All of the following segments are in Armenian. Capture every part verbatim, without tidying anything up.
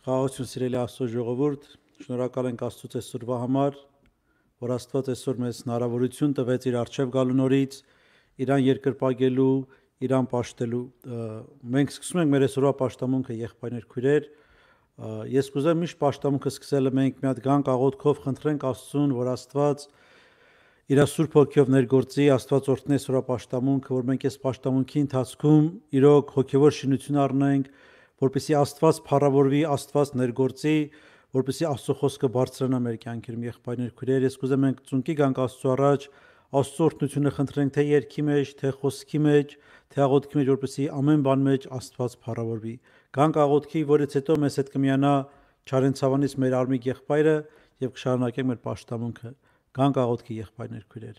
Խաղաղություն սիրելի Աստծո ժողովուրդ, շնորհակալ ենք Աստծուց այսօրվա համար, որ Աստված այսօր մեզ հնարավորություն տվեց իր առջև գալու նորից, իրան երկրպագելու, իրան պաշտելու։ Մենք սկսում ենք մեր այսօրվա պաշտամունքը եղբայրներ քույրեր։ Ես կուզեմ միշտ պաշտամունքը սկսելը մենք մի հատ գանք աղոթքով խնդրենք Աստծուն, որ Աստված իր Սուրբ Հոգիով ներգործի, Աստված օրհնի այսօրվա պաշտամունքը, որ մենք այս պաշտամունքի ընթացքում իրոք հոգևոր շինություն առնենք, որպեսզի Աստված փառավորվի, Աստված ներգործի, որպեսզի Աստծո խոսքը բարձրանա մեր կյանքերում եղբայրներ քույրեր։ Ես կուզեմ մենք ծունկի գանք Աստծո առաջ, Աստծո օրհնությունը խնդրենք թե երգի մեջ, թե խոսքի մեջ, թե աղոթքի մեջ, որպեսզի ամեն բան մեջ Աստված փառավորվի։ Գանք աղոթքի, որից հետո մեզ հետ կմիանա Չարենցավանից մեր Արմիկ եղբայրը եւ կշարունակենք մեր պաշտամունքը։ Գանք աղոթքի եղբայրներ քույրեր։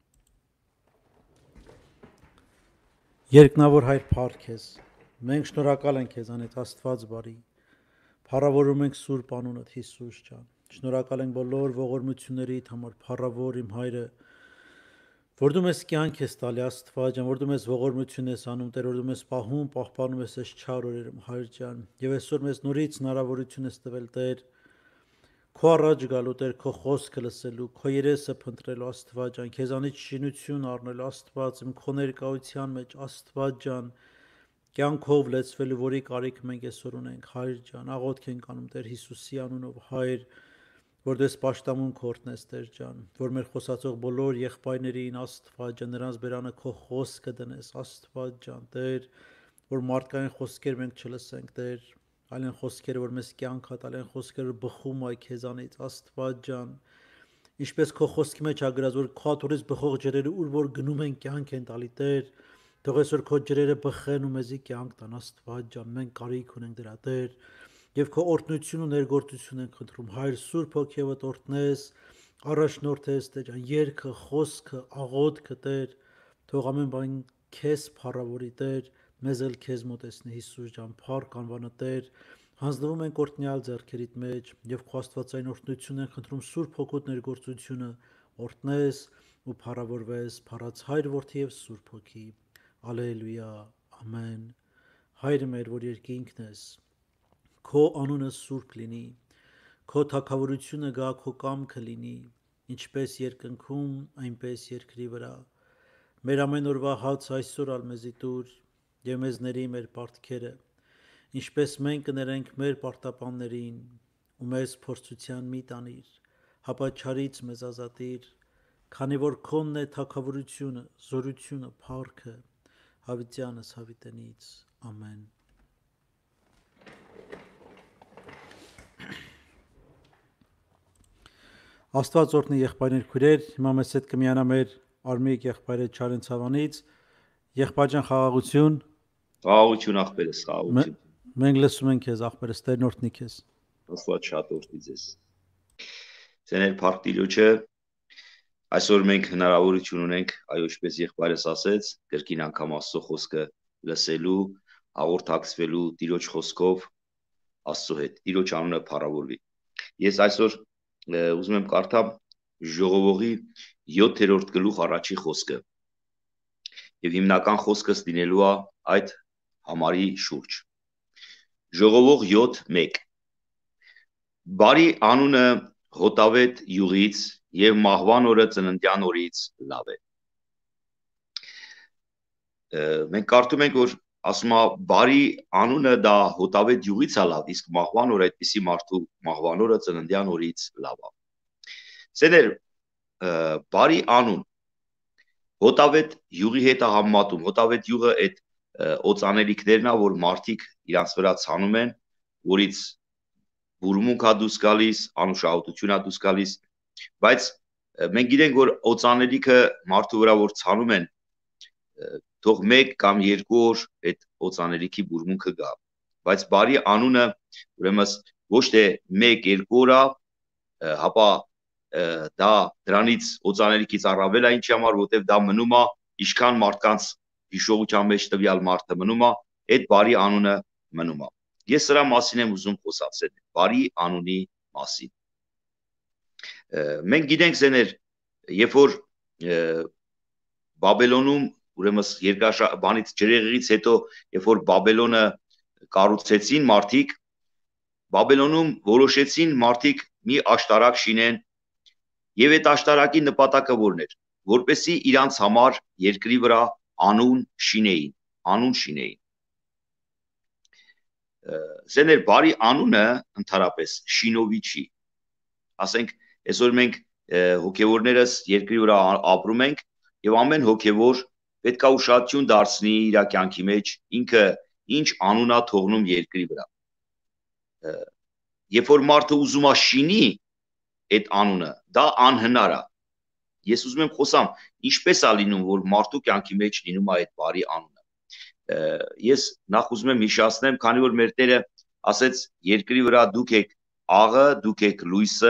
Երկնավոր Հայր, փառք քեզ։ Մենք շնորհակալ ենք քեզ անետ Աստված բարի։ Փառավորում ենք Սուրբ անունդ Հիսուս ջան։ Շնորհակալ ենք բոլոր ողորմություններիդ համար, փառավոր իմ Հայրը, որ դու մեզ կյանք ես տալի Աստված ջան, որ դու մեզ ողորմություն ես անում, Տեր, որ դու մեզ պահում, պահպանում ես այս չար օրերում, Հայր ջան։ Եվ այսօր մեզ նորից հնարավորություն ես տվել, Տեր, քո առաջ գալու, Տեր, քո խոսքը լսելու, քո երեսը փնտրելու Աստված ջան, քեզանից շինություն առնելու Աստված, իմ քո ներկայության մեջ Աստված ջան, կյանքով լեցվելու, որի կարիք մենք այսօր ունենք, Հայր ջան, աղոթք ենք անում Տեր Հիսուսի անունով, Հայր, որ դու պաշտամունք օրհնես Տեր ջան, որ մեր խոսացող բոլոր եղբայրներին Աստված ջան, նրանց բերանը քո խոսքը դնես, Աստված ջան, Տեր, որ մարդկային խոսքեր մենք չլսենք, Տեր, այլ են խոսքերը, որ մեզ կյանք հատ, այլ են խոսքերը բխում այ քեզանից, Աստված ջան, ինչպես քո խոսքի մեջ ագրած, որ քո աթոռից բխող ջրերը ուր որ գնում են կյանք են տալի, Տեր, թող այսօր քո ջրերը բխեն ու մեզի կյանք տան, Աստված ջան, մենք կարիք ունենք դրա, Տեր, եւ քո օրհնություն ու ներգործություն ենք խնդրում, Հայր Սուրբ Հոգիովդ օրհնես, առաջնորդես, Տեր ջան, երգը, խոսքը, աղոթքը, Տեր, թող ամեն բան քեզ փառավորի, Տեր, մեզ էլ քեզ մոտեցնի Հիսուս ջան, փառք անվանը Տեր, հանձնվում ենք օրհնյալ ձեռքերիդ մեջ եւ քո Աստվածային օրհնությունն ենք խնդրում Սուրբ Հոգուդ ներգործությունը օրհնես ու փառավորվես, փառած Հայր, Որդի եւ Սուրբ Հոգի, Ալելույա, ամեն։ Հայր մեր, որ երկինքն ես, քո անունը սուրբ լինի, քո թագավորությունը գա, քո կամքը լինի, ինչպես երկնքում, այնպես երկրի վրա։ Մեր ամեն օրվա հաց այսօր ալ մեզի տուր եւ մեզ ների մեր պարտքերը, ինչպես մենք կներենք մեր պարտապաններին, ու մեզ փորձության մի տանիր, հապա չարից մեզ ազատիր, քանի որ քոնն է թագավորությունը, զորությունը, փառքը, հավիտյանս հավիտենից, ամեն։ Աստված օրհնի եղբայրներ քույրեր, հիմա մեզ հետ կմիանա մեր Արմիկ եղբայրը Չարենցավանից, եղբայր ջան խաղաղություն։ Խաղաղություն աղբերս, խաղաղություն։ Մենք լսում ենք քեզ աղբերս, Տերն օրհնի քեզ։ Աստված շատ օրհնի ձեզ։ Ձեներ փառք Տիրոջը։ Այսօր մենք հնարավորություն ունենք, այո, ինչպես եղբայրս ասեց, կրկին անգամ Աստծո խոսքը լսելու, հաղորդակցվելու Տիրոջ խոսքով Աստծո հետ։ Տիրոջ անունը փառավորվի։ Ես այսօր ուզում եմ կարդամ Ժողովողի յոթերորդ գլուխ առաջի խոսքը։ Եվ հիմնական խոսքս լինելու է այդ համարի շուրջ։ Ժողովող յոթ մեկ։ Բարի անունը հոտավետ յուղից եւ մահվան օրը ծննդյան օրից լավ է։ Մենք կարդում ենք, որ ասում է բարի անունը դա հոտավետ յուղից է լավ, իսկ մահվան օրը այդպիսի մարդու մահվան օրը ծննդյան օրից լավ է։ Սեներ բարի անուն հոտավետ յուղի հետ է համեմատում, հոտավետ յուղը այդ օծանելիքներն է, որ մարդիկ իրանց վրա ցանում են, որից բուրմունք է դուրս գալիս, անուշահոտություն է դուրս գալիս, բայց մենք գիտենք, որ օծանելիքը մարդու վրա որ ցանում են, թող մեկ կամ երկու օր այդ օծանելիքի բուրմունքը գա, բայց բարի անունը ուրեմն ոչ թե մեկ երկու օր է, հապա դա դրանից օծանելիքից առավել է, ինչի համար, որտեվ դա մնում է, ինչքան մարդկանց հիշողության մեջ տվյալ մարդը մնում է, այդ բարի անունը մնում է։ Ես սրա մասին եմ ուզում խոսացնել, բարի անունի մասին։ Մենք գիտենք զեներ, երբ որ Բաբելոնում, ուրեմն երկաշաբանից ջրեղեղից հետո, երբ որ Բաբելոնը կառուցեցին մարդիկ, Բաբելոնում որոշեցին մարդիկ մի աշտարակ շինեն եւ այդ աշտարակի նպատակը որն էր, որպեսզի իրանց համար երկրի վրա անուն շինեին, անուն շինեին։ Սեներ բարի անունը ընդհանրապես շինովի չի։ Ասենք, այսօր մենք հոգևորներս երկրի վրա ապրում ենք եւ ամեն հոգևոր պետք է ուշադրություն դարձնի իր կյանքի մեջ ինքը ինչ անունա թողնում երկրի վրա։ Երբ որ մարդը ուզում է շինի այդ անունը, դա անհնար է։ Ես ուզում եմ խոսամ, ինչպես է լինում, որ մարդու կյանքի մեջ լինում է այդ բարի անունը։ Ես նախ ուզում եմ հիշեցնեմ, քանի որ մեր Տերը ասեց երկրի վրա դուք եք աղը, դուք եք լույսը։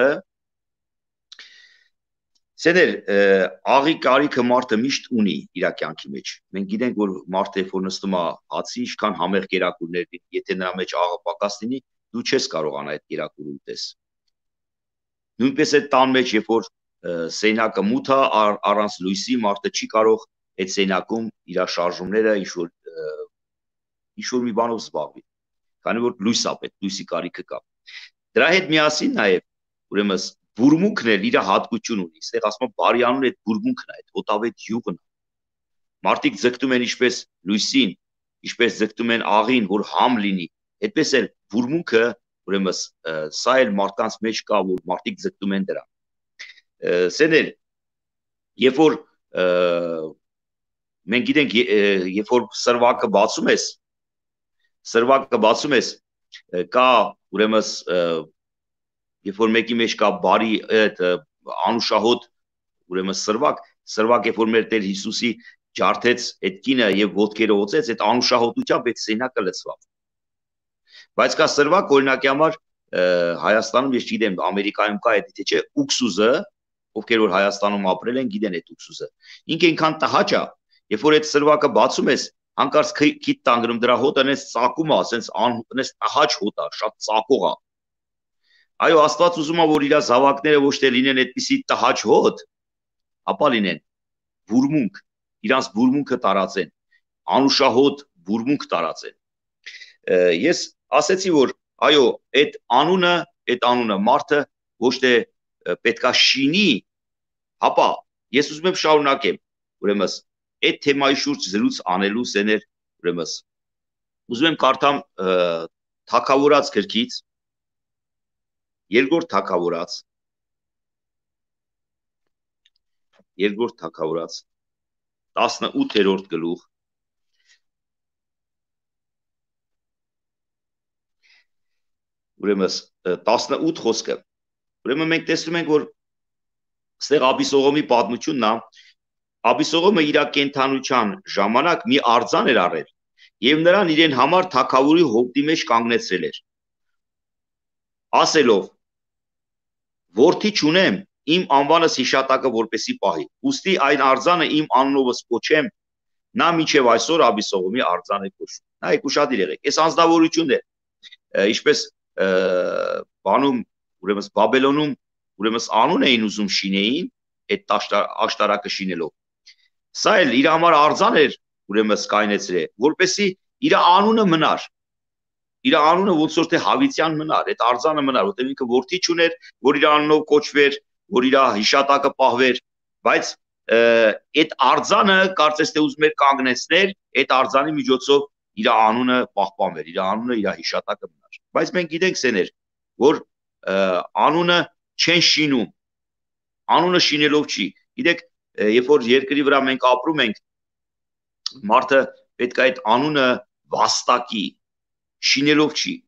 Սեներ, աղի կարիքը մարդը միշտ ունի իր կյանքի մեջ։ Մենք գիտենք, որ մարդը երբ որ նստում է հացի, ինչքան համեղ կերակուրներ լինի, եթե նրա մեջ աղը պակաս լինի, դու չես կարողանա այդ կերակուրը ուտես։ Նույնպես այդ տան մեջ, երբ որ սեյնակը մութ է, առանց լույսի մարդը չի կարող այդ սեյնակում իր շարժումները ինչ-որ ինչ-որ մի բանով զբաղվի, քանի որ լույս է պետք, լույսի կարիքը կա։ Դրա հետ միասին նաև, ուրեմն բուրմունքն էլ իր հատկություն ունի, այստեղ ասում եմ բարի անունը այդ բուրմունքն է, այդ հոտավետ յուղն է։ Մարդիկ ձգտում են ինչպես լույսին, ինչպես ձգտում են աղին, որ համ լինի, այդպես էլ բուրմունքը, ուրեմն սա էլ մարդկանց մեջ կա, որ մարդիկ ձգտում են դրա։ Սեներ, երբ որ մենք գիտենք, երբ որ սրվակը բացում ես, սրվակը բացում ես, կա ուրեմն երբ որ մեկի մեջ կա բարի այդ անուշահոտ ուրեմն սրվակ, սրվակ երբ որ մեր Տեր Հիսուսի ջարդեց այդ կինը եւ ոտքերը օծեց, այդ անուշահոտությամբ այդ սենակը լցվավ։ Բայց կա սրվակ, օրինակի համար Հայաստանում, ես չգիտեմ, Ամերիկայում կա այդ թե չէ ուքսուզը, ովքեր որ Հայաստանում ապրել են, գիտեն այդ ուքսուզը։ Ինքը ինքան տհաճ է, երբ որ այդ սրվակը բացում ես, հանկարծ քիթ տանգնում դրա հոտը, այնպես ծակում է, ասենց այնպես տհաճ հոտ է, շատ ծակող է։ Այո, Աստված ուզում է, որ իր զավակները ոչ թե լինեն այդպիսի տհաճ հոտ, ապա լինեն բուրմունք, իրանց բուրմունքը տարածեն, անուշահոտ բուրմունք տարածեն։ Ես ասեցի, որ այո, այդ անունը, այդ անունը մարդը ոչ թե պետքա շինի, ապա ես ուզում եմ շարունակեմ, ուրեմն այդ թեմայի շուրջ զրույց անելու սեներ, ուրեմն ուզում եմ կարդամ Թագավորաց գրքից, Երկրորդ Թագավորաց, Երկրորդ Թագավորաց, տասնութերորդ գլուխ, ուրեմն տասնութ խոսքը, ուրեմն մենք տեսնում ենք, որ ստեղ Աբիսողոմի պատմությունն է, Աբիսողոմը իր կենթանության ժամանակ մի արձան էր առել եւ նրան իրեն համար թագավորի հովտի մեջ կանգնեցրել էր, ասելով, որդի չունեմ, իմ անվանս հիշատակը որպեսի պահի, ուստի այն արձանը իմ անունովս կոչեմ, նա մինչև այսօր Աբիսողոմի արձան է կոչվում։ Նայեք, ուշադիր եղեք, այս անձնավորությունն է, ինչպես բանում, ուրեմն Բաբելոնում, ուրեմն անուն էին ուզում շինեին, այդ աշտարակը շինելով։ Սա էլ իր համար արձան էր, ուրեմն կայնեցրել, որպեսի իր անունը մնար, իր անունը ոնց որ թե Հավիցյան մնար, այդ արձանը մնար, որտեղ ինքը որդի չուներ, որ իր անունով կոչվեր, որ իր հիշատակը պահվեր, բայց այդ արձանը կարծես թե ուզում էր կանգնեցնել, այդ արձանի միջոցով իր անունը պահպանվեր, իր անունը, իր հիշատակը մնար։ Բայց մենք գիտենք սեներ, որ անունը չեն շինում, անունը շինելով չի։ Գիտեք, երբ որ երկրի վրա մենք ապրում ենք, մարդը պետք է այդ անունը վաստակի, շինելով չի։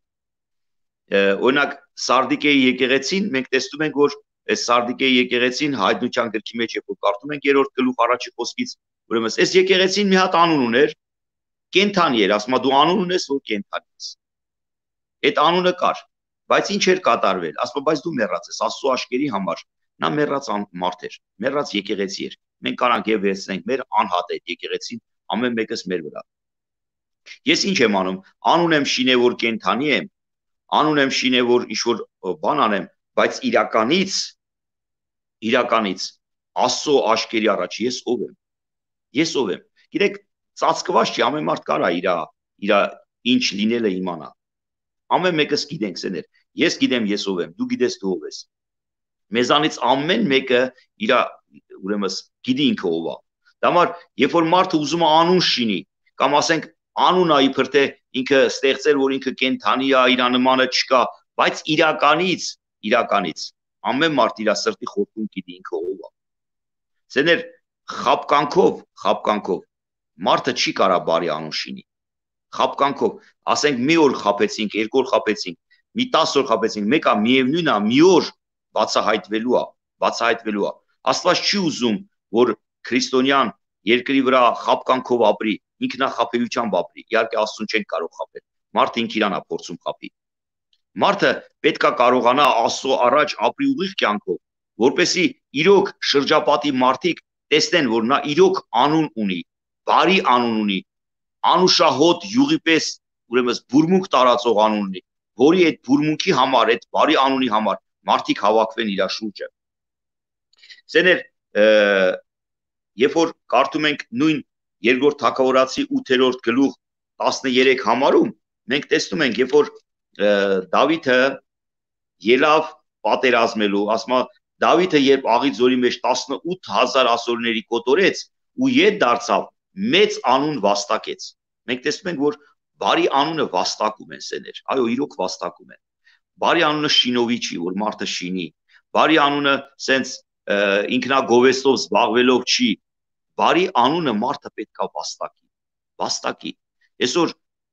Օրինակ Սարդիկեի եկեղեցին մենք տեսնում ենք, որ այս Սարդիկեի եկեղեցին Հայտնության գրքի մեջ երբ որ կարդում ենք երրորդ գլուխ առաջի խոսքից, ուրեմն այս եկեղեցին մի հատ անուն ուներ, կենթանի էր, ասում է դու անուն ունես, որ կենթանի ես։ Այդ անունը կար, բայց ինչ էր կատարվել, ասում է բայց դու մեռած ես, Աստծո աշկերի համար, նա մեռած մարդ էր, մեռած եկեղեցի էր։ Մենք կարանք եւ վերցնենք մեր անհատ այդ եկեղեցին, ամեն մեկս մեր վրա։ Ես ինչ եմ անում, անուն եմ շինե, որ կենթանի եմ, անուն եմ շինե, որ ինչ-որ բան անեմ, բայց իրականից, իրականից, Աստծո աշկերի առաջ ես ով եմ, ես ով եմ, գիտեք, ծածկված չի, ամեն մարդ կարա իրա, իրա ինչ լինելը իմանա, ամեն մեկս գիտենք սեներ, Ես գիտեմ ես ով եմ, դու գիտես դու ով ես։ Մեզանից ամեն մեկը իր ուրեմն գիտի ինքը ով է։ Դամար երբ որ մարդը ուզում է անուն շինի, կամ ասենք անուն է իբր թե ինքը ստեղծել, որ ինքը կենթանի է, իր նմանը չկա, բայց իրականից, իրականից ամեն մարդ իր սրտի խորքում գիտի ինքը ով է։ Ցեներ խապկանքով, խապկանքով մարդը չի կարա բարի անուն շինի։ Խապկանքով, ասենք մի օր խապեցինք, երկու օր խապեցինք, մի տասը օր խապեցինք, մեկը միևնույնն է, մի օր բացահայտվելու է, բացահայտվելու է։ Աստված չի ուզում, որ քրիստոնյան երկրի վրա խապկանքով ապրի, ինքնախապեյությամբ ապրի։ Իհարկե Աստծուն չեն կարող խապել։ Մարդը ինքը իրան է փորձում խապի։ Մարդը պետքա կարողանա Աստծո առաջ ապրի ուղիղ կյանքով, որպեսզի իրոք շրջապատի մարդիկ տեսնեն, որ նա իրոք անուն ունի, բարի անուն ունի, անուշահոտ յուղի պես ուրեմն բուրմունք տարածող անուն ունի, որի այդ բուրմունքի համար, այդ բարի անունի համար մարդիկ հավաքվեն իր շուրջը։ Սեներ, երբ որ կարդում ենք նույն երկրորդ թագավորացի ութերորդ գլուխ տասներեք համարում, մենք տեսնում ենք, երբ որ Դավիթը ելավ պատերազմելու, ասма Դավիթը երբ աղիձորի մեջ տասնութ հազար ասորների կոտորեց ու ետ դարձավ, մեծ անուն վաստակեց։ Մենք տեսնում ենք, որ բարի անունը վաստակում են սեներ, այո, իրոք վաստակում են։ Բարի անունը շինովի չի, որ մարդը շինի։ Բարի անունը սենց ինքնագովեստով զբաղվելով չի։ Բարի անունը մարդը պետք է վաստակի, վաստակի։ Այսօր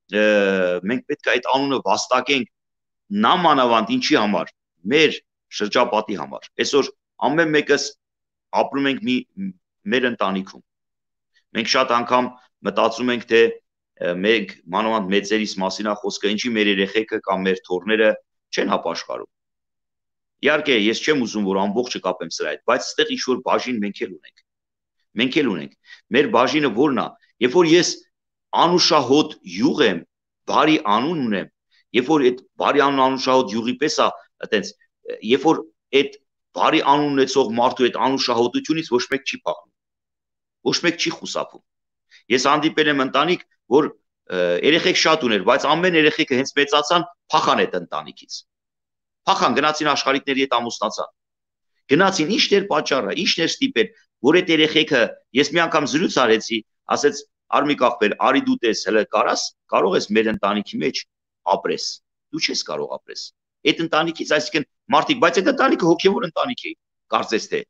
մենք պետք է այդ անունը վաստակենք նամանավանդ ինչի համար, մեր շրջապատի համար։ Այսօր ամեն մեկս ապրում ենք մի մեր ընտանիքում։ Մենք շատ անգամ մտածում ենք, թե մենք մանավանդ մեծերիս մասին է խոսքը, ինչի մեր երեխեքը կամ մեր թոռները չեն ապաշխարում։ Իհարկե, ես չեմ ուզում, որ ամբողջը կապեմ սրա հետ, բայց այստեղ ինչ-որ բաժին մենք էլ ունենք։ Մենք էլ ունենք։ Մեր բաժինը որն է, երբ որ ես անուշահոտ յուղ եմ, բարի անուն ունեմ, երբ որ այդ բարի անուն անուշահոտ յուղի պես է, այտենց, երբ որ այդ բարի անուն ունեցող մարդու այդ անուշահոտությունից ոչ մեկ չի փախնում, ոչ մեկ չի խուսափում։ Ես հանդիպել եմ ընտանիք, որ երեխեք շատ ուներ, բայց ամեն երեխեքը հենց մեծացան, փախան այդ ընտանիքից։ Փախան, գնացին աշխարհիկների հետ ամուսնացան։ Գնացին, ի՞նչն էր պատճառը, ի՞նչն էր ստիպել, որ այդ երեխեքը, ես մի անգամ զրույց արեցի, ասեց Արմիկ ախպեր, արի դու տես, հələ կարաս, կարող ես մեր ընտանիքի մեջ ապրես։ Դու չես կարող ապրես։ Այդ ընտանիքից, այսինքն մարդիկ, բայց այդ ընտանիքը հոգևոր ընտանիք է, կարծես թե։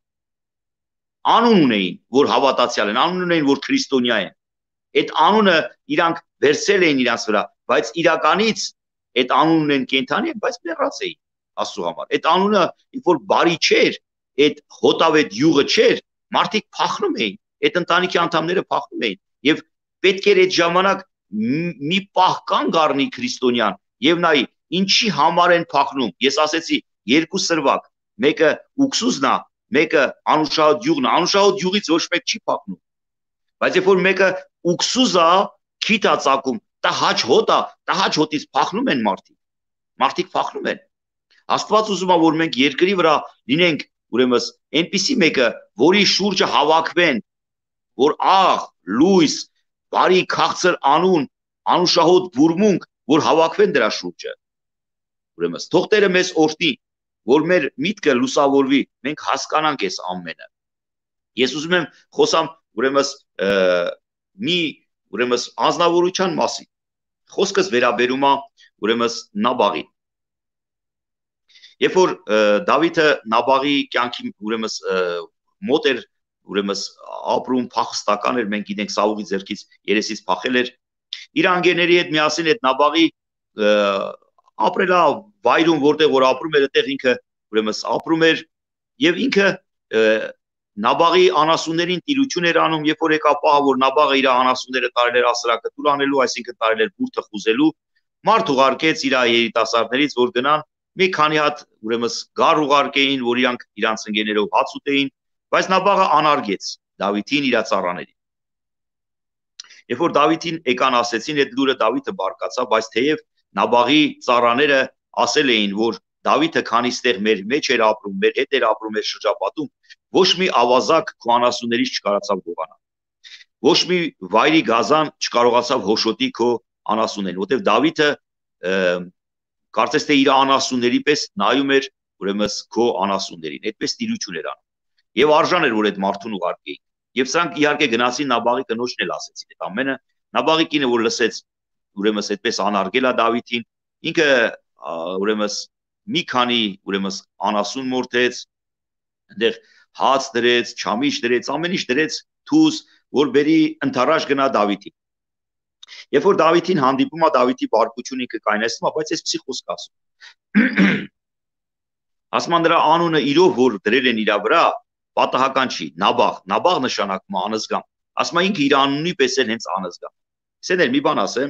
Անուն ունեին, որ հավատացյալ են, անուն ունեին, որ քրիստոնյա են։ Այդ անունը իրանք վերցրել էին իրանց վրա, բայց իրականից այդ անուն ունեն կենթանի են, բայց մեռած էին Աստծո համար։ Այդ անունը, երբ որ բարի չէր, այդ հոտավետ յուղը չէր, մարդիկ փախնում էին, այդ ընտանիքի անդամները փախնում էին, եւ պետք էր այդ ժամանակ մի պահ կանգ առնի քրիստոնյան եւ նայի ինչի համար են փախնում։ Ես ասեցի երկու սրվակ, մեկը ուքսուզն է, մեկը անուշահոտ յուղն է, անուշահոտ յուղից ոչ մեկ չի փախնում։ Բայց երբ որ մեկը ուքսուզ է, քիթ է ծակում, դա հաճ հոտ է, դա հաճ հոտից փախնում են մարդիկ։ Մարդիկ փախնում են։ Աստված ուզում է, որ մենք երկրի վրա լինենք, ուրեմն այնպիսի մեկը, որի շուրջը հավաքվեն, որ աղ, լույս, բարի քաղցր անուն, անուշահոտ բուրմունք, որ հավաքվեն դրա շուրջը։ Ուրեմն թող Տերը մեզ օրհնի, որ մեր միտքը լուսավորվի, մենք հասկանանք այս ամենը։ Ես ուզում եմ խոսամ ուրեմն մի ուրեմն անձնավորության մասին։ Խոսքս վերաբերում է ուրեմն Նաբաղին։ Երբ որ Դավիթը Նաբաղի կյանքի ուրեմն մոտ էր, ուրեմն ապրում փախստական էր, մենք գիտենք Սաուլի ձեռքից երեսից փախել էր, իր անգերների հետ միասին այդ Նաբաղի ապրելա վայրում, որտեղ որ ապրում էր, այդտեղ ինքը ուրեմն ապրում էր եւ ինքը Նաբաղի անասուններին տիրություն էր անում, երբ որ եկա պահը, որ Նաբաղը իր անասունները տարել էր ասրակտուր անելու, այսինքն տարել էր բուրդը խուզելու, մարդ ուղարկեց իր երիտասարդներից, որ գնան մի քանի հատ ուրեմն գար ուղարկեին, որ իրանք իրանց ընկերներով հաց ուտեին, բայց Նաբաղը անարգեց Դավիթին իր ծառաներին։ Երբ որ Դավիթին եկան ասեցին, այդ լուրը Դավիթը բարկացավ, բայց թեև Նաբաղի ծառաները ասել էին, որ Դավիթը քանի ստեղ մեր մեջ էր ապրում, մեր հետ էր ապրում, մեր շրջապատում, ոչ մի ավազակ քո անասուններից չկարողացավ գողանալ։ Ոչ մի վայրի գազան չկարողացավ հոշոտի քո անասուններին, որտեղ Դավիթը կարծես թե իր անասունների պես նայում էր ուրեմն քո անասուններին, այդպես տիրություն էր անում։ Եվ արժան էր որ այդ մարդուն ուղարկեին։ Եվ սրանք իհարկե գնացին Նաբաղի կնոջն էլ ասեցին այդ ամենը։ Նաբաղի կինը որ լսեց ուրեմն այդպես անարգել է Դավիթին, ինքը ուրեմն մի քանի ուրեմն անասուն մորթեց, այնտեղ հաց դրեց, չամիչ դրեց, ամեն ինչ դրեց թուզ, որ բերի ընթարաշ գնա Դավիթին։ Երբ որ Դավիթին հանդիպում է, Դավիթի բարկությունը ինքը կայնացնում է, բայց այսպեսի խոսք ասում։ Ասում նրա անունը իրով որ դրել են իր վրա, պատահական չի, Նաբաղ, Նաբաղ նշանակում է անզգամ։ Ասում է ինքը իր անունի պես էլ հենց անզգամ։ Սեներ մի բան ասեմ,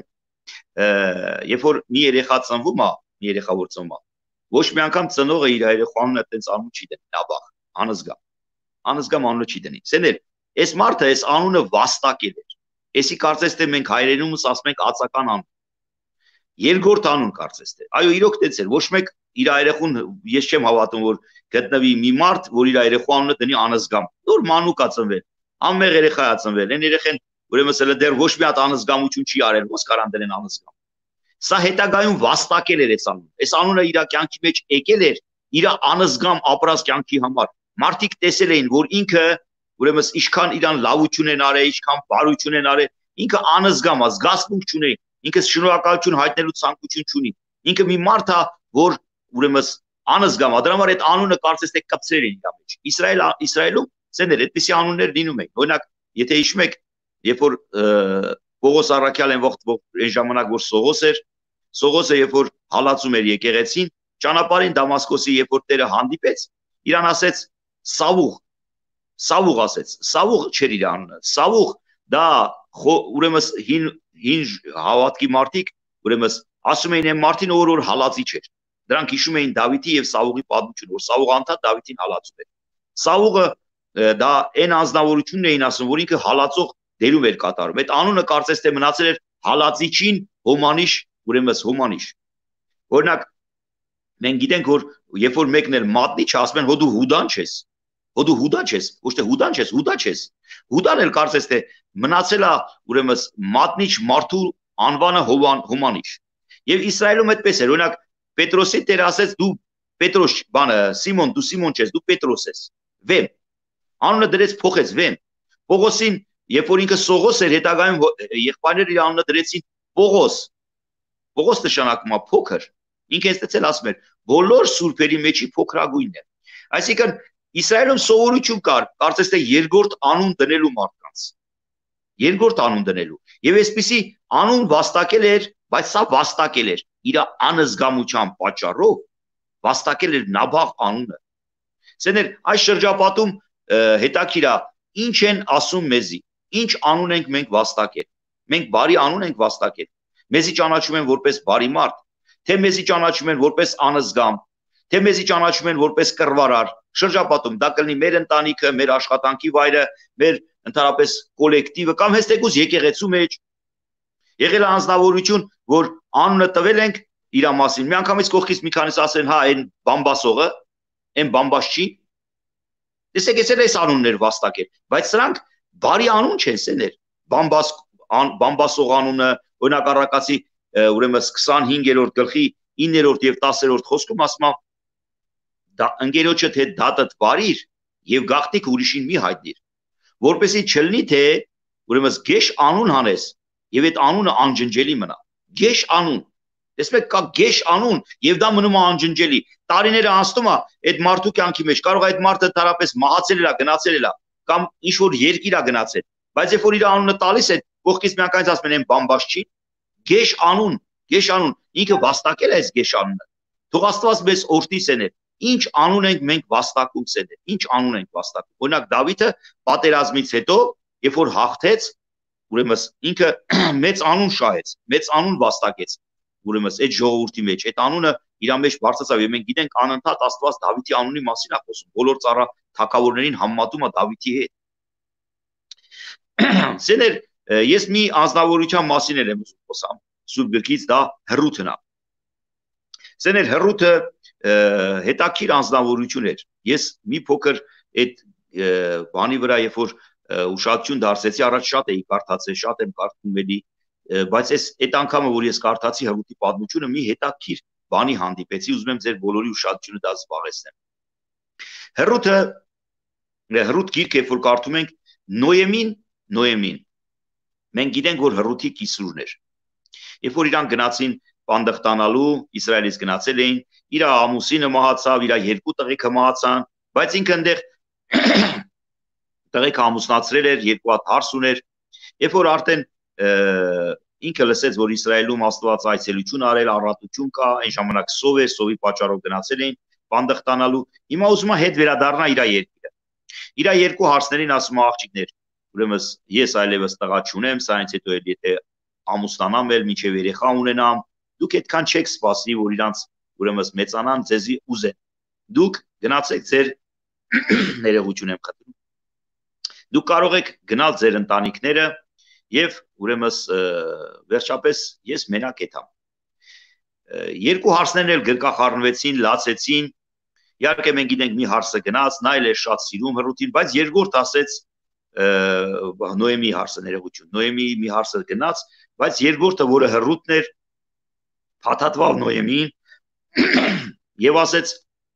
երբ որ մի երեխա ծնվում է, մի երեխա որ ծնվում է, ոչ մի անգամ ծնողը իր երեխու անունը այդպես անուն չի դնի, Նաբաղ, անզգամ։ Անզգամ անունը չի դնի։ Սեներ, այս մարդը այս անունը վաստակել էր։ Էսի կարծես թե մենք հայրենումս ասում ենք ածական անուն։ Երկրորդ անուն կարծես թե։ Այո, իրոք տենց էր, ոչ մեկ իր երեխուն ես չեմ հավատում որ գտնվի մի մարդ, որ իր երեխու անունը դնի անզգամ։ Նոր մանուկ է ծնվել, անմեղ երեխա է ծնվել, այն երեխեն ուրեմն սա դեռ ոչ մի հատ անզգամություն չի արել, ոնց կարան դնեն անզգամ։ Սա հետագայում վաստակել էր այս անունը։ Այս անունը իր կյանքի մեջ եկել էր իր անզգամ ապրած կյանքի համար։ Մարդիկ տեսել էին, որ ինքը ուրեմն ինչքան իրան լավություն են արել, ինչքան բարություն են արել, ինքը անզգամ է, զգացմունք չունի, ինքը շնորհակալություն հայտնելու ցանկություն չունի։ Ինքը մի մարդ է, որ ուրեմն անզգամ է, դրա համար այդ անունը կարծես թե կպցրել են իր մեջ։ Իսրայել Իսրայելում ցեներ այդպիսի անուններ լինում են։ Օրինակ, եթե հիշում եք, երբ որ Պողոս Առաքյալն վաղ այն ժամանակ որ Սողոս էր, Սողոսը երբ որ հալածում էր եկեղեցին, ճանապարհին Դամասկոսի երբ որ Տերը հանդիպեց, իրան ասեց Սավուղ, Սավուղ ասեց, Սավուղ չէր իր անունը, Սավուղ դա ուրեմն հին հին հավատքի մարդիկ ուրեմն ասում էին այն մարդին ով որ հալածիչ էր։ Դրանք հիշում էին Դավիթի եւ Սավուղի պատմությունը, որ Սավուղը անդադ Դավիթին հալածում էր։ Սավուղը դա այն անձնավորությունն էին ասում, որ ինքը հալածող դերում էր կատարում։ Այդ անունը կարծես թե մնացել էր հալածիչին հոմանիշ, ուրեմն հոմանիշ։ Օրինակ մենք գիտենք որ երբ որ մեկն էլ մատնիչ ասում են հո դու Հուդան ես, հո դու Հուդա ես, ոչ թե Հուդան ես, Հուդա ես։ Հուդան էլ կարծես թե մնացել է ուրեմն մատնիչ մարդու անվանը հոմանիշ։ Եվ Իսրայելում այդպես էր, օրինակ Պետրոսի Տերը ասեց դու Պետրոս բանը Սիմոն դու Սիմոն ես, դու Պետրոս ես։ Վեմ։ Անունը դրեց փոխեց Վեմ։ Պողոսին երբ որ ինքը Սողոս էր, հետագայում եղբայրները իր անունը դրեցին Պողոս։ Պողոս նշանակում է փոքր։ Ինքը այստեղ էլ ասում էր բոլոր սուրբերի մեջի փոքրագույնն է։ Այսինքն Իսրայելում սովորություն կար, կարծես թե երկրորդ անուն դնելու մարդկանց։ Երկրորդ անուն դնելու։ Եվ այսպիսի անուն վաստակել էր, բայց սա վաստակել էր իր անզգամության պատճառով վաստակել էր Նաբաղ անունը։ Սեներ այս շրջապատում հետաքրքիր է, ինչ են ասում մեզի, ինչ անուն ենք մենք վաստակել։ Մենք բարի անուն ենք վաստակել։ Մեզի ճանաչում են որպես բարի մարդ, թե մեզի ճանաչում են որպես անզգամ, թե մեզի ճանաչում են որպես կռվարար։ Շրջապատում դա կլինի մեր ընտանիքը, մեր աշխատանքի վայրը, մեր ընդհանրապես կոլեկտիվը կամ հեստեկուզ եկեղեցու մեջ եղել է անձնավորություն, որ անունը տվել ենք իր մասին։ Մի անգամից կողքից մի քանիս ասեն, հա, այն բամբասողը, այն բամբասչի։ Տեսեք, ես էլ այս անուններ վաստակել, բայց սրանք բարի անուն չեն, սեներ։ Բամբաս բամբասող անունը, օրինակ Առակացի ուրեմն քսանհինգերորդ գլխի իններորդ եւ տասերորդ խոսքում ասում է դա ընկերոջդ հետ դատդ բարիր եւ գաղտնիք ուրիշին մի հայտնիր, որպեսի չլինի թե ուրեմն գեշ անուն հանես եւ այդ անունը անջնջելի մնա։ Գեշ անուն, տեսեք կա գեշ անուն եւ դա մնում է անջնջելի։ Տարիները անցնում է այդ մարդու կյանքի մեջ, կարող է այդ մարդը տարապես մահացել է, գնացել է կամ ինչ որ երկիր է գնացել, բայց երբ որ իր անունը տալիս է, կողքից միանգամից ասում են բամբաշչի, գեշ անուն, գեշ անուն, ինքը վաստակել է այս գեշ անունը։ Թող Աստված մեզ օրհնի սեներ։ Ինչ անուն ենք մենք վաստակում սեներ, ինչ անուն ենք վաստակում։ Օրինակ Դավիթը պատերազմից հետո, երբ որ հաղթեց, ուրեմն ինքը մեծ անուն շահեց, մեծ անուն վաստակեց։ Ուրեմն այդ ժողովրդի մեջ այդ անունը իր մեջ բարձրացավ եւ մենք գիտենք անընդհատ Աստված Դավիթի անունի մասին է խոսում։ Բոլոր ծառա թագավորներին համեմատում է Դավիթի հետ։ Սեներ, ես մի անձնավորության մասին եմ ուզում խոսամ։ Սուրբ գրքից դա Հռութն է։ Սեներ Հռութը հետաքրքիր անձնավորություն էր։ Ես մի փոքր այդ բանի վրա երբ որ ուշադրություն դարձեցի, առաջ շատ էի կարդացել, շատ եմ կարդում էլի, բայց այս այդ անգամը որ ես կարդացի Հռութի պատմությունը մի հետաքրքիր բանի հանդիպեցի, ուզում եմ ձեր բոլորի ուշադրությունը դա զբաղեցնեմ։ Հռութը հռութ գիրք երբ որ կարդում ենք Նոեմին, Նոեմին։ Մենք գիտենք, որ հռութի կիսուրն էր։ Երբ որ իրան գնացին պանդխ տանալու, Իսրայելից գնացել էին, իր ամուսինը մահացավ, իր երկու տղեկը մահացան, բայց ինքը այնտեղ տղեկը ամուսնացրել էր, երկու հատ հարս ուներ։ Երբ որ արդեն ինքը լսեց, որ Իսրայելում Աստված այցելություն արել, առատություն կա, այն ժամանակ սով էր, սովի պատճառով գնացել էին պանդխ տանալու, հիմա ուզում է հետ վերադառնա իր երկիրը։ Իր երկու հարսներին ասում է աղջիկներ, ուրեմն ես այլևս տղա չունեմ, սրանից հետո եթե ամուսնանամ էլ, մինչև երեխա ունենամ, դուք այդքան չեք սպասի, որ իրանց ուրեմն մեծանան, ձեզի ուզեն։ Դուք գնացեք ձեր ներողություն եմ խնդրում։ Դուք կարող եք գնալ ձեր ընտանիքները եւ ուրեմն վերջապես ես մենակ եթամ։ Երկու հարսներն էլ գրկախ առնվեցին, լացեցին։ Իհարկե մենք գիտենք մի հարսը գնաց, նա էլ էր շատ սիրում հռութին, բայց երկրորդ ասեց Նոեմի հարսը ներողություն։ Նոեմի մի հարսը գնաց, բայց երկրորդը, որը հռութն էր, փաթաթվավ Նոեմին եւ ասեց.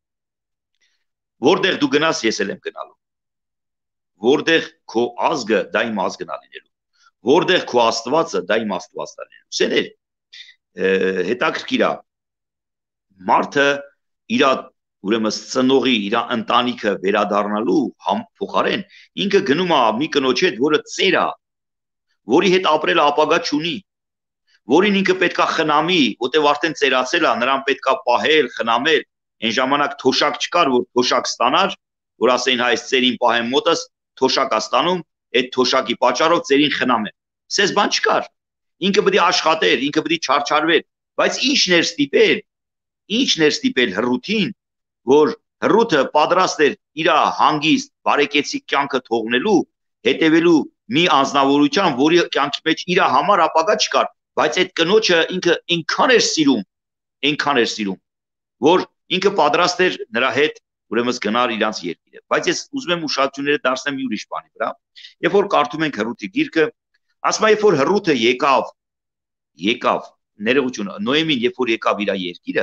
որտեղ դու գնաս, ես էլ եմ գնալու։ Որտեղ քո ազգը, դա իմ ազգն է լինելու։ Որտեղ քո Աստվածը, դա իմ Աստվածն է լինելու։ Սեներ, հետաքրքիր է։ Մարդը իր ուրեմն ծնողի, իր ընտանիքը վերադառնալու փոխարեն ինքը գնում է մի կնոջ հետ, որը ծեր է, որի հետ ապրել ապագա չունի, որին ինքը պետքա խնամի, որտեղ արդեն ծերացել է, նրան պետքա պահել, խնամել։ Այն ժամանակ թոշակ չկար, որ թոշակ ստանար, որ ասեին հայ ծերին պահեմ մոտս, թոշակ է ստանում, այդ թոշակի պատճառով ծերին խնամել։ Սես բան չկար։ Ինքը պետք է աշխատեր, ինքը պետք է չարչարվեր, բայց ի՞նչն էր ստիպել, ի՞նչն էր ստիպել հռութին, որ հռութը պատրաստ էր իր հանգիստ բարեկեցիկ կյանքը թողնելու, հետևելու մի անձնավորության, որի կյանքի մեջ իր համար ապագա չկար, բայց այդ կնոջը ինքը այնքան էր սիրում, այնքան էր սիրում, որ ինքը պատրաստ էր նրա հետ ուրեմն գնալ իրանց երկիրը։ Բայց ես ուզում եմ ուշադրությունները դարձնեմ մի ուրիշ բանի վրա։ Երբ որ կարդում ենք հռութի գիրքը, ասում է, երբ որ հռութը եկավ, եկավ, ներողություն, Նոեմին երբ որ եկավ իր երկիրը,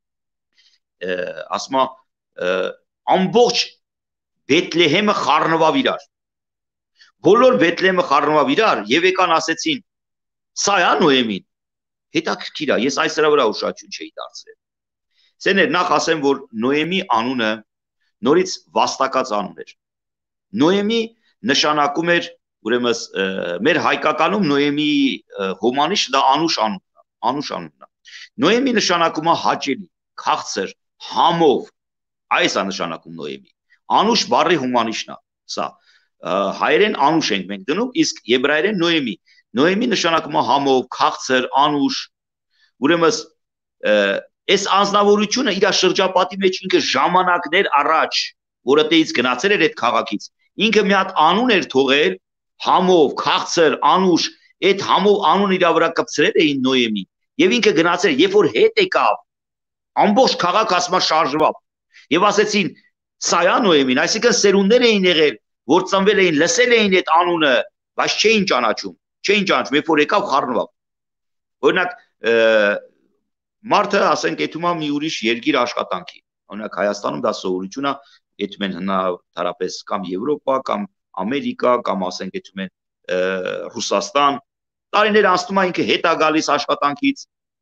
ասում է, ամբողջ Բեթլեհեմը խառնվավ իրար։ Բոլոր Բեթլեհեմը խառնվավ իրար եւ եկան ասեցին. սա է Նոեմին։ Հետաքրքիր է, ես այս վրա ուշադրություն չէի դարձրել։ Սեներ, նախ ասեմ, որ Նոեմի անունը նորից վաստակած անուն էր։ Նոեմի նշանակում էր, ուրեմն մեր հայկականում Նոեմի հոմանիշ դա անուշ անունն է, անուշ անունն է։ Նոեմի նշանակում է հաճելի, քաղցր, համով, այս է նշանակում Նոեմի։ Անուշ բառի հոմանիշն է, սա։ Հայերեն անուշ ենք մենք դնում, իսկ եբրայերեն Նոեմի։ Նոեմի նշանակում է համով, քաղցր, անուշ։ Ուրեմն այս անձնավորությունը իր շրջապատի մեջ ինքը ժամանակներ առաջ, որը տեից գնացել էր այդ քաղաքից, ինքը մի հատ անուն էր թողել, համով, քաղցր, անուշ, այդ համով անուն իր վրա կպցրել էին Նոեմի, եւ ինքը գնացել, երբ որ հետ եկավ, ամբողջ քաղաք ասма շարժվավ, եւ ասեցին, սա է Նոեմին, այսինքն սերունդներ էին եղել, որ ծնվել էին, լսել էին այդ անունը, բայց չէին ճանաչում, չէին ճանաչում, երբ որ եկավ խառնվավ։ Օրինակ, մարդը, ասենք, եթում է մի ուրիշ երկիր աշխատանքի, օրինակ Հայաստանում դա սովորություն է, եթում են հնարավորապես կամ Եվրոպա, կամ Ամերիկա, կամ ասենք եթում են Ռուսաստան, տարիներ անցնում է ինքը հետ է գալիս աշխատանքից։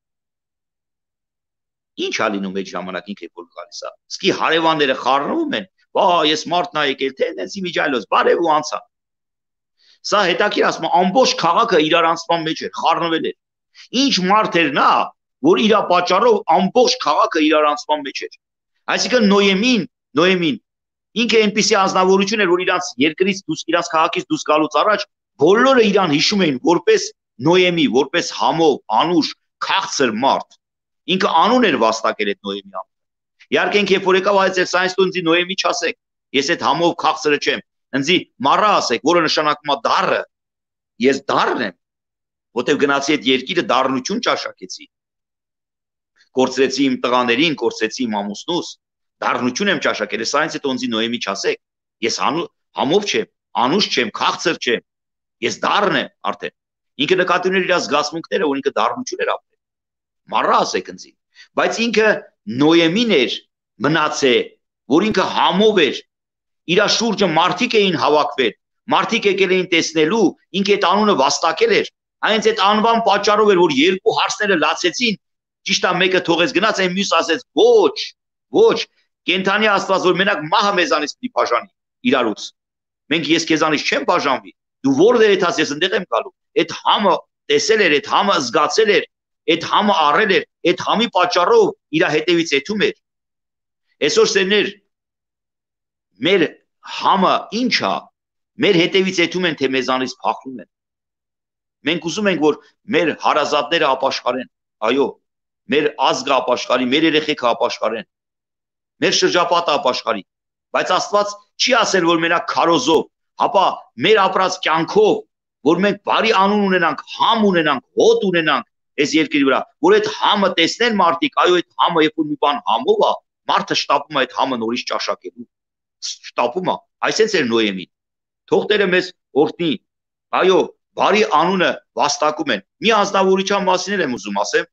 Ինչ է լինում այդ ժամանակ ինքը որ գալիս է։ Սկի հարևանները խառնվում են, «Բա, ես մարդն ա եկել, թե այնպես իմիջայլոց, բարև ու անցա»։ Սա հետաքրքիր ասում է, ամբողջ քաղաքը իրար անցման մեջ էր, խառնվել էր։ Ինչ մարդ էր նա, որ իր պատճառով ամբողջ քաղաքը իրար անցման մեջ էր։ Այսինքն Նոեմին, Նոեմին ինքը այնպիսի անձնավորություն էր, որ իրանց երկրից դուրս, իրանց քաղաքից դուրս գալուց առաջ բոլորը իրան հիշում էին որպես Նոեմի, որպես համով, անուշ, քաղցր մարդ։ Ինքը անուն էր վաստակել այդ Նոեմի անունը։ Իհարկե ինքը երբ որ եկավ այցել սայնս տունձի Նոեմի չասեք, ես այդ համով քաղցրը չեմ, ինձի մարա ասեք, որը նշանակում է դառը, ես դառն եմ, որտեղ գնացի այդ երկիրը դառնություն ճաշակեցի։ Կորցրեցի իմ տղաներին, կորցրեցի իմ ամուսնուս, դառնություն եմ ճաշակել, սայնս այդ տունձի Նոեմի չասեք, ես համով չեմ, անուշ չեմ, քաղցր չեմ, ես դառն եմ արդեն։ Ինքը նկատի ուներ իր զգացմունքները, որ ինքը դառնություն էր ապրել։ Մարա ասեք ինձի։ Բայց ինքը Նոյեմին էր մնացե, որ ինքը համով էր, իր շուրջը մարդիկ էին հավաքվել, մարդիկ եկել էին տեսնելու, ինքը այդ անունը վաստակել էր, այնց այդ անվան պատճառով էր, որ երկու հարսները լացեցին, ճիշտ է մեկը թողեց գնաց, այն մյուսը ասեց ոչ, ոչ, կենթանի Աստված, որ մենակ մահը մեզանից պիտի բաժանի իրարուց, մենք ես քեզանից չեմ բաժանվի, դու որտեղ ես ես ընդեղ եմ գալու, այդ համը տեսել էր, այդ համը զգացել էր, այդ համը առել էր, այդ համի պատճառով իր հետևից եթում էր։ Այսօր սերներ մեր համը ինչ է, մեր հետևից եթում են, թե մեզանից փախնում են։ Մենք ուզում ենք, որ մեր հարազատները ապաշխարեն, այո, մեր ազգը ապաշխարի, մեր երեխեքը ապաշխարեն, մեր շրջապատը ապաշխարի, բայց Աստված չի ասել, որ մենակ քարոզով, հապա մեր ապրած կյանքով, որ մենք բարի անուն ունենանք, համ ունենանք, հոտ ունենանք այս երկրի վրա, որ այդ համը տեսնեն մարդիկ, այո, այդ համը երբ որ մի բան համով է, մարդը շտապում է այդ համը նորից ճաշակելու, շտապում է, այսպես էր Նոյեմին։ Թող Տերը մեզ օրհնի, այո, բարի անունը վաստակում են։ Մի անձնավորության մասին եմ ուզում ասեմ,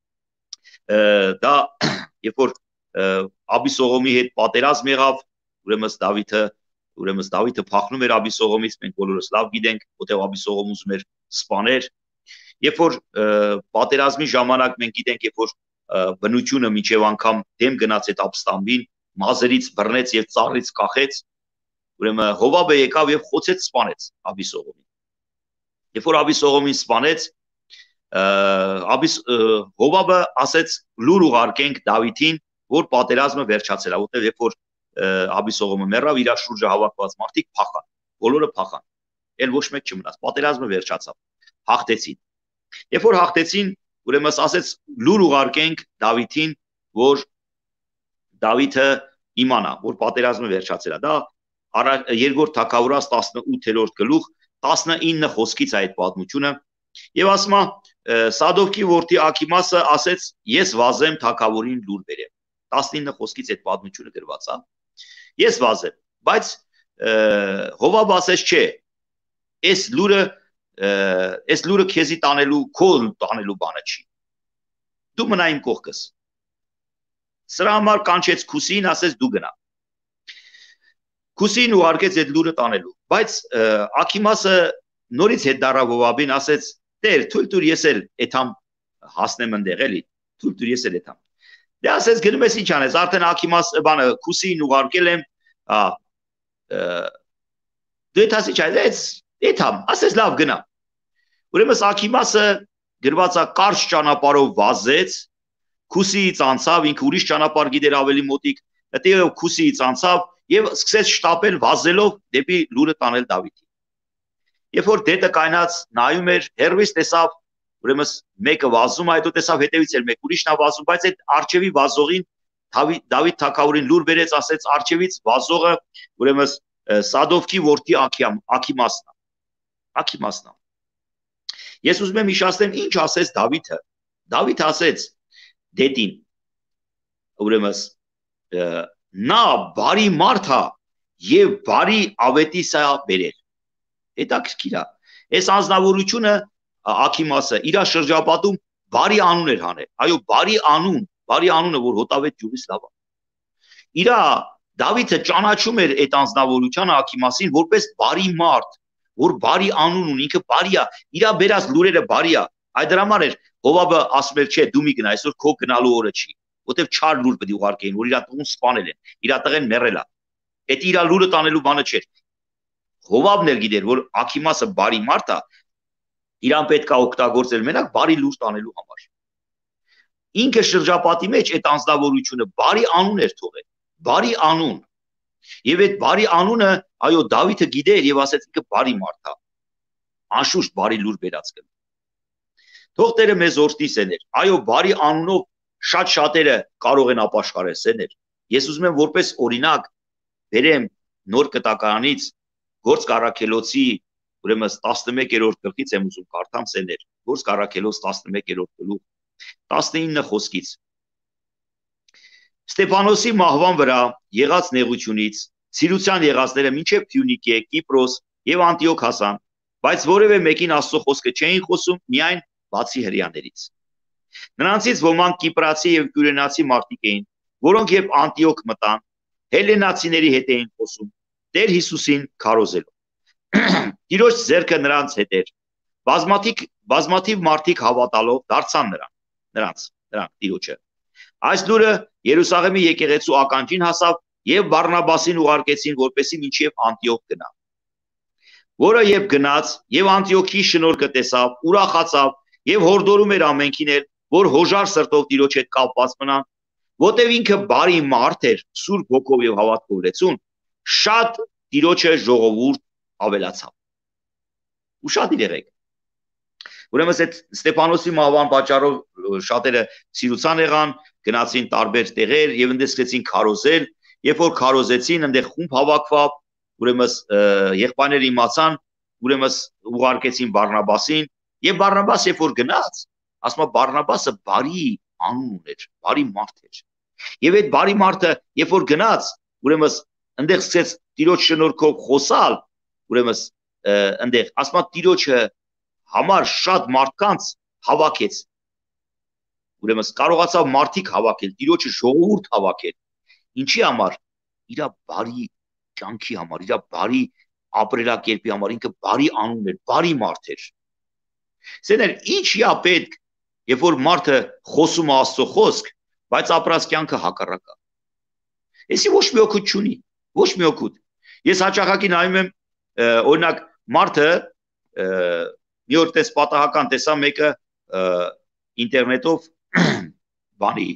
դա երբ որ Աբիսողոմի հետ պատերազմ եղավ, ուրեմն Դավիթը, ուրեմն Դավիթը փախնում էր Աբիսողոմից, մենք բոլորս լավ գիտենք, որտեղ Աբիսողոմ ուզում էր սպանել։ Երբ որ պատերազմի ժամանակ մենք գիտենք, երբ որ բնությունը միջև անգամ դեմ գնաց այդ ապստամբին, մազերից բռնեց եւ ծառից կախեց, ուրեմն Հովաբը եկավ եւ խոցեց սպանեց Աբիսողոմին։ Երբ որ Աբիսողոմին սպանեց, Աբիս Հովաբը ասեց լուր ուղարկենք Դավիթին, որ պատերազմը վերջացել է, որտեղ երբ որ Աբիսողոմը մեռավ, իր շուրջը հավաքված մարդիկ փախան, բոլորը փախան։ Էլ ոչ մեկ չմնաց, պատերազմը վերջացավ, հաղթեցին։ Երբ որ հաղթեցին, ուրեմն ասեց լուր ուղարկենք Դավիթին, որ Դավիթը իմանա, որ պատերազմը վերջացել է։ Դա երկրորդ Թագավորաց տասնութերորդ գլուխ տասնինը խոսքից է այդ պատմությունը։ Եվ ասում է Սադոկի որդի Աքիմասը ասեց ես վազեմ թագավորին լուր բերեմ։ տասնինը խոսքից այդ պատմությունը գրված է։ Ես վազեմ, բայց Հովաբը ասեց չէ։ Այս լուրը այս լուրը քեզի տանելու, քո տանելու բանը չի։ Դու մնա իմ կողքս։ Սրա համար կանչեց Քուսին, ասեց դու գնա։ Քուսին ուղարկեց այդ լուրը տանելու, բայց Աքիմասը նորից հետ դառավ Հովաբին, ասեց Տեր, թույլ տուր ես էլ էթամ հասնեմ ընդեղ էլի, թույլ տուր ես էլ էթամ։ Դե ասեց գնում ես ինչ անես, արդեն Աքիմաս բանը Քուսին ուղարկել եմ, հա դու էթաս ինչ այս, էթամ, ասեց լավ գնա։ Ուրեմն Աքիմասը գրված է կարճ ճանապարհով վազեց, Քուսիից անցավ, ինքը ուրիշ ճանապարհ գիտեր ավելի մոտիկ, հետո Քուսիից անցավ եւ սկսեց շտապել վազելով դեպի լուրը տանել Դավիթին։ Երբ որ դետը կայնած նայում էր, հերվից տեսավ, ուրեմն մեկը վազում, հետո տեսավ հետևից էլ մեկ ուրիշն է վազում, բայց այդ արջևի վազողին Դավիթ թագավորին լուր բերեց, ասեց արջևից վազողը ուրեմն Սադոկի որդի Աքիմասն է։ Աքիմասն է։ Ես ուզում եմ հիշեցնեմ ինչ ասեց Դավիթը։ Դավիթը ասեց դետին, ուրեմն նա բարի մարդ է եւ բարի ավետիս է բերել։ Հետաքրքիր է։ Այս անձնավորությունը Աքիմասը իր շրջապատում բարի անուն էր հանել։ Այո, բարի անուն, բարի անունը, որ հոտավետ ջուրից լավ է։ Իր Դավիթը ճանաչում էր այդ անձնավորությունը Աքիմասին որպես բարի մարդ, որ բարի անուն ունի, ինքը բարի է, իր բերած լուրերը բարի է։ Այդ դրա համար էր Հովաբը ասում էր, չէ, դու մի գնա, այսօր քո գնալու օրը չի, որտեվ չար լուր պետք է ուղարկեին, որ իր տուն սպանել են, իր տղեն մեռել է։ Այդ իր լուրը տանելու բանը չէր։ Հովաբն էլ գիտեր, որ Աքիմասը բարի մարդ է, իրան պետք է օգտագործել մենակ բարի լուր տանելու համար։ Ինքը շրջապատի մեջ այդ անձնավորությունը բարի անուն էր թողել, բարի անուն։ Եվ այդ բարի անունը, այո, Դավիթը գիտեր եւ ասեց ինքը բարի մարդ է։ Անշուշտ բարի լուր բերած կլինի։ Թող Տերը մեզ օրհնի սեներ։ Այո, բարի անունով շատ շատերը կարող են ապաշխարել սեներ։ Ես ուզում եմ որպես օրինակ բերեմ նոր կտակարանից Գործք առաքելոցի ուրեմն տասնմեկերորդ գլխից եմ ուզում կարդամ սեներ։ Գործք առաքելոց տասնմեկերորդ գլուխ տասնինը խոսքից։ Ստեփանոսի մահվան վրա եղած նեղությունից ցիրության եղածները մինչև Փյունիկե, Կիպրոս եւ Անտիոք հասան, բայց որևէ մեկին Աստծո խոսքը չէին խոսում, միայն բացի հրեաներից։ Նրանցից ոմանք կիպրացի եւ կյուրենացի մարդիկ էին, որոնք երբ Անտիոք մտան, հելենացիների հետ էին խոսում, Տեր Հիսուսին քարոզելով։ Տիրոջ ձեռքը նրանց հետ էր։ Բազմաթիվ բազմաթիվ մարդիկ հավատալով դարձան նրան, նրանց, նրանք Տիրոջը։ Այս լուրը Երուսաղեմի եկեղեցու ականջին հասավ եւ Բարնաբասին ուղարկեցին, որպեսզի մինչեւ Անտիոք գնա։ Որը երբ գնաց եւ Անտիոքի շնորհքը տեսավ, ուրախացավ եւ հորդորում էր ամենքին էլ, որ հոժար սրտով Տիրոջ հետ կապված մնան, որտեւ ինքը բարի մարդ էր, սուրբ ոգով եւ հավատքով լեցուն, շատ Տիրոջը ժողովուրդ ավելացավ։ Ու շատ եղեք։ Ուրեմն այդ Ստեփանոսի մահվան պատճառով շատերը սիրուցան եղան, գնացին տարբեր տեղեր եւ ընդեսկեցին քարոզել, երբ որ քարոզեցին, այնտեղ խումբ հավաքվավ, ուրեմն եղբայրները իմացան, ուրեմն ուղարկեցին Բարնաբասին, եւ Բարնաբաս երբ որ գնաց, ասма Բարնաբասը բարի անուն ուներ, բարի մարդ էր։ Եվ այդ բարի մարդը երբ որ գնաց, ուրեմն այնտեղ սկսեց Տիրոջ շնորհքով խոսալ, ուրեմն այնտեղ ասма Տիրոջը համար շատ մարդկանց հավաքեց։ Ուրեմն կարողացավ մարդիկ հավաքել, Տիրոջը ժողովուրդ հավաքել։ Ինչի համար? Իր բարի կյանքի համար, իր բարի ապրելակերպի համար, ինքը բարի անուն էր, բարի մարդ էր։ Սեներ, ինչ է պետք, երբ որ մարդը խոսում է Աստծո խոսք, բայց ապրած կյանքը հակառակ է։ Էսի ոչ մի օգուտ չունի, ոչ մի օգուտ։ Ես հաճախակի նայում եմ, օրինակ, մարդը մի օր տես պատահական տեսա մեկը ինտերնետով բանի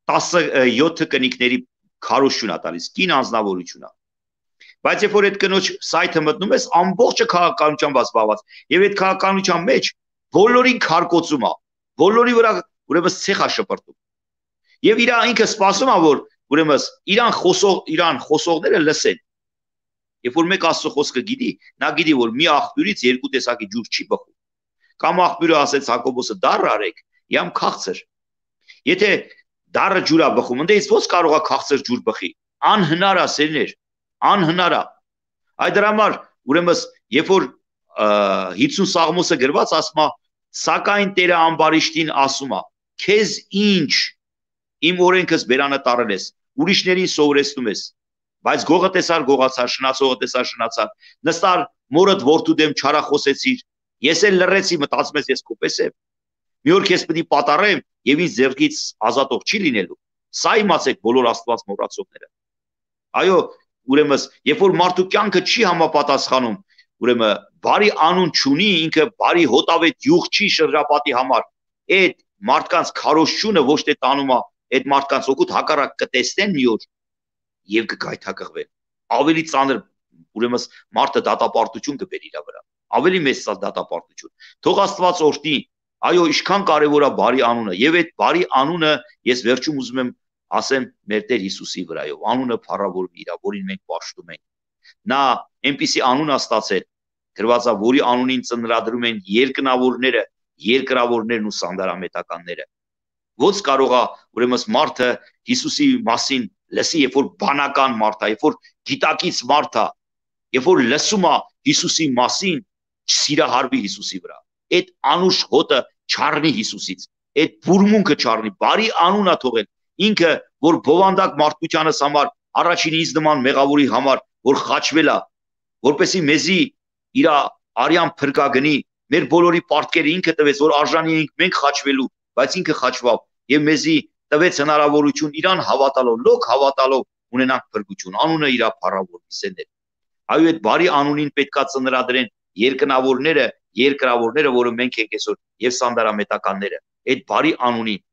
տասնյոթ կնիկների քարոզություն է տալիս, կին անձնավորություն է։ Բայց երբ որ այդ կնոջ սայթը մտնում ես, ամբողջը քաղաքականությամբ զբաղված, եւ այդ քաղաքականության մեջ բոլորին քարկոծում է, բոլորի վրա ուրեմն ցեխ է շպրտում։ Եվ իր ինքը սպասում է, որ ուրեմն իրան խոսող, իրան խոսողները լսեն։ Երբ որ մեկ Աստծո խոսքը գիտի, նա գիտի, որ մի աղբյուրից երկու տեսակի ջուր չի բխում։ Կամ աղբյուրը ասեց Հակոբոսը դառը արեք, իամ քաղցր։ Եթե դառը ջուր է բխում, ընդդեից ո՞ց կարող է քաղցր ջուր բխի։ Անհնար է, սերներ, անհնար է։ Այդ դրա համար ուրեմն երբ որ հիսուն Սաղմոսը գրված ասում է, սակայն Տերը ամբարիշտին ասում է, քեզ ինչ իմ օրենքս բերանը տարել ես, ուրիշներին սովորեցնում ես, բայց գողը տեսար գողացար, շնացողը տեսար շնացար, նստար մորդ որդու դեմ չարախոսեցիր, ես էլ լռեցի, մտածում ես ես քո պես եմ, մի օր քեզ պետք է պատառեմ եւ ինձ ձեռքից ազատող չի լինելու։ Սա իմացեք բոլոր Աստված մոռացողները։ Այո, ուրեմն երբ որ մարդու կյանքը չի համապատասխանում, ուրեմն բարի անուն չունի, ինքը բարի հոտավետ յուղ չի շրջապատի համար, այդ մարդկանց քարոզությունը ոչ թե տանում է, այդ մարդկանց օգուտ հակառակ կտեսնեն մի օր եւ կգայթակղվեն։ Ավելի ծանր ուրեմն մարդը դատապարտություն կբերի իր վրա, ավելի մեծ դատապարտություն։ Թող Աստված օրհնի, այո, ինչքան կարևոր է բարի անունը, եւ այդ բարի անունը ես վերջում ուզում եմ ասեմ մեր Տեր Հիսուսի վրայով, անունը փառավորվի իր, որին մենք պաշտում ենք։ Նա այնպիսի անուն է ստացել, գրված է, որի անունին ծնրադրում են երկնավորները, երկրավորներն ու սանդարամետականները։ Ոնց կարող է ուրեմն մարդը Հիսուսի մասին լսի, երբ որ բանական մարդ է, երբ որ գիտակից մարդ է, երբ որ լսում է Հիսուսի մասին, չսիրահարվի Հիսուսի վրա։ Այդ անուշ հոտը չառնի Հիսուսից, այդ բուրմունքը չառնի, բարի անուն է թողել։ Ինքը, որ բովանդակ մարդկությանս համար, առաջին ինձ նման մեղավորի համար, որ խաչվել է, որպեսի մեզի իր արյան փրկագնի, մեր բոլորի պարտքերը ինքը տվեց, որ արժանի ենք մենք խաչվելու, բայց ինքը խաչվավ եւ մեզի տվեց հնարավորություն իրան հավատալով, լոկ հավատալով ունենանք փրկություն, անունը իր փառավորվի սեներ։ Այո, այդ բարի անունին պետքա ծնրադրեն երկնավորները, երկրավորները, որը մենք ենք այսօր, եւ սանդարամետականները, այդ բարի անունին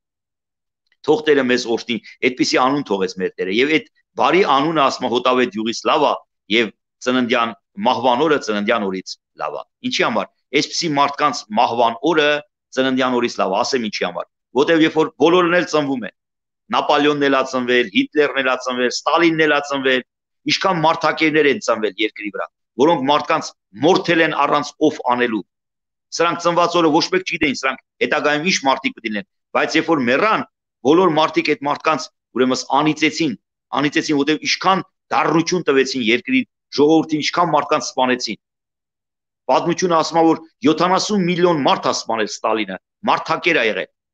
թող Տերը մեզ օրհնի, այդպիսի անուն թողեց մեր Տերը, եւ այդ բարի անունը ասма հոտավետ յուղից լավ է եւ ծննդյան մահվան օրը ծննդյան օրից լավ է։ Ինչի համար? Այսպիսի մարդկանց մահվան օրը ծննդյան օրից լավ է, ասեմ ինչի համար։ Որտեւ երբ որ բոլորն էլ ծնվում են, Նապոլեոնն էլ ա ծնվել, Հիտլերն էլ ա ծնվել, Ստալինն էլ ա ծնվել, ինչքան մարդակերներ են ծնվել երկրի վրա, որոնք մարդկանց մորթել են առանց ով անելու։ Սրանք ծնված օրը ոչ մեկ չգիտեն, սրանք հետագայում ինչ մարդիկ պետք լինեն, բայց երբ որ մեռան, բոլոր մարդիկ այդ մարդկանց ուրեմն անիծեցին, անիծեցին, որտեղ ինչքան դառնություն տվեցին երկրի ժողովրդին, ինչքան մարդկանց սպանեցին։ Պատմությունը ասում է, որ յոթանասուն միլիոն մարդ է սպանել Ստալինը, մարդակեր է եղել։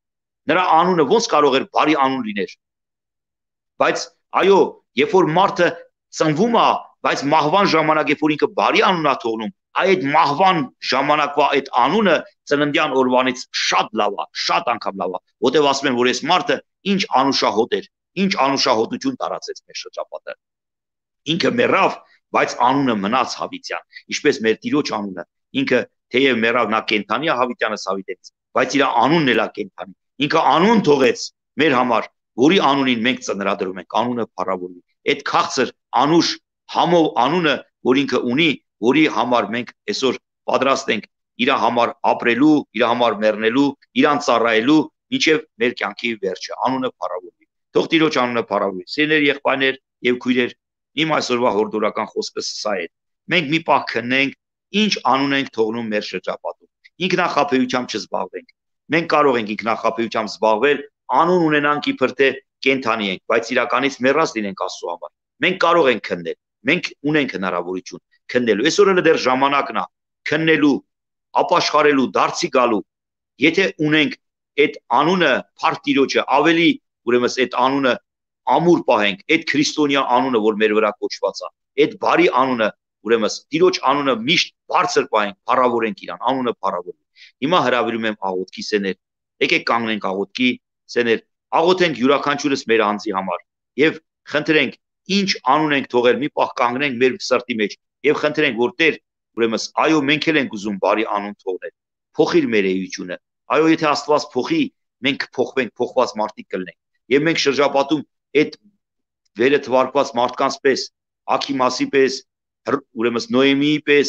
Նրա անունը ոնց կարող էր բարի անուն լիներ։ Բայց այո, երբ որ մարդը ծնվում է, բայց մահվան ժամանակ երբ որ ինքը բարի անուն է թողնում, այդ մահվան ժամանակվա այդ անունը ծննդյան օրվանից շատ լավ է, շատ անգամ լավ է, որտեղ ասում են, որ այս մարդը ինչ անուշահոտ էր, ինչ անուշահոտություն տարածեց մեր շրջապատը։ Ինքը մեռավ, բայց անունը մնաց Հավիտյան, ինչպես մեր Տիրոջ անունը։ Ինքը թեև մեռավ, նա կենդանի է Հավիտյանը Սավիտից, բայց իր անունն էլ է կենդանի։ Ինքը անուն թողեց մեր համար, որի անունին մենք ծնրադրում ենք, անունը փառավորվի։ Այդ քաղցր անուշ համով անունը, որ ինքը ունի, որի համար մենք այսօր պատրաստ ենք իր համար ապրելու, իր համար մեռնելու, իրան ծառայելու, մինչև մեր կյանքի վերջը, անունը փառավորվի։ Թող Տիրոջ անունը փառավորվի։ Սիրելի եղբայրներ եւ քույրեր, իմ այսօրվա հորդորական խոսքը սա է։ Մենք մի պահ քննենք, ինչ անուն ենք թողնում մեր շրջապատում։ Ինքնախապեյությամբ չզբաղվենք։ Մենք կարող ենք ինքնախապեյությամբ զբաղվել, անուն ունենանք իբր թե կենդանի ենք, բայց իրականից մեռած լինենք Աստծո համար։ Մենք կարող ենք քննել, մենք ունենք հնարավորություն քննելու։ Այսօր էլ դեռ ժամանակն է քննելու, ապաշխարելու, դարձի գալու։ Եթե ունենք այդ անունը, Փառք Տիրոջը, ավելի ուրեմն այդ անունը ամուր պահենք, այդ քրիստոնյա անունը, որ մեր վրա կոչված է, այդ բարի անունը, ուրեմն Տիրոջ անունը միշտ բարձր պահենք, փառավորենք իրան, անունը փառավորենք։ Հիմա հրավիրում եմ աղոթքի սեներ։ Եկեք կանգնենք աղոթքի սեներ, աղոթենք յուրաքանչյուրս մեր անձի համար եւ խնդրենք, ինչ անուն ենք թողել, մի պահ կանգնենք մեր սրտի մեջ եւ խնդրենք, որ Տեր, ուրեմն այո, մենք էլ ենք ուզում բարի անուն թողնել։ Փոխիր մեր էությունը։ Այո, եթե Աստված փոխի, մենք կփոխվենք, փոխված մարդիկ կլինենք։ Եվ մենք շրջապատում այդ վերը թվարկված մարդկանց պես, Աքիմասի պես, ուրեմն Նոեմիի պես,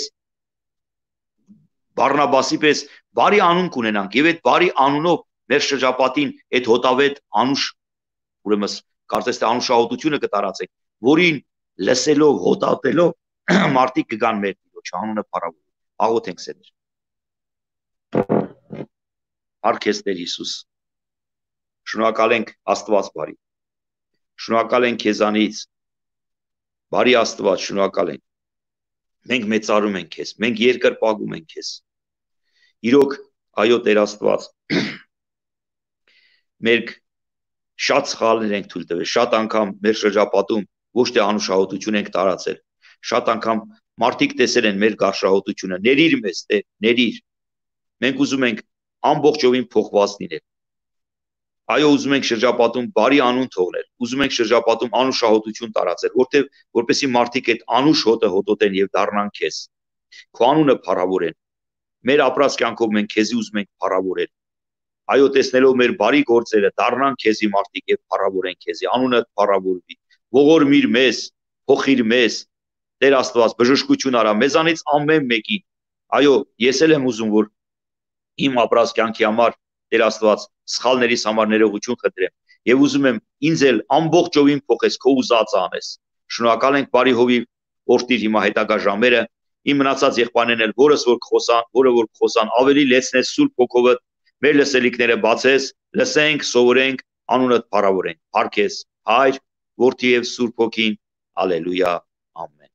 Բարնաբասի պես բարի անուն կունենանք եւ այդ բարի անունով մեր շրջապատին այդ հոտավետ անուշ, ուրեմն կարծես թե անուշահոտությունը կտարածենք, որին լսելով, հոտատելով մարդիկ կգան մեր Տիրոջ անունը փառավորի։ Աղոթենք սեներ։ Արքես Տեր Հիսուս, շնորհակալ ենք Աստված բարի։ Շնորհակալ ենք քեզանից, բարի Աստված, շնորհակալ ենք։ Մենք մեծարում ենք քեզ, մենք երկրպագում ենք քեզ։ Իրոք, այո Տեր Աստված, մեր շատ սխալներ ենք թույլ տվել, շատ անգամ մեր շրջապատում ոչ թե անուշահոտություն ենք տարածել, շատ անգամ մարդիկ տեսել են մեր գարշահոտությունը, ներիր մեզ, Տեր, ներիր։ Մենք ուզում ենք ամբողջովին փոխված լինել։ Այո, ուզում ենք շրջապատում բարի անուն թողնել, ուզում ենք շրջապատում անուշահոտություն տարածել, որտեղ որպեսզի մարդիկ այդ անուշ հոտը հոտոտեն եւ դառնան քեզ։ Քո անունը փառավորեն։ Մեր ապրած կյանքով մենք քեզի ուզում ենք փառավորել։ Այո, տեսնելով մեր բարի գործերը, դառնան քեզի մարդիկ եւ փառավորեն քեզի, անունդ փառավորվի։ Ողորմիր մեզ, փոխիր մեզ, Տեր Աստված, բժշկություն արա մեզանից ամեն մեկին։ Այո, ես էլ եմ ուզում, որ իմ ապրած կյանքի համար, Տեր Աստված, սխալներիս համար ներողություն խնդրեմ եւ ուզում եմ ինձ էլ ամբողջովին փոխես, քո ուզածը անես։ Շնորհակալ ենք բարի հովի օրտիր հիմա հետագա ժամերը, իմ մնացած եղբայրներն էլ որս որ խոսան, որը որ խոսան, ավելի լեցնես Սուրբ Հոգովը, մեր լսելիքները բացես, լսենք, սովորենք, անունդ փառավորենք։ Փառքես Հայր, Որդի եւ Սուրբ Հոգին։ Ալելույա, ամեն։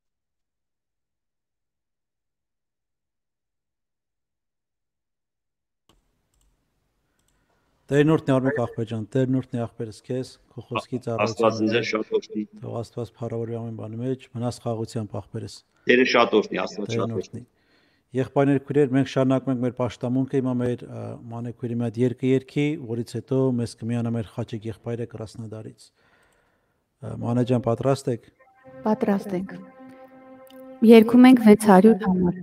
Տերնորդ Նարմիկ աղբեջան, Տերնորդ աղբերս քեզ, քո խոսքի Աստված ինձ շատ օգնի։ Թող Աստված փառավորի ամեն բանի մեջ, մնաս խաղաղությամբ աղբերս։ Տերը շատ օգնի, Աստված շատ օգնի։ Եղբայրներ, քույրեր, մենք շարունակում ենք մեր պաշտամունքը, հիմա մեր մանեքույրի մի հատ երկը երկի, որից հետո մեզ կմիանա մեր Խաչիկ եղբայրը Կրասնոդարից։ Մանե ջան, պատրաստ եք։ Պատրաստ ենք։ Երգում ենք վեց հարյուր համար։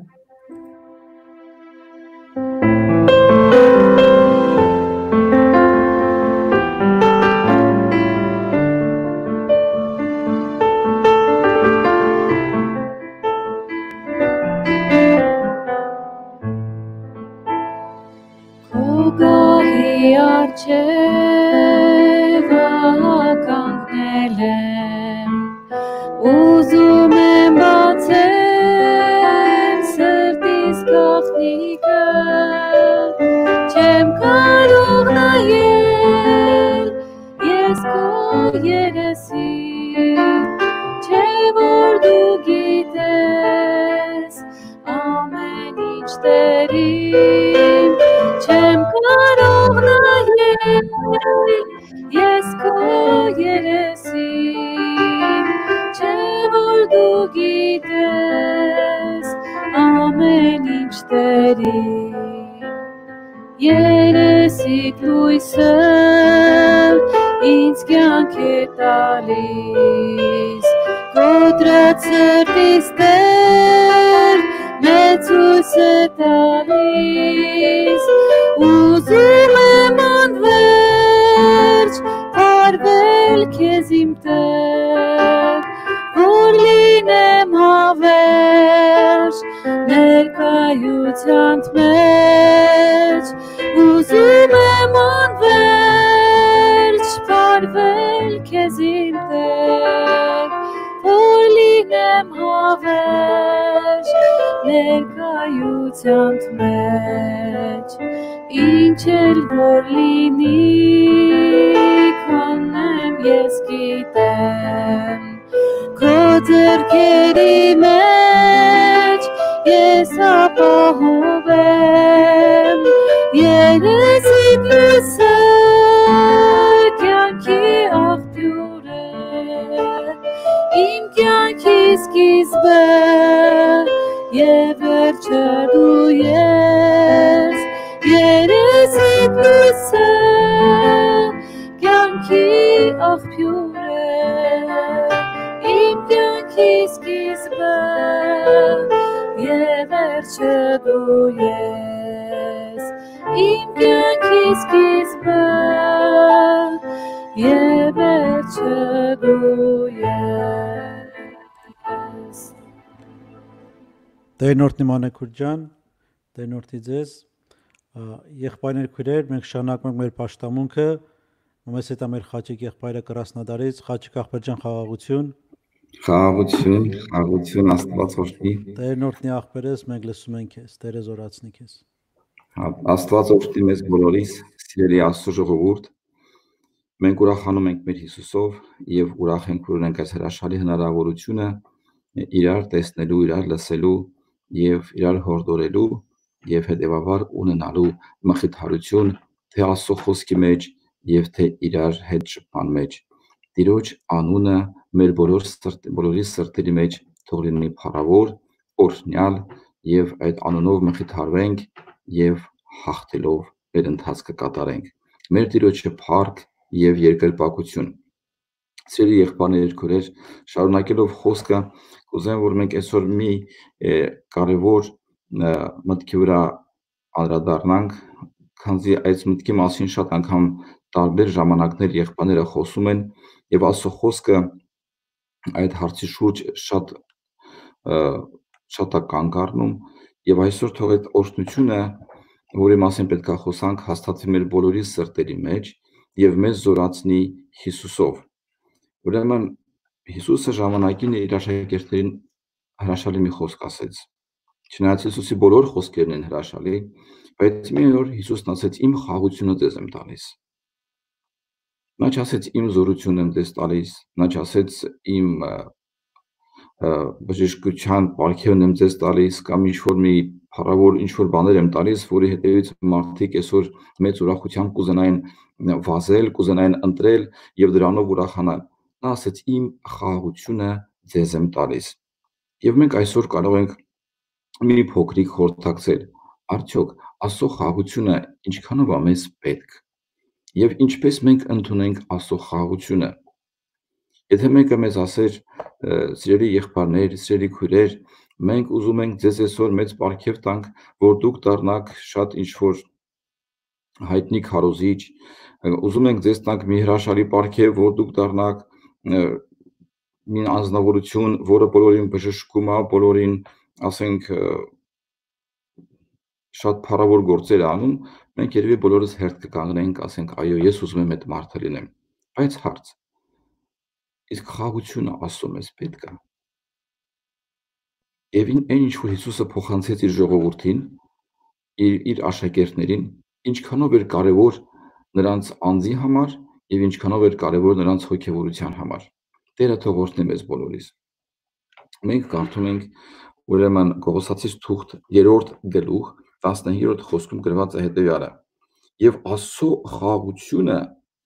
Չեմ կարող նայել ես քո երեսին, չէ որ դու գիտես ամեն ինչ Տերի, երեսիդ լույսը ինձ կյանք է տալիս, կոտրած սրտիս Տեր մեծ հույս է տալիս, ուզում եմ անվերջ փառվել քեզ իմ Տեր, որ լինեմ հավերժ ներկայությանդ մեջ, ուզում եմ անվերջ փառվել քեզ իմ Տեր, որ լինեմ հավերժ ներկայությանդ մեջ, ինչ էլ որ լինի քոնեմ ես գիտեմ, քո ձեռքերի մեջ ես ապահով եմ, երեսիդ լույսը կյանքի աղբյուր է, իմ կյանքի սկիզբը և վերջը դու ես, երեսիդ լույսը կյանքի աղբյուր է, իմ կյանքի սկիզբը և վերջը դու ես, իմ կյանքի սկիզբը և վերջը դու ես։ Տերնորդ Նիմանեքուր ջան, Տերնորդի ձեզ, եղբայրներ քույրեր, մենք շարունակում ենք մեր պաշտամունքը, մեզ հետ է մեր Խաչիկ եղբայրը Կրասնոդարից, Խաչիկ աղբեր ջան, խաղաղություն։ Խաղաղություն, խաղաղություն, Աստված օրհնի։ Տերնորդնի աղբերս, մենք լսում ենք քեզ, Տերը զորացնի քեզ։ Աստված օրհնի մեզ բոլորիս, սիրելի Աստծո ժողովուրդ։ Մենք ուրախանում ենք մեր Հիսուսով եւ ուրախ ենք, որ ունենք այս հրաշալի հնարավորությունը իրար տեսնելու, իրար լսելու եւ իրար հորդորելու եւ հետեւաբար ունենալու մխիթարություն թե Աստծո խոսքի մեջ եւ թե իրար հետ շփման մեջ։ Տիրոջ անունը մեր բոլոր բոլորի սրտերի մեջ թող լինի փառավոր, օրհնյալ եւ այդ անունով մխիթարվենք եւ հաղթելով մեր ընթացքը կատարենք։ Մեր Տիրոջը փառք եւ երկրպագություն։ Սիրելի եղբայրներ, քույրեր, շարունակելով խոսքը, կուզեմ, որ մենք այսօր մի կարևոր մտքի վրա անդրադառնանք, քանզի այս մտքի մասին շատ անգամ տարբեր ժամանակներ եղբայրները խոսում են եւ Աստծո խոսքը այդ հարցի շուրջ շատ շատ է կանգ առնում եւ այսօր թող այդ օրհնությունը, որի մասին պետք է խոսանք, հաստատվի մեր բոլորի սրտերի մեջ եւ մեզ զորացնի Հիսուսով։ Ուրեմն Հիսուսը ժամանակին իր աշակերտներին հրաշալի մի խոսք ասեց։ Չնայած Հիսուսի բոլոր խոսքերն են հրաշալի, բայց մի օր Հիսուսն ասեց. «Իմ խաղությունը ձեզ եմ տալիս»։ Նա չասեց իմ զորությունն եմ ձեզ տալիս, նա չասեց իմ բժշկության պարգևն եմ ձեզ տալիս կամ ինչ-որ մի փառավոր ինչ-որ բաներ եմ տալիս, որի հետևից մարդիկ այսօր մեծ ուրախությամբ կուզենային վազել, կուզենային ընտրել եւ դրանով ուրախանալ։ Նա ասեց իմ խաղաղությունը ձեզ եմ տալիս։ Եվ մենք այսօր կարող ենք մի փոքրիկ խորհրդակցել, արդյոք Աստծո խաղաղությունը ինչքանով է մեզ պետք եւ ինչպես մենք ընդունենք Աստծո խաղաղությունը։ Եթե մեկը մեզ ասեր, սիրելի եղբայրներ, սիրելի քույրեր, մենք ուզում ենք ձեզ այսօր մեծ պարգև տանք, որ դուք դառնաք շատ ինչ-որ հայտնի քարոզիչ, ուզում ենք ձեզ տանք մի հրաշալի պարգև, որ դուք դառնաք մի անձնավորություն, որը բոլորին բժշկում է, բոլորին, ասենք, շատ փառավոր գործեր անում, մենք երևի բոլորս հերթ կկանգնենք, ասենք, այո, ես ուզում եմ այդ մարդը լինեմ։ Բայց հարց. իսկ խաղաղությունը Աստծո մեզ պետք է։ Եվ այն ինչ որ Հիսուսը փոխանցեց իր ժողովրդին, իր իր աշակերտներին, ինչքանով էր կարևոր նրանց անձի համար եւ ինչքանով էր կարևոր նրանց հոգեվորության համար։ Տերը թող օրհնի մեզ բոլորիս։ Մենք կարդում ենք ուրեմն Կողոսացիս թուղթ երրորդ գլուխ տասնհինգերորդ խոսքում գրված է հետեւյալը. «Եվ Աստծո խաղաղությունը,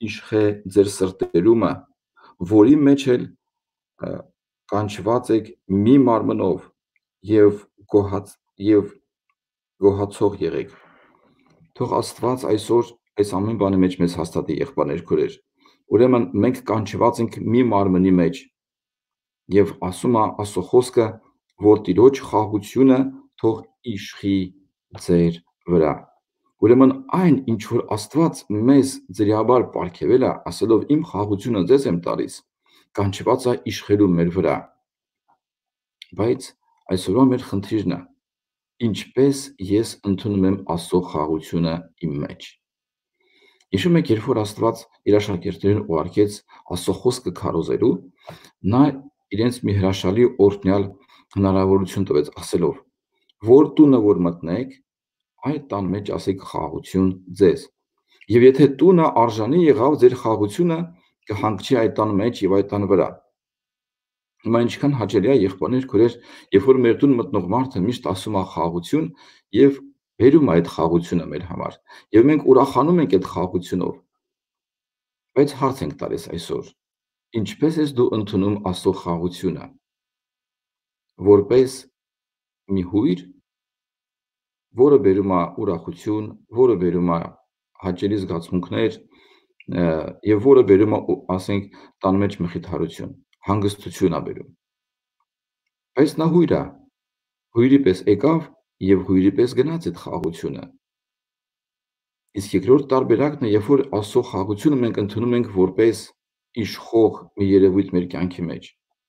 իշխե ձեր սրտերումը, որի մեջ էլ կանչված եք մի մարմնով եւ գոհաց եւ գոհացող եղեք։ Թող Աստված այսօր այս ամեն բանի մեջ մեզ հաստատի, եղբայրներ, քույրեր։ Ուրեմն մենք կանչված ենք մի մարմնի մեջ եւ ասում է Աստծո խոսքը, որ Տիրոջ խաղաղությունը թող իշխի ձեր վրա։ Ուրեմն այն, ինչ որ Աստված մեզ ձրիաբար պարգևել է, ասելով իմ խաղաղությունը ձեզ եմ տալիս, կանչված է իշխելու մեր վրա։ Բայց այսօրվա մեր խնդիրն է, ինչպես ես ընդունում եմ Աստծո խաղաղությունը իմ մեջ։ Հիշում եք, երբ որ Աստված իր աշակերտներին ուղարկեց Աստծո խոսքը քարոզելու, նա իրենց մի հրաշալի օրհնյալ հնարավորություն տվեց, ասելով, որ տունը որ մտնեք, այդ տան մեջ ասեք խաղաղություն ձեզ։ Եվ եթե տունը արժանի եղավ ձեր խաղաղությունը, կհանգչի այդ տան մեջ եւ այդ տան վրա։ Հիմա ինչքան հաճելի է, եղբայրներ, քույրեր, երբ որ մեր տուն մտնող մարդը միշտ ասում է խաղաղություն եւ բերում է այդ խաղաղությունը մեր համար, եւ մենք ուրախանում ենք այդ խաղաղությունով։ Բայց հարց ենք տալիս այսօր. ինչպես ես դու ընդունում Աստծո խաղաղությունը, որպես մի հույր, որը բերում է ուրախություն, որը բերում է հաճելի զգացմունքներ եւ որը բերում է, ասենք, տան մեջ մխիթարություն, հանգստություն է բերում։ Բայց նա հույր է, հույրի պես եկավ եւ հույրի պես գնաց այդ խաղաղությունը։ Իսկ երկրորդ տարբերակն է, երբ որ Աստծո խաղաղությունը մենք ընդունում ենք որպես իշխող մի երևույթ մեր կյանքի մեջ։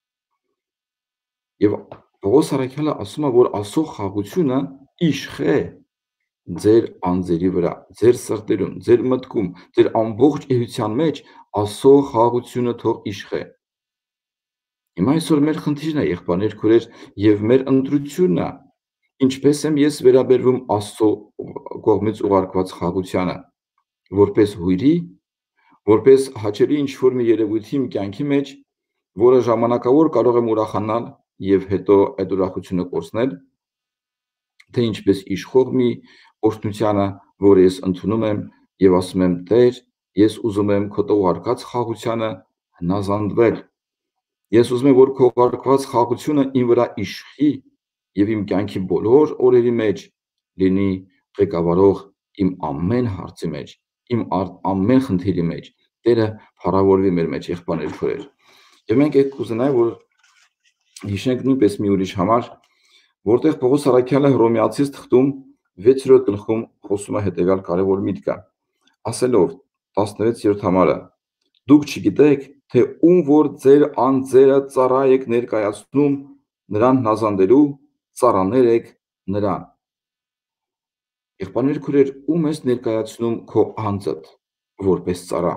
Եվ Պողոս առաքյալը ասում է, որ Աստծո խաղաղությունը իշխե ձեր անձերի վրա, ձեր սրտերում, ձեր մտքում, ձեր ամբողջ էության մեջ Աստծո խաղաղությունը թող իշխե։ Հիմա այսօր մեր խնդիրն է, եղբայրներ, քույրեր, եւ մեր ընտրությունն է, ինչպես եմ ես վերաբերվում Աստծո կողմից ուղարկված խաղաղությանը, որպես հույրի, որպես հաճելի ինչ-որ մի երևույթի իմ կյանքի մեջ, որը ժամանակավոր կարող եմ ուրախանալ եւ հետո այդ ուրախությունը կորցնել, թե ինչպես իշխող մի օրհնությանը, որ ես ընդունում եմ եւ ասում եմ Տեր, ես ուզում եմ քո ուղարկած խաղաղությանը հնազանդվել։ Ես ուզում եմ, որ քո ուղարկված խաղաղությունը իմ վրա իշխի եւ իմ կյանքի բոլոր օրերի մեջ լինի ղեկավարող իմ ամեն հարցի մեջ, իմ ամեն խնդիրի մեջ։ Տերը փառավորվի մեր մեջ, եղբայրներ, քույրեր։ Եվ մենք այդ կուզենայի, որ հիշենք նույնպես մի ուրիշ համար, որտեղ Պողոս առաքյալը Հռոմեացիս թղթում վեցերորդ գլխում խոսում է հետևյալ կարևոր միտքը, ասելով տասնվեցերորդ համարը. դուք չգիտեք, թե ում որ ձեր անձերը ծառա եք ներկայացնում նրան հնազանդելու, ծառաներ եք նրան։ Եղբայրներ, քույրեր, ում ես ներկայացնում քո անձդ որպես ծառա։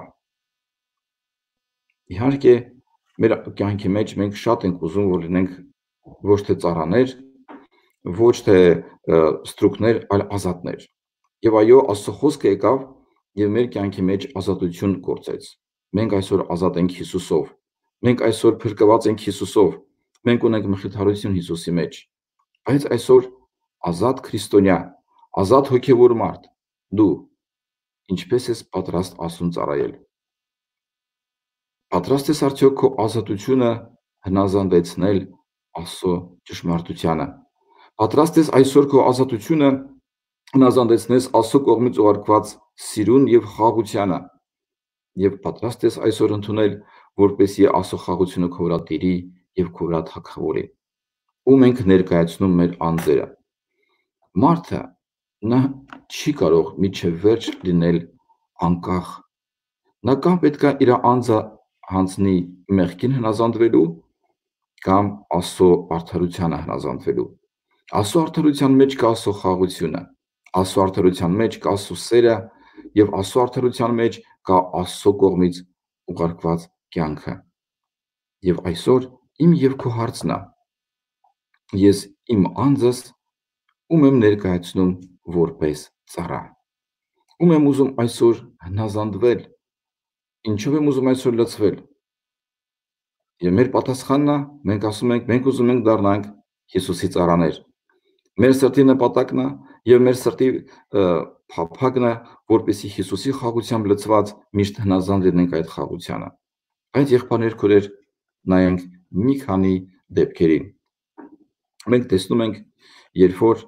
Իհարկե, մեր կյանքի մեջ մենք շատ ենք ուզում, որ լինենք ոչ թե ծառաներ, ոչ թե ստրուկներ, այլ ազատներ։ Եվ այո, Աստծո խոսքը եկավ եւ մեր կյանքի մեջ ազատություն գործեց։ Մենք այսօր ազատ ենք Հիսուսով։ Մենք այսօր փրկված ենք Հիսուսով։ Մենք ունենք մխիթարություն Հիսուսի մեջ։ Բայց այսօր ազատ քրիստոնյա, ազատ հոգևոր մարդ, դու ինչպես ես պատրաստ Աստծուն ծառայել։ Պատրաստ ես արդյոք քո ազատությունը հնազանդեցնել Աստծո ճշմարտությանը։ Պատրաստ ես այսօր քո ազատությունը հնազանդեցնես Աստծո կողմից ուղարկված սիրուն եւ խաղաղությանը։ Եվ պատրաստ ես այսօր ընդունել, որպեսզի Աստծո խաղաղությունը քո վրա տիրի եւ քո վրա թագավորի։ Ում ենք ներկայացնում մեր անձերը։ Մարդը նա չի կարող միջև վերջ լինել անկախ։ Նա կամ պետք է իր անձը հանձնի մեղքին հնազանդվելու, կամ Աստծո արդարությանը հնազանդվելու։ Աստծո արդարության մեջ կա Աստծո խաղաղությունը, Աստծո արդարության մեջ կա Աստծո սերը եւ Աստծո արդարության մեջ կա Աստծո կողմից ուղարկված կյանքը։ Եվ այսօր իմ եւ քո հարցն է. ես իմ անձս ում եմ ներկայացնում որպես ծառա։ Ում եմ ուզում այսօր հնազանդվել, ինչով եմ ուզում այսօր լցվել։ Եվ մեր պատասխանն է, մենք ասում ենք, մենք ուզում ենք դառնանք Հիսուսի ծառաներ։ Մեր սրտի նպատակն է եւ մեր սրտի փափագն է, որպեսզի Հիսուսի խաղությամբ լցված միշտ հնազանդ լինենք այդ խաղությանը։ Այդ եղբայրներ քուրեր նայենք մի քանի դեպքերին։ Մենք տեսնում ենք, երբ որ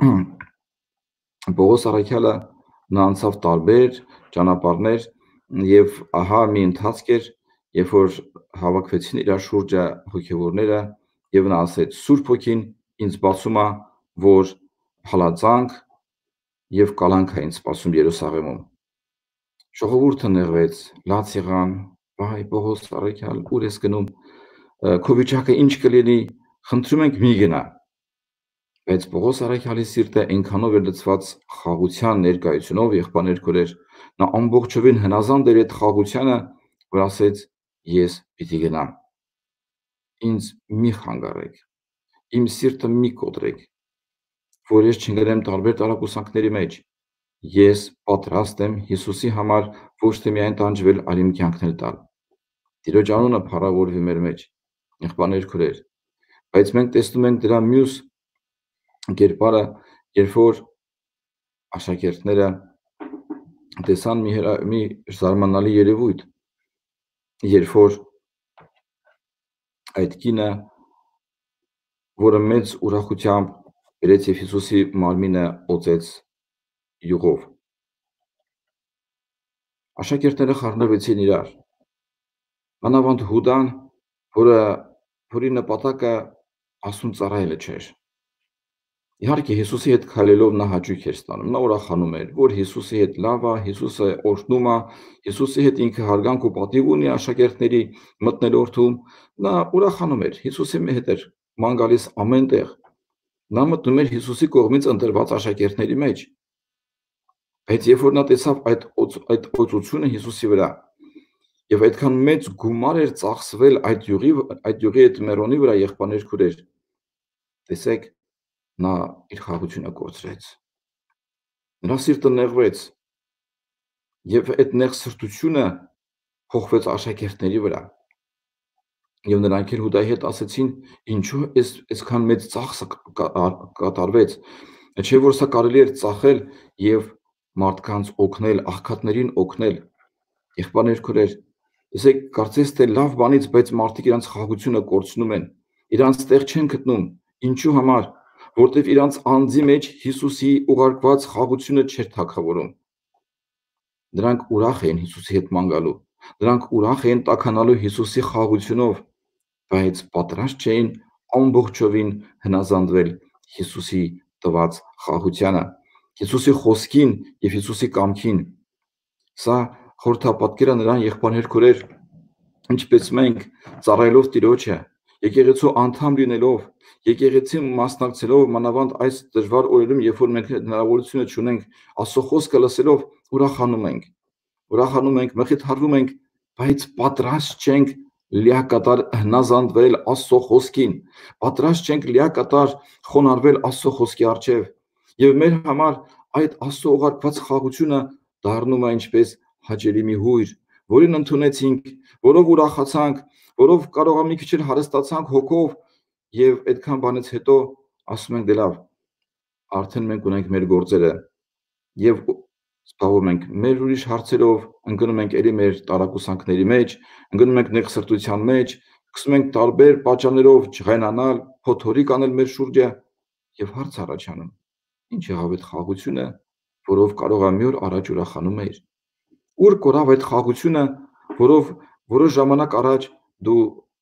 Պողոս առաքյալը նա անցավ տարբեր ճանապարհներ եւ ահա մի ընթացք էր, երբ որ հավաքվեցին իր շուրջը հոգևորները եւ նա ասեց. Սուրբ Հոգին ինձ բացում է, որ հալածանք եւ կալանք է ինձ սպասում Երուսաղեմում։ Ժողովուրդը նեղվեց, լաց եղան, վայ Պողոս առաքյալ, ուր ես գնում, քո վիճակը ինչ կլինի, խնդրում ենք մի գնա։ Բայց Պողոս առաքյալի սիրտը այնքանով էր լցված խաղության ներկայությունով, եղբայրներ քուրեր, նա ամբողջովին հնազանդ էր այդ խաղությանը, որ ասեց. ես պիտի գնամ։ Ինձ մի խանգարեք, իմ սիրտը մի կոտրեք, որ ես չընկնեմ տարբեր տարակուսանքների մեջ։ Ես պատրաստ եմ Հիսուսի համար ոչ թե միայն տանջվել, այլ իմ կյանքն տալ։ Տիրոջ անունը փառավորվի մեր մեջ, եղբայրներ քուրեր։ Բայց մենք տեսնում ենք դրա մյուս կերպարը, երբ որ աշակերտները տեսան մի, մի զարմանալի երևույթ, երբ որ այդ կինը, որը մեծ ուրախությամբ բերեց եւ Հիսուսի մարմինը օծեց յուղով, աշակերտները խառնվեցին իրար, մանավանդ Հուդան, որը որի նպատակը Աստծուն ծառայելը չէր։ Իհարկե Հիսուսի հետ քայլելով նա հաճույք էր ստանում, նա ուրախանում էր, որ Հիսուսի հետ լավ է, Հիսուսը օրհնում է, Հիսուսի հետ ինքը հարգանք ու պատիվ ունի աշակերտների մտնելորդում, նա ուրախանում էր, Հիսուսի հետ էր ման գալիս ամեն տեղ, նա մտնում էր Հիսուսի կողմից ընտրված աշակերտների մեջ։ Բայց երբ որ նա տեսավ այդ այդ օծությունը Հիսուսի վրա, եւ այդքան մեծ գումար էր ծախսվել այդ յուղի այդ յուղի այդ մերոնի վրա, եղբայրներ քուրեր, տեսեք, նա իր խաղությունը կորցրեց։ Նրա սիրտը նեղվեց եւ այդ նեղ սրտությունը փոխվեց աշակերտների վրա։ Եվ նրանք էլ Հուդայի հետ ասեցին, ինչու էս այսքան մեծ ծախսը կատարվեց, չէ՞ որ սա կարելի էր ծախել եւ մարդկանց օգնել, աղքատներին օգնել։ Եղբայրներ քուրեր, տեսեք, կարծես թե լավ բանից, բայց մարդիկ իրանց խաղությունը կորցնում են, իրանց տեղ չեն գտնում։ Ինչու համար, որտեվ իրանց անձի մեջ Հիսուսի ուղարկված խաղությունը չէր թագավորում։ Նրանք ուրախ էին Հիսուսի հետ ման գալու, նրանք ուրախ էին տաքանալու Հիսուսի խաղությունով, բայց պատրաստ չէին ամբողջովին հնազանդվել Հիսուսի տված խաղությանը, Հիսուսի խոսքին եւ Հիսուսի կամքին։ Սա խորհրդապատկերը նրան, եղբայրներ քուրեր, ինչպես մենք ծառայելով Տիրոջը, եկեղեցու անդամ լինելով, եկեղեցի մասնակցելով, մանավանդ այս դժվար օրերում, երբ որ մենք հնարավորությունը չունենք Աստծո խոսքը լսելով, ուրախանում ենք, ուրախանում ենք, մխիթարվում ենք, բայց պատրաստ չենք լիակատար հնազանդվել Աստծո խոսքին, պատրաստ չենք լիակատար խոնարհվել Աստծո խոսքի առջև, եւ մեր համար այդ Աստծո ուղարկված խաղությունը դառնում է ինչպես հաճելի մի հույր, որին ընդունեցինք, որով ուրախացանք, որով կարող է մի քիչ էլ հարստացանք հոգով, եւ այդքան բանից հետո ասում ենք դե լավ, արդեն մենք ունենք մեր գործերը եւ զբաղվում ենք մեր ուրիշ հարցերով, ընկնում ենք ելի մեր տարակուսանքների մեջ, ընկնում ենք նեղ սրտության մեջ, սկսում ենք տարբեր պատճառներով ջղայնանալ, փոթորիկ անել մեր շուրջը եւ հարց առաջանում. ինչ եղավ այդ խաղությունը, որով կարող է մի օր առաջ ուրախանում էր։ Ուր կորավ այդ խաղությունը, որով որոշ ժամանակ առաջ դու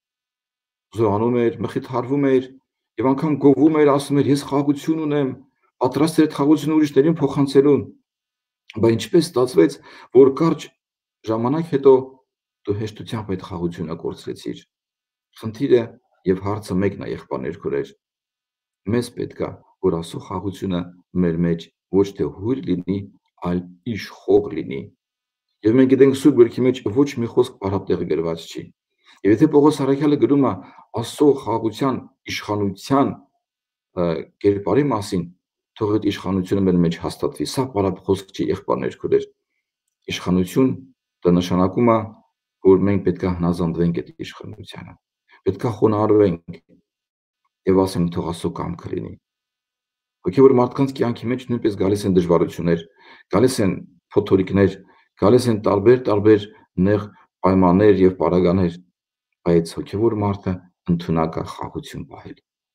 զոհանում էր, մխիթարվում էր եւ անգամ գովում էր, ասում էր ես խաղություն ունեմ, պատրաստ էր այդ խաղությունը ուրիշներին փոխանցելուն։ Բայց ինչպես ստացվեց, որ կարճ ժամանակ հետո դու հեշտությամբ այդ խաղությունը կորցրեցիր։ Խնդիրը եւ հարցը մեկն է, եղբայրներ քուրեր։ Մեզ պետք է, որ Աստծո խաղությունը մեր մեջ ոչ թե հույր լինի, այլ իշխող լինի։ Եվ մենք գիտենք Սուրբ Գրքի մեջ ոչ մի խոսք պարապտեղ գրված չի։ Եվ եթե Պողոս առաքյալը գրում է Աստծո խաղության իշխանության կերպարի մասին, թող այդ իշխանությունը մեր մեջ հաստատվի։ Սա պարապ խոսք չի, եղբայրներ քուրեր։ Իշխանություն դա նշանակում է, որ մենք պետք է հնազանդվենք այդ իշխանությանը։ Պետք է խոնարհվենք եւ ասենք թող Աստծո կամքը լինի։ Հոգևոր մարդկանց կյանքի մեջ նույնպես գալիս են դժվարություններ, գալիս են փոթորիկներ, գալիս են տարբեր-տարբեր նեղ պայմաններ եւ պարագաներ, բայց հոգևոր մարդը ընդունակ է խաղաղություն պահել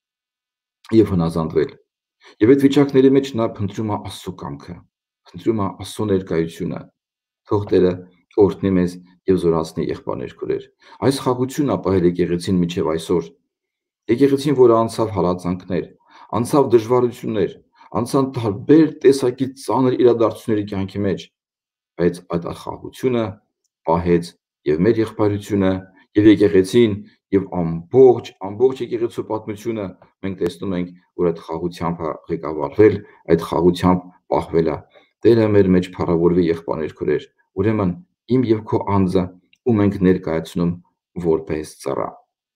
եւ հնազանդվել։ Եվ այդ վիճակների մեջ նա փնտրում է Աստծո կամքը, փնտրում է Աստծո ներկայությունը։ Թող Տերը օրհնի մեզ եւ զորացնի եղբայրներ քուրեր։ Այս խաղաղությունն է պահել եկեղեցին մինչեւ այսօր։ Եկեղեցին, որը անցավ հալածանքներ, անցավ դժվարություններ, անցան տարբեր տեսակի ծանր իրադարձությունների կյանքի մեջ, բայց այդ խաղաղությունը պահեց եւ մեր եղբայրությունը եւ եկեղեցին եւ ամբողջ ամբողջ եկեղեցու պատմությունը մենք տեսնում ենք, որ այդ խաղաղությամբ է ղեկավարվել, այդ խաղաղությամբ պահվել է։ Տերը մեր մեջ փառավորվի եղբայրներ քուրեր։ Ուրեմն իմ եւ քո անձը ում ենք ներկայացնում որպես ծառա։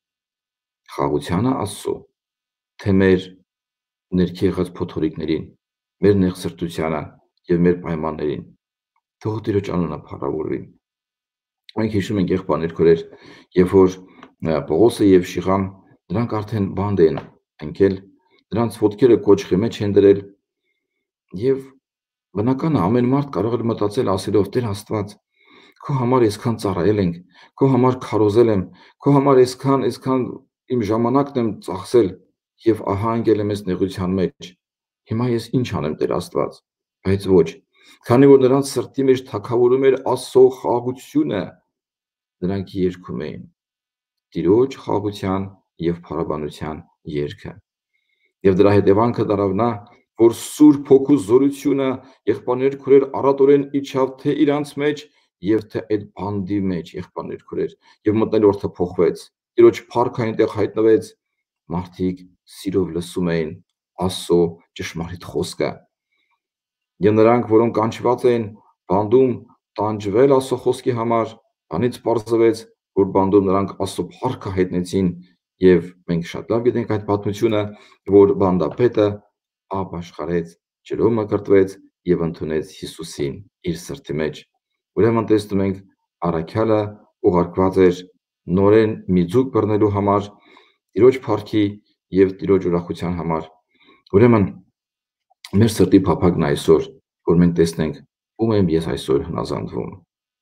Խաղաղությանը Աստծո, թե մեր ներքի եղած փոթորիկներին, մեր նեղսրտությանը եւ մեր պայմաններին։ Թող Տիրոջ անունը փառավորվի։ Մենք հիշում ենք եղբայրներ քուրեր, երբ որ Պողոսը եւ Շիղան նրանք արդեն բանդ են ընկել, նրանց ոտքերը կոճղի մեջ են դրել եւ բնական է ամեն մարդ կարող է մտածել ասելով Տեր Աստված, քո համար այսքան ծառայել ենք, քո համար քարոզել եմ, քո համար այսքան այսքան իմ ժամանակն եմ ծախսել եւ ահա ընկել եմ այս նեղության մեջ։ Հիմա ես ինչ անեմ Տեր Աստված։ Բայց ոչ, քանի որ նրանց սրտի մեջ թակավորում էր Աստծո խաղաղությունը, նրանք երգում էին Տիրոջ խաղաղության եւ փառաբանության երգը։ Եվ դրա հետևանքը դարավ նա, որ Սուրբ Հոգու զորությունը եղբայրներ քուրեր առատորեն իջավ թե իրանց մեջ եւ թե այդ բանդի մեջ եղբայրներ քուրեր եւ մտնելորդը փոխվեց։ Տիրոջ փառքը այնտեղ հայտնվեց, մարդիկ սիրով լսում էին Աստծո ճշմարիտ խոսքը։ Եվ նրանք, որոնք կանչված էին բանդում տանջվել Աստծո խոսքի համար, բանից պարզվեց, որ բանդում նրանք Աստծո փառքը հայտնեցին եւ մենք շատ լավ գիտենք այդ պատմությունը, որ բանդապետը ապաշխարեց, ջրով մկրտվեց եւ ընդունեց Հիսուսին իր սրտի մեջ։ Ուրեմն տեսնում ենք առաքյալը ուղարկված էր նորեն մի ձուկ բռնելու համար, Տիրոջ փառքի եւ Տիրոջ ուրախության համար։ Ուրեմն մեր սրտի փափագն այսօր, որ մենք տեսնենք ում եմ ես այսօր հնազանդվում։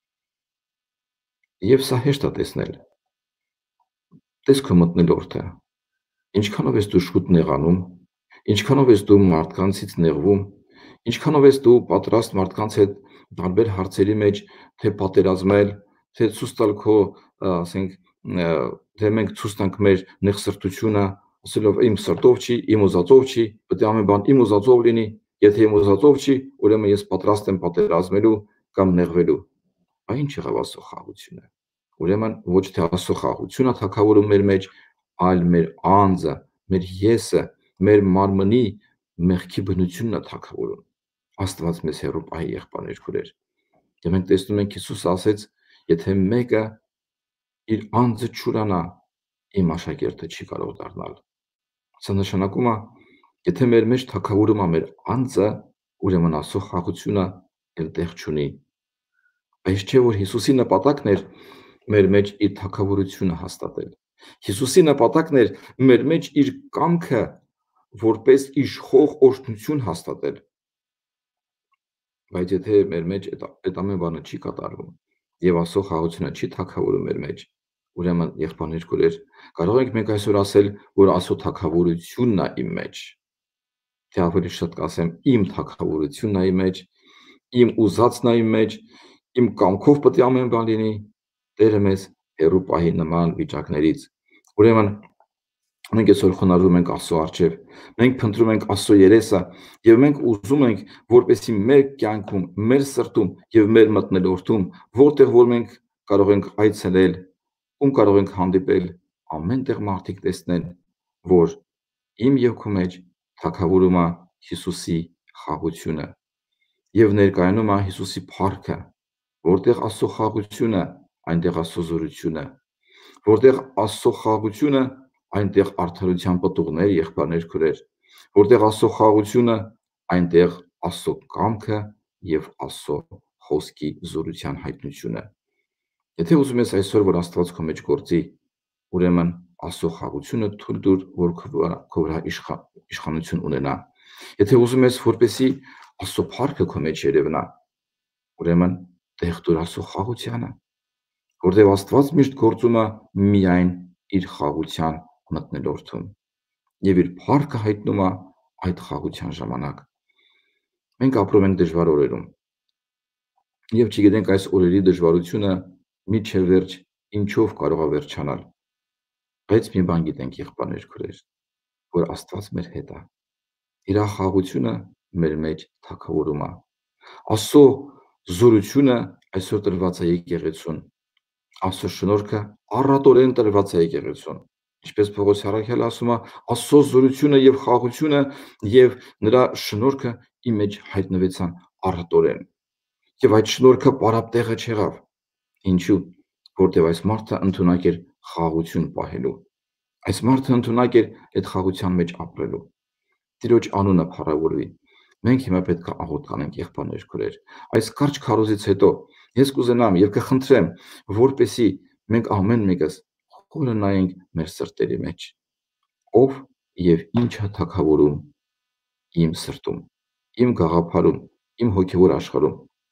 Եվ սա հեշտ է տեսնել։ Տես քո մտնելորդը, ինչքանով ես դու շուտ նեղանում, ինչքանով ես դու մարդկանցից նեղվում, ինչքանով ես դու պատրաստ մարդկանց հետ տարբեր հարցերի մեջ թե պատերազմել, թե ցույց տալ քո, ասենք, թե մենք ցույց տանք մեր նեղսրտությունը, ասելով իմ սրտով չի, իմ ուզածով չի, պետք է ամեն բան իմ ուզածով լինի, եթե իմ ուզածով չի, ուրեմն ես պատրաստ եմ պատերազմելու կամ նեղվելու։ Այ ինչ եղավ Աստծո խաղաղությունը։ Ուրեմն ոչ թե Աստծո խաղաղությունը թակավորում մեր մեջ, այլ մեր անձը, մեր եսը, մեր մարմնի մեղքի բնությունն է թակավորում։ Աստված մեզ հեռու պահի եղբայրներ քուրեր։ Եվ մենք տեսնում ենք Հիսուսը ասեց, եթե մեկը իր անձը չուրանա, իմ աշակերտը չի կարող դառնալ։ Սա նշանակում է, եթե մեր մեջ թակավորում է մեր անձը, ուրեմն Աստծո խաղաղությունը էլ տեղ չունի։ Այս չէ որ Հիսուսի նպատակն էր մեր մեջ իր թակավորությունը հաստատել։ Հիսուսի նպատակն էր մեր մեջ իր կամքը որպես իշխող օրհնություն հաստատել։ Բայց եթե մեր մեջ այդ ամեն բանը չի կատարվում եւ Աստծո խաղաղությունը չի թակավորում մեր մեջ, ուրեմն եղբայրներ քուրեր, կարող ենք մենք այսօր ասել, որ Աստծո թակավորությունն է իմ մեջ։ Թե ավելի շատ կասեմ, իմ թակավորությունն է իմ մեջ, իմ ուզածն է իմ մեջ, իմ կամքով պետք է ամեն բան լինի, Տերը մեզ հեռու պահի նման վիճակներից։ Ուրեմն մենք այսօր խոնարհվում ենք Աստծո առջև, մենք փնտրում ենք Աստծո երեսը եւ մենք ուզում ենք, որպեսզի մեր կյանքում, մեր սրտում եւ մեր մտնելորդում, որտեղ որ մենք կարող ենք այցելել, ում կարող ենք հանդիպել, ամենտեղ մարդիկ տեսնեն, որ իմ եւ քո մեջ թակավորում է Հիսուսի խաղաղությունը եւ ներկայանում է Հիսուսի փառքը, որտեղ Աստծո խաղաղությունը, այնտեղ Աստծո զորությունը, որտեղ Աստծո խաղաղությունը, այնտեղ արդարության պտուղներ, եղբայրներ քուրեր, որտեղ Աստծո խաղաղությունը, այնտեղ Աստծո կամքը եւ Աստծո խոսքի զորության հայտնությունը։ Եթե ուզում ես այսօր որ Աստված քո մեջ գործի, ուրեմն Աստծո խաղաղությունը թույլ տուր, որ քո վրա իշխանություն ունենա։ Եթե ուզում ես որպեսի Աստծո փառքը քո մեջ երևնա, ուրեմն տեղ տուր Աստծո խաղությանը, որտեղ Աստված միշտ գործում է միայն իր խաղության մթնոլորտում եւ իր փառքը հայտնում է այդ խաղության ժամանակ։ Մենք ապրում ենք դժվար օրերում եւ չգիտենք այս օրերի դժվարությունը միջև վերջ ինչով կարող է վերջանալ, բայց մի բան գիտենք, եղբայրներ քույրեր, որ Աստված մեր հետ է, իր խաղությունը մեր մեջ թագավորում է, Աստծո զորությունը այսօր տրված է եկեղեցուն, Աստծո շնորհքը առատորեն տրված է եկեղեցուն, ինչպես Պողոս Առաքյալը ասում է, Աստծո զորությունը եւ խաղությունը եւ նրա շնորհքը իմ մեջ հայտնվեցան առատորեն, եւ այդ շնորհքը պարապ տեղը չեղավ, ինչու, որտեղ այս մարդը ընդունակ էր խաղություն պահելու, այս մարդը ընդունակ էր այդ խաղության մեջ ապրելու, Տիրոջ անունը փառավորվի, մենք հիմա պետք է աղոթ կանենք եղբայրներ քույրեր, այս կարճ քարոզից հետո ես կուզենամ եւ կխնդրեմ, որպեսի մենք ամեն մեկս խորը նայենք մեր սրտերի մեջ, ով եւ ինչ է թագավորում իմ սրտում, իմ գաղափարում, իմ հոգեվոր աշխարհում,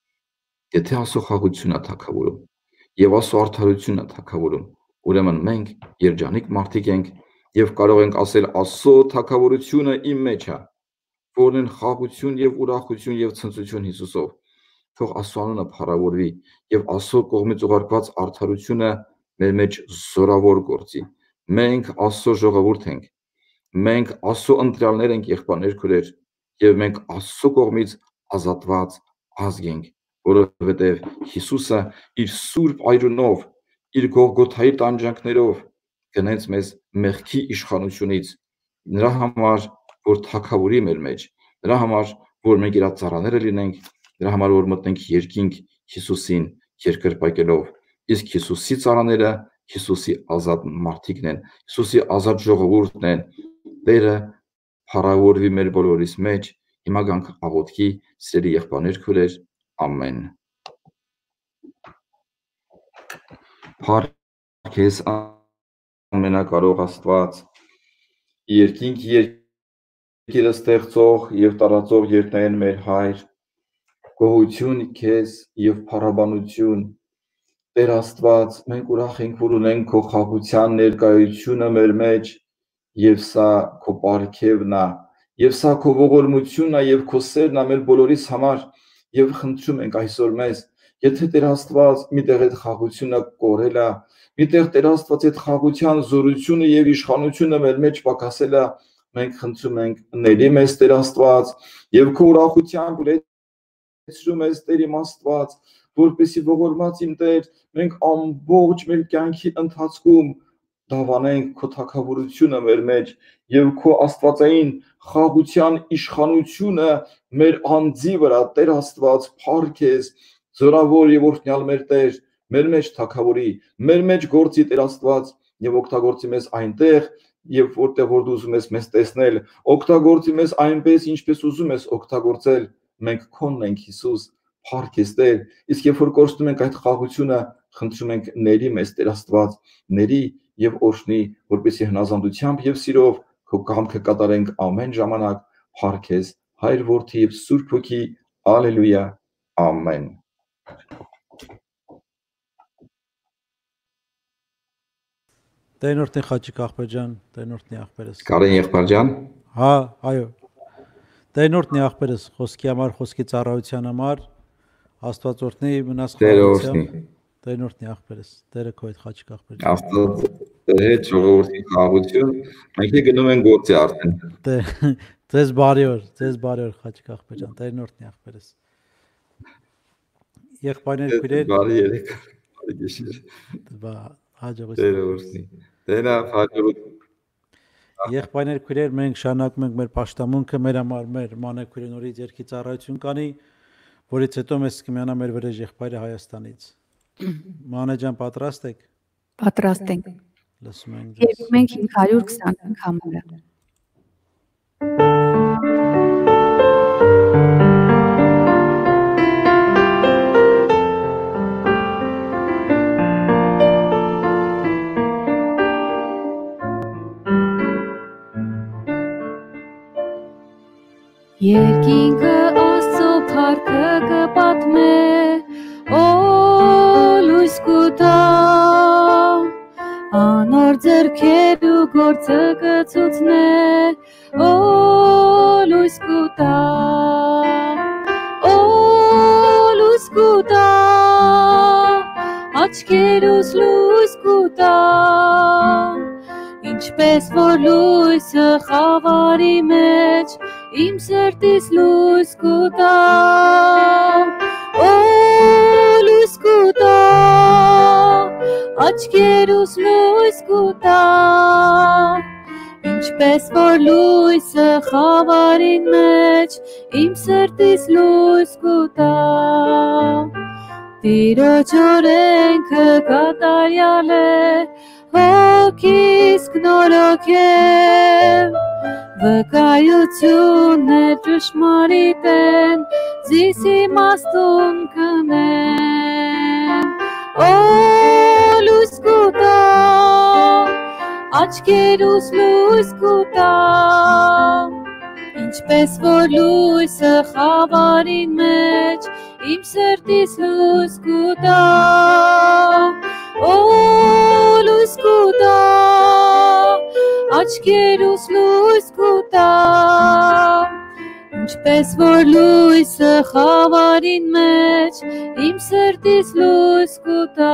եթե Աստծո խաղությունն է թագավորում եւ Աստծո արդարությունն է թագավորում, ուրեմն մենք երջանիկ մարդիկ ենք եւ կարող ենք ասել Աստծո թագավորությունը իմ մեջ է, որն են խաղություն եւ ուրախություն եւ ցնծություն Հիսուսով, թող Աստծո անունը փառավորվի եւ Աստծո կողմից ուղարկված արդարությունը մեր մեջ զորավոր գործի, մենք Աստծո ժողովուրդ ենք, մենք Աստծո ընտրյալներ ենք եղբայրներ քույրեր եւ մենք Աստծո կողմից ազատված ազգ ենք, որովհետեւ Հիսուսը իր սուրբ այրունով, իր Գողգոթայի տանջանքներով գնեց մեզ մեղքի իշխանությունից, նրա համար, որ թագավորի մեր մեջ, նրա համար, որ մենք իր ծառաները լինենք, նրա համար, որ մտնենք երկինք Հիսուսին երկրպագելով, իսկ Հիսուսի ծառաները Հիսուսի ազատ մարդիկն են, Հիսուսի ազատ ժողովուրդն են, Տերը փառավորվի մեր բոլորիս մեջ, հիմա գանք աղոթքի, սիրելի եղբայրներ քույրեր, ամեն։ Փառք քեզ ամենակարող Աստված, երկինք երկիրը ստեղծող եւ տարածող երկնային մեր Հայր, գոհություն քեզ եւ փառաբանություն, Տեր Աստված, մենք ուրախ ենք, որ ունենք քո խաղության ներկայությունը մեր մեջ, եւ սա քո պարգևն է, եւ սա քո ողորմությունն է եւ քո սերն է մեր բոլորիս համար, եւ խնդրում ենք այսօր մեզ, եթե Տեր Աստված միտեղ այդ խաղությունը կորել է, միտեղ Տեր Աստված այդ խաղության զորությունը եւ իշխանությունը մեր մեջ պակասել է, մենք խնդրում ենք ների մեզ Տեր Աստված եւ քո ուրախությամբ լեցրում ես Տեր իմ Աստված, որպեսի ողորմած իմ Տեր, մենք ամբողջ մեր կյանքի ընթացքում դավանենք քո թագավորությունը մեր մեջ եւ քո աստվածային խաղության իշխանությունը մեր անձի վրա, Տեր Աստված, փառք քեզ, զորավոր եւ օրհնյալ մեր Տեր, մեր մեջ թագավորի, մեր մեջ գործի Տեր Աստված եւ օգտագործի մեզ այնտեղ, եւ որտեղ որ դու ուզում ես մեզ տեսնել, օգտագործի մեզ այնպես, ինչպես ուզում ես օգտագործել, մենք քոնն ենք Հիսուս, փառք քեզ Տեր, իսկ երբ որ կորցնում ենք այդ խաղությունը, խնդրում ենք ների մեզ Տեր Աստված, ների եւ օրհնի, որպեսզի հնազանդությամբ եւ սիրով քո կամքը կատարենք ամեն ժամանակ, փառք քեզ, Հայր, Որդի եւ Սուրբ Հոգի, ալելույա, ամեն։ Տերնորդի Խաչիկ աղբեր ջան, Տերնորդի աղբերս։ Կարեն եղբայր ջան։ Հա, այո։ Տերնորդի աղբերս, խոսքի համար, խոսքի ծառայության համար, Աստված օրհնի, մնաս խաղաղությամբ։ Տերնորդի աղբերս, Տերը քո հետ Խաչիկ աղբեր ջան։ Աստված հետ ժողովրդի խաղաղություն, մենք գնում ենք գործի արդեն։ Ձեզ բարի օր, ձեզ բարի օր Խաչիկ աղբեր ջան, Տերնորդի աղբերս։ Եղբայրներ քույրեր։ Բարի երեկ, բարի գիշեր։ Բա հաջողություն։ Տերը օրհնի։ Տերը հաջողություն։ Եղբայրներ քույրեր, մենք շարունակում ենք մեր պաշտամունքը, մեր համար մեր մանեկ քույրենորից երկի ծառայություն կանի, որից հետո մեզ կմիանա մեր վրեժ եղբայրը Հայաստանից։ Մանե ջան, պատրաստ եք։ Պատրաստ ենք։ Լսում ենք ձեզ։ Երգում ենք հինգ հարյուր քսանհինգ համարը։ Երկինքը Աստծո փառքը կպատմե, օ լույս կուտա, անոր ձեռքերու գործը կցուցնե, օ լույս կուտա, օ լույս կուտա, աչքերուս լույս կուտա, ինչպես որ լույսը խավարի մեջ, իմ սրտիս լույս կուտա, օ լույս կուտա, աչքերուս լույս կուտա, ինչպես որ լույսը խավարին մեջ, իմ սրտիս լույս կուտա, Տիրոջ օրենքը կատարյալ է, հոգիս կնորոգեմ, վկայություններ ճշմարիտ են, զիս իմաստուն կնեն, օ լույս կուտա, աչքերուս լույս կուտա, ինչպես որ լույսը խավարին մեջ, իմ սրտիս լույս կուտա, օ լույս կուտա, աչքերուս լույս կուտա, ինչպես որ լույսը խավարին մեջ, իմ սրտիս լույս կուտա,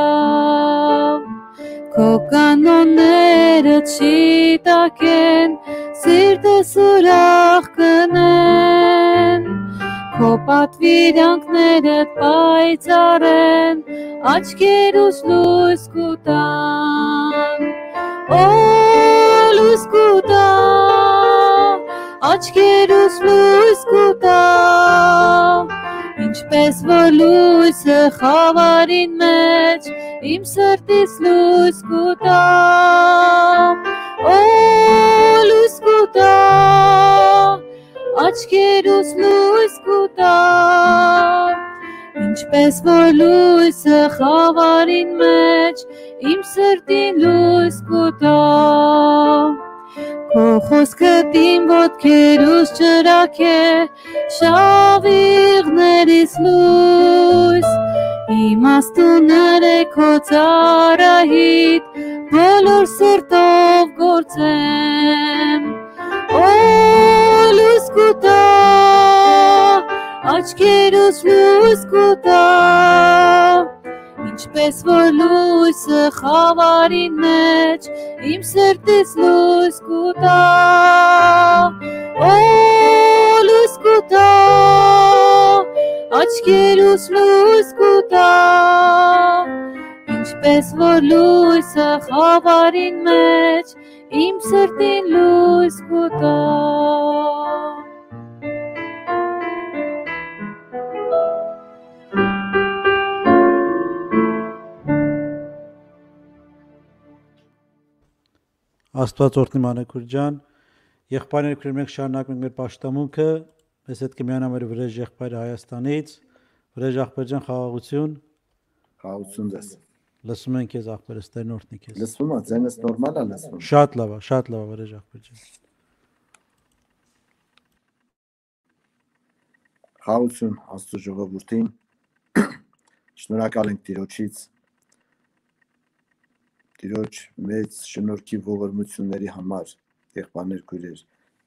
քո կանոնները չիտակեն, սիրտս ուրախ կնեն, քո պատվիրանքներդ պայծառ են, աչքերուս լույս կուտան, օ լույս կուտա, աչքերուս լույս կուտա, ինչպես որ լույսը խավարին մեջ, իմ սրտիս լույս կուտա, օ լույս կուտա, աչքերուս լույս կուտա, ինչպես որ լույսը խավարին մեջ, իմ սրտին լույս կուտա, քո խոսքդ իմ ոտքերուս ճրագ է, շավիղներիս լույս, իմաստուններ է քո ծառայիդ, բոլոր սրտով գործեմ, օ լույս կուտա, աչքերուս լույս կուտա, ինչպես որ լույսը խավարին մեջ, իմ սրտիս լույս կուտա, օ լույս կուտա, աչքերուս լույս կուտա, ինչպես որ լույսը խավարին մեջ, իմ սրտին լույս կուտա, Աստված օրհնի Մանեքուր ջան, եղբայրներ քրիմ մենք շարունակում ենք մեր պաշտամունքը, մեզ հետ կմիանա մեր վրեժ եղբայրը Հայաստանից, վրեժ աղբեր ջան, խաղաղություն, Խաղաղություն ձեզ։ լսում ենք քեզ աղբերս, Տերն օրհնի քեզ։ Լսվում է, ձենս նորմալ է լսվում։ Շատ լավ է, շատ լավ է վրեժ աղբեր ջան։ Խաղաղություն Աստծո ժողովրդին։ Շնորհակալ ենք Տիրոջից Տիրոջ մեծ շնորհքի ողորմությունների համար, եղբայրներ քույրեր։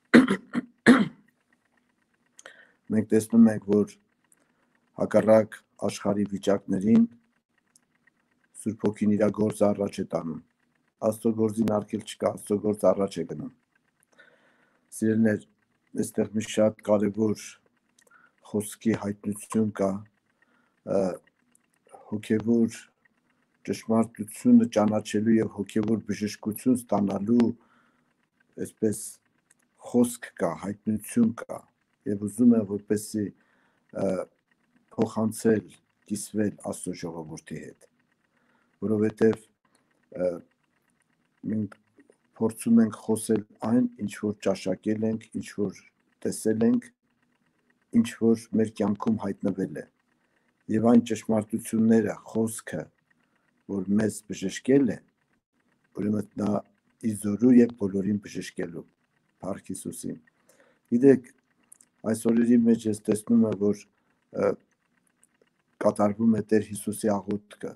Մենք տեսնում ենք, որ հակառակ աշխարհի վիճակներին Սուրբ Հոգին իր գործը առաջ է տանում։ Աստծո գործին արգել չկա, Աստծո գործը առաջ է գնում։ Սիրելիներ, այստեղ մի շատ կարևոր խոսքի հայտնություն կա, հոգևոր ճշմարտությունը ճանաչելու եւ հոգևոր բժշկություն ստանալու այսպես խոսք կա, հայտնություն կա եւ ուզում եմ որպեսզի փոխանցել, կիսվել Աստծո ժողովրդի հետ, որովհետեւ մենք փորձում ենք խոսել այն, ինչ որ ճաշակել ենք, ինչ որ տեսել ենք, ինչ որ մեր կյանքում հայտնվել է եւ այն ճշմարտությունները, խոսքը, որ մեզ բժշկել է, ուրեմն նա իզորու եւ բոլորին բժշկելու, Փառք Հիսուսին։ Գիտեք, Այս օրերի մեջ ես տեսնում եմ, որ կատարվում է Տեր Հիսուսի աղոթքը։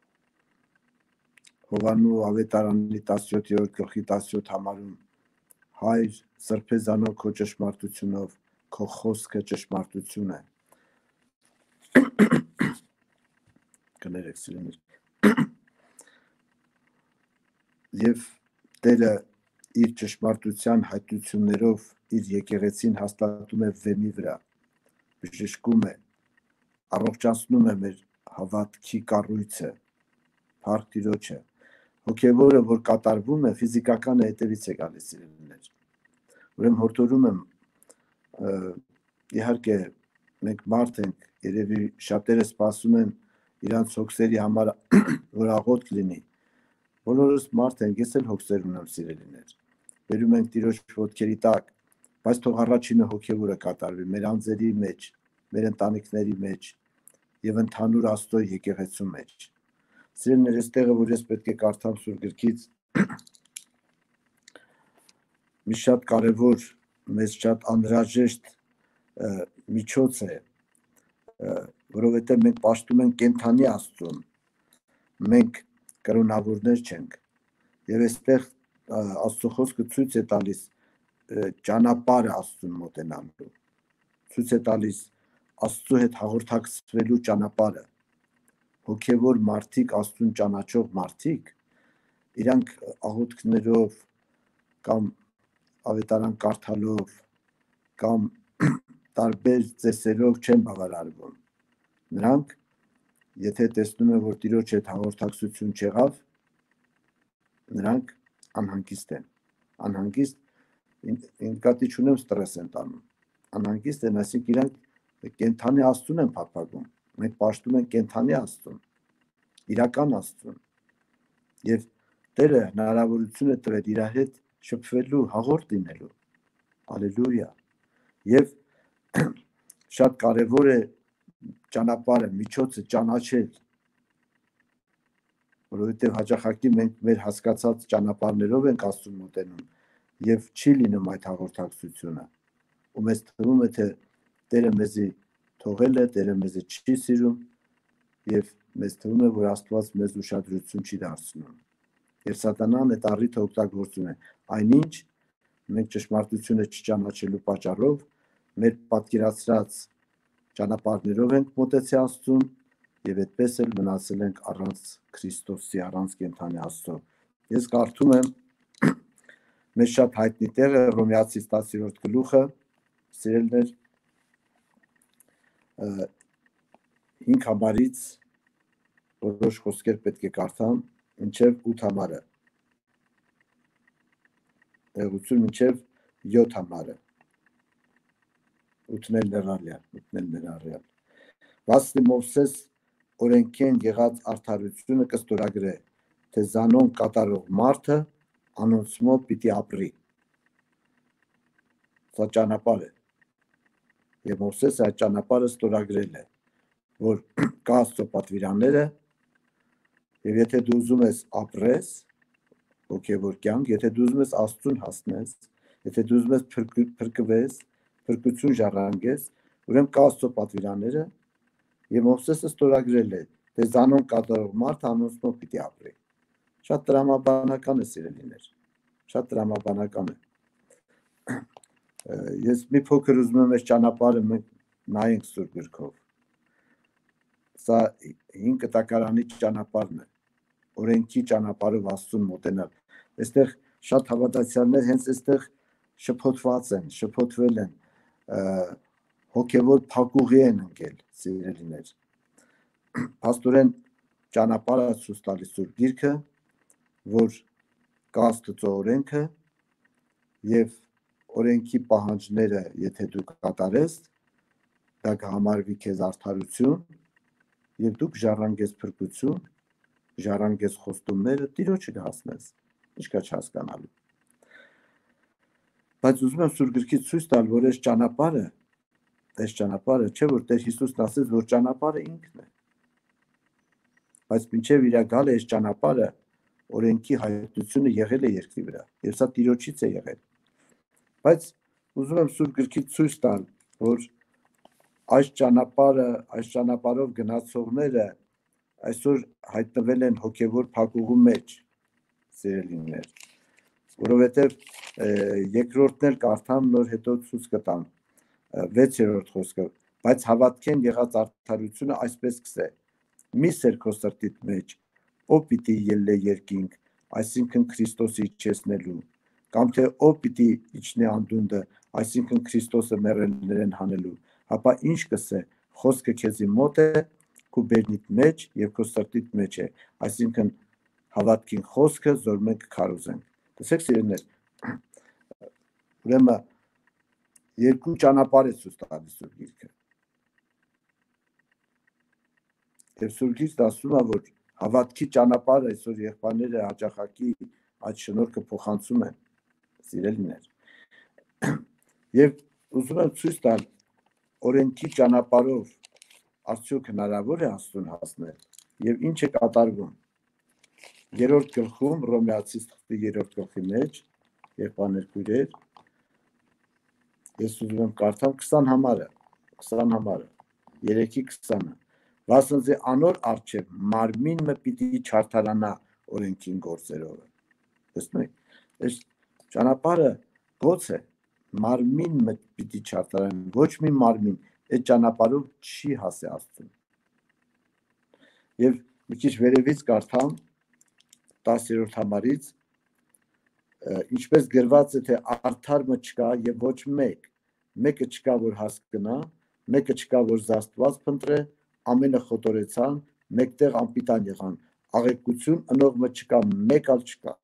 Հովանու ավետարանի տասնյոթերորդ գլխի տասնյոթ համարում Հայր, սրբեզանով քո ճշմարտությունով, քո խոսքը ճշմարտություն է։ Կներեք սիրելիներ։ Եվ Տերը իր ճշմարտության հայտություններով իր եկեղեցին հաստատում է վեմի վրա, բժշկում է, առողջացնում է մեր հավատքի կառույցը, փառք Տիրոջը։ Հոգևորը, որ կատարվում է, ֆիզիկականը հետևից է գալիս սիրելիներ։ Ուրեմն հորդորում եմ, իհարկե մենք մարդ ենք, երևի շատերը սպասում են իրանց հոգսերի համար, որ աղոթք լինի։ Բոլորս մարդ ենք, ես էլ հոգսեր ունեմ սիրելիներ։ Բերում ենք Տիրոջ ոտքերի տակ, բայց թող առաջինը հոգևորը կատարվի մեր անձերի մեջ, մեր ընտանիքների մեջ եւ ընդհանուր Աստծո եկեղեցու մեջ։ Սիրելիներ, այստեղը, որ ես պետք է կարդամ Սուրբ Գրքից, մի շատ կարևոր, մեզ շատ անհրաժեշտ միջոց է, որովհետև մենք պաշտում ենք կենդանի Աստծուն, մենք կրոնավորներ չենք, եւ այստեղ Աստծո խոսքը ցույց է տալիս ճանապարհը Աստծուն մոտենալու, ցույց է տալիս Աստծո հետ հաղորդակցվելու ճանապարհը։ Հոգևոր մարդիկ, Աստծուն ճանաչող մարդիկ, իրանք աղոթքներով կամ ավետարան կարդալով կամ տարբեր ծեսերով չեն բավարարվում։ Նրանք, եթե տեսնում են, որ Տիրոջ հետ հաղորդակցություն չեղավ, նրանք անհանգիստ են։ Անհանգիստ, ինքնատի չունեմ ստրես են տանում։ Անհանգիստ են, այսինքն իրանք կենդանի Աստծուն են փափագում։ Մենք պաշտում ենք կենդանի Աստծուն, իրական Աստծուն։ Եվ Տերը հնարավորություն է տվել իր հետ շփվելու, հաղորդ լինելու։ Հալելույա։ Եվ շատ կարևոր է ճանապարհը, միջոցը ճանաչել, որովհետև հաճախակի մենք մեր հասկացած ճանապարհներով ենք Աստծուն մոտենում եւ չի լինում այդ հաղորդակցությունը։ Ու մեզ թվում է, թե Տերը մեզի թողել է, Տերը մեզի չի սիրում եւ մեզ թվում է, որ Աստված մեզ ուշադրություն չի դարձնում։ Եվ Սատանան այդ առիթը օգտագործում է։ Այնինչ մենք ճշմարտությունը չճանաչելու պատճառով մեր պատկերացրած ճանապարհներով ենք մոտեցել Աստծուն եւ այդպես էլ մնացել ենք առանց Քրիստոսի, առանց կենդանի Աստծո։ Ես կարդում եմ մեր շատ հայտնի տեղը Հռոմեացիս տասներորդ գլուխը, սիրելիներ, հինգ համարից որոշ խոսքեր պետք է կարդամ, մինչև ութ համարը, տեղություն մինչև յոթ համարը, ութն էլ ներառյալ, ութն էլ ներառյալ։ Վասնի Մովսես օրենքեն եղած արդարությունը կստորագրե, թե զանոն կատարող մարդը անոնցմով պիտի ապրի։ Սա ճանապարհ է։ Եվ Մովսեսը այդ ճանապարհը ստորագրել է, որ կա Աստծո պատվիրանները, եւ եթե դու ուզում ես ապրես հոգևոր կյանք, եթե դու ուզում ես Աստծուն հասնես, եթե դու ուզում ես փրկվես, փրկություն ժառանգես, ուրեմն կա Աստծո պատվիրանները, եւ Մովսեսը ստորագրել է, թե զանոն կատարող մարդը անոնցմով պիտի ապրի։ Շատ տրամաբանական է, սիրելիներ, շատ տրամաբանական է։ Ես մի փոքր ուզում եմ այս ճանապարհը մենք նայենք Սուրբ Գրքով։ Սա հին կտակարանի ճանապարհն է, օրենքի ճանապարհով Աստծուն մոտենալ։ Այստեղ շատ հավատացյալներ հենց այստեղ շփոթված են, շփոթվել են, հոգևոր փակուղի են ընկել, սիրելիներ։ Փաստորեն ճանապարհը ցույց տալիս Սուրբ Գիրքը, որ կա Աստծո օրենքը եւ օրենքի պահանջները, եթե դու կատարես, դա կհամարվի քեզ արդարություն եւ դու կժառանգես փրկություն, ժառանգես խոստումները, Տիրոջը կհասնես, ինչ կա չհասկանալու։ Բայց ուզում եմ Սուրբ Գրքից ցույց տալ, որ այս ճանապարհը, այս ճանապարհը չէ, որ Տեր Հիսուսն ասեց, որ ճանապարհը ինքն է։ Բայց մինչև իր գալը այս ճանապարհը օրենքի հայտնությունը եղել է երկրի վրա, եւ սա Տիրոջից է եղել։ Բայց ուզում եմ Սուրբ Գրքից ցույց տալ, որ այս ճանապարհը, այս ճանապարհով գնացողները այսօր հայտնվել են հոգևոր փակուղու մեջ, սիրելիներ, որովհետև երկրորդն էլ կարդամ նոր հետո ցույց կտամ վեցերորդ խոսքը, բայց հավատքեն եղած արդարությունը այսպես կսե. մի սեր քո սրտիդ մեջ, ով պիտի ելլե երկինք, այսինքն Քրիստոսի իջեցնելու, կամ թե ով պիտի իջնե անդունդը, այսինքն Քրիստոսը մեռելներեն հանելու, ապա ինչ կսե, խոսքը քեզի մոտ է, քո բերնիդ մեջ եւ քո սրտիդ մեջ է, այսինքն հավատքին խոսքը, որ մենք քարոզենք։ Տեսեք սիրելիներ, ուրեմն երկու ճանապարհ է ցույց տալիս Սուրբ Գիրքը։ Եվ Սուրբ Գիրքն ասում է, որ հավատքի ճանապարհը այսօր եղբայրները հաճախակի այդ շնորհքը փոխանցում են, սիրելիներ։ Եվ ուզում եմ ցույց տալ օրենքի ճանապարհով արդյոք հնարավոր է Աստծուն հասնել եւ ինչ է կատարվում։ Երրորդ գլխում Հռոմեացիս երրորդ գլխի մեջ եղբայրներ քույրեր, ես ուզում եմ կարդամ քսան համարը, քսան համարը, երեքի քսանը, վասնզի անոր առջև մարմինը պիտի չարթարանա օրենքին գործերով։ Տեսնում եք, այս ճանապարհը ո՞ց է, մարմինը պիտի չարթարանա, ոչ մի մարմին այդ ճանապարհով չի հասե Աստծուն։ Եվ մի քիչ վերևից կարդամ տասերորդ համարից, ինչպես գրված է, թե արդարը չկա եւ ոչ մեկ, մեկը չկա, որ հասկանա, մեկը չկա, որ զաստված փնտրե, ամենը խոտորեցան, մեկտեղ անպիտան եղան, աղեկություն ընողը չկա, մեկ ալ չկա։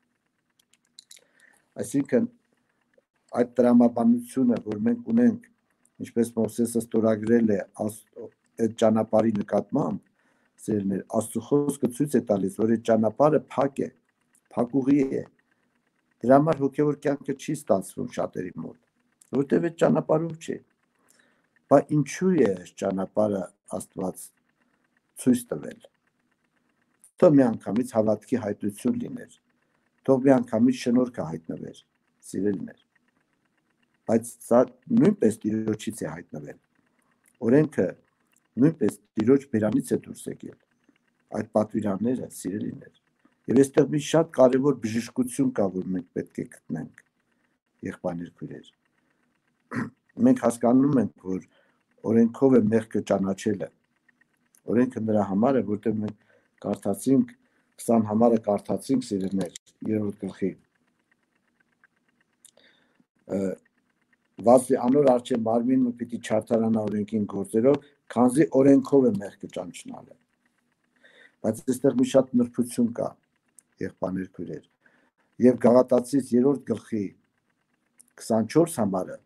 Այսինքն այդ տրամաբանությունը, որ մենք ունենք, ինչպես Մովսեսը ստորագրել է այդ ճանապարհի նկատմամբ, սերներ, Աստծո խոսքը ցույց է տալիս, որ այդ ճանապարհը փակ է, փակուղի է։ Դրա համար հոգևոր կյանքը չի ստացվում շատերի մոտ, որտեղ այդ ճանապարհով չի։ Բայց ինչու է այս ճանապարհը Աստված ցույց տվել։ Թող մի անգամից հավատքի հայտություն լիներ, թող մի անգամից շնորհքը հայտնվեր, սիրելիներ։ Բայց սա նույնպես Տիրոջից է հայտնվել։ Օրենքը նույնպես Տիրոջ բերանից է դուրս եկել։ Այդ պատվիրանները, սիրելիներ։ Եվ այստեղ մի շատ կարևոր բժշկություն կա, որ մենք պետք է գտնենք, եղբայրներ քույրեր։ Մենք հասկանում ենք, որ օրենքով է մեղքը ճանաչելը։ Օրենքը նրա համար է, որտեղ մենք կարդացինք, քսան համարը կարդացինք, սիրելիներ, երրորդ գլխի։ Վասի անոր առջև մարմինը պիտի չարթարանա օրենքին գործերով, քանզի օրենքով է մեղքը ճանչնալը։ Բայց այստեղ մի շատ նրբություն կա, եղբայրներ քույրեր։ Եվ Գաղատացիս երրորդ գլխի քսանչորս համարը,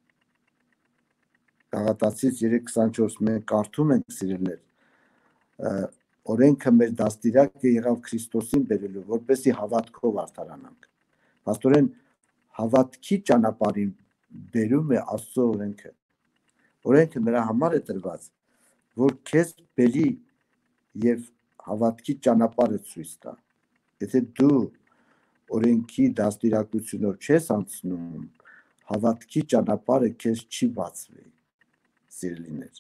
Գաղատացիս երեք քսանչորս մենք կարդում ենք, սիրելիներ, օրենքը մեր դաստիարակը եղավ Քրիստոսին բերելու, որպեսզի հավատքով արդարանանք։ Փաստորեն հավատքի ճանապարհին բերում է Աստծո օրենքը։ Օրենքը նրա համար է տրված, որ քեզ բերի եւ հավատքի ճանապարհը ցույց տա։ Եթե դու օրենքի դաստիարակությունով չես անցնում, հավատքի ճանապարհը քեզ չի բացվի, սիրելիներ։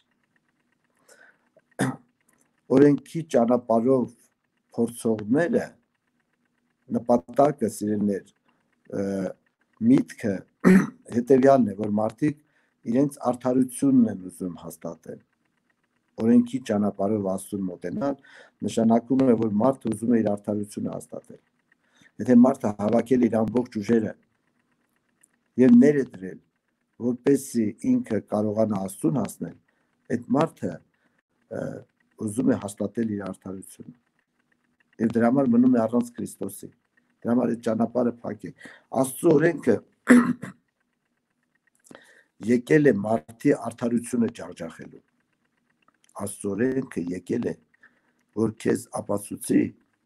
Օրենքի ճանապարհով փորձողները նպատակը, սիրելիներ, միտքը հետևյալն է, որ մարդիկ իրենց արդարությունն են ուզում հաստատել։ Օրենքի ճանապարհով Աստծուն մոտենալ նշանակում է, որ մարդը ուզում է իր արդարությունը հաստատել։ Եթե մարդը հավաքել իր ամբողջ ուժերը եւ ներդրել, որպեսզի ինքը կարողանա Աստծուն հասնել, այդ մարդը ուզում է հաստատել իր արդարությունը։ Եվ դրա համար մնում է առանց Քրիստոսի։ Դրա համար այդ ճանապարհը փակ է։ Աստծո օրենքը եկել է մարդի արդարությունը ջախջախելու։ Աստծո օրենքը եկել է, որ քեզ ապացուցի,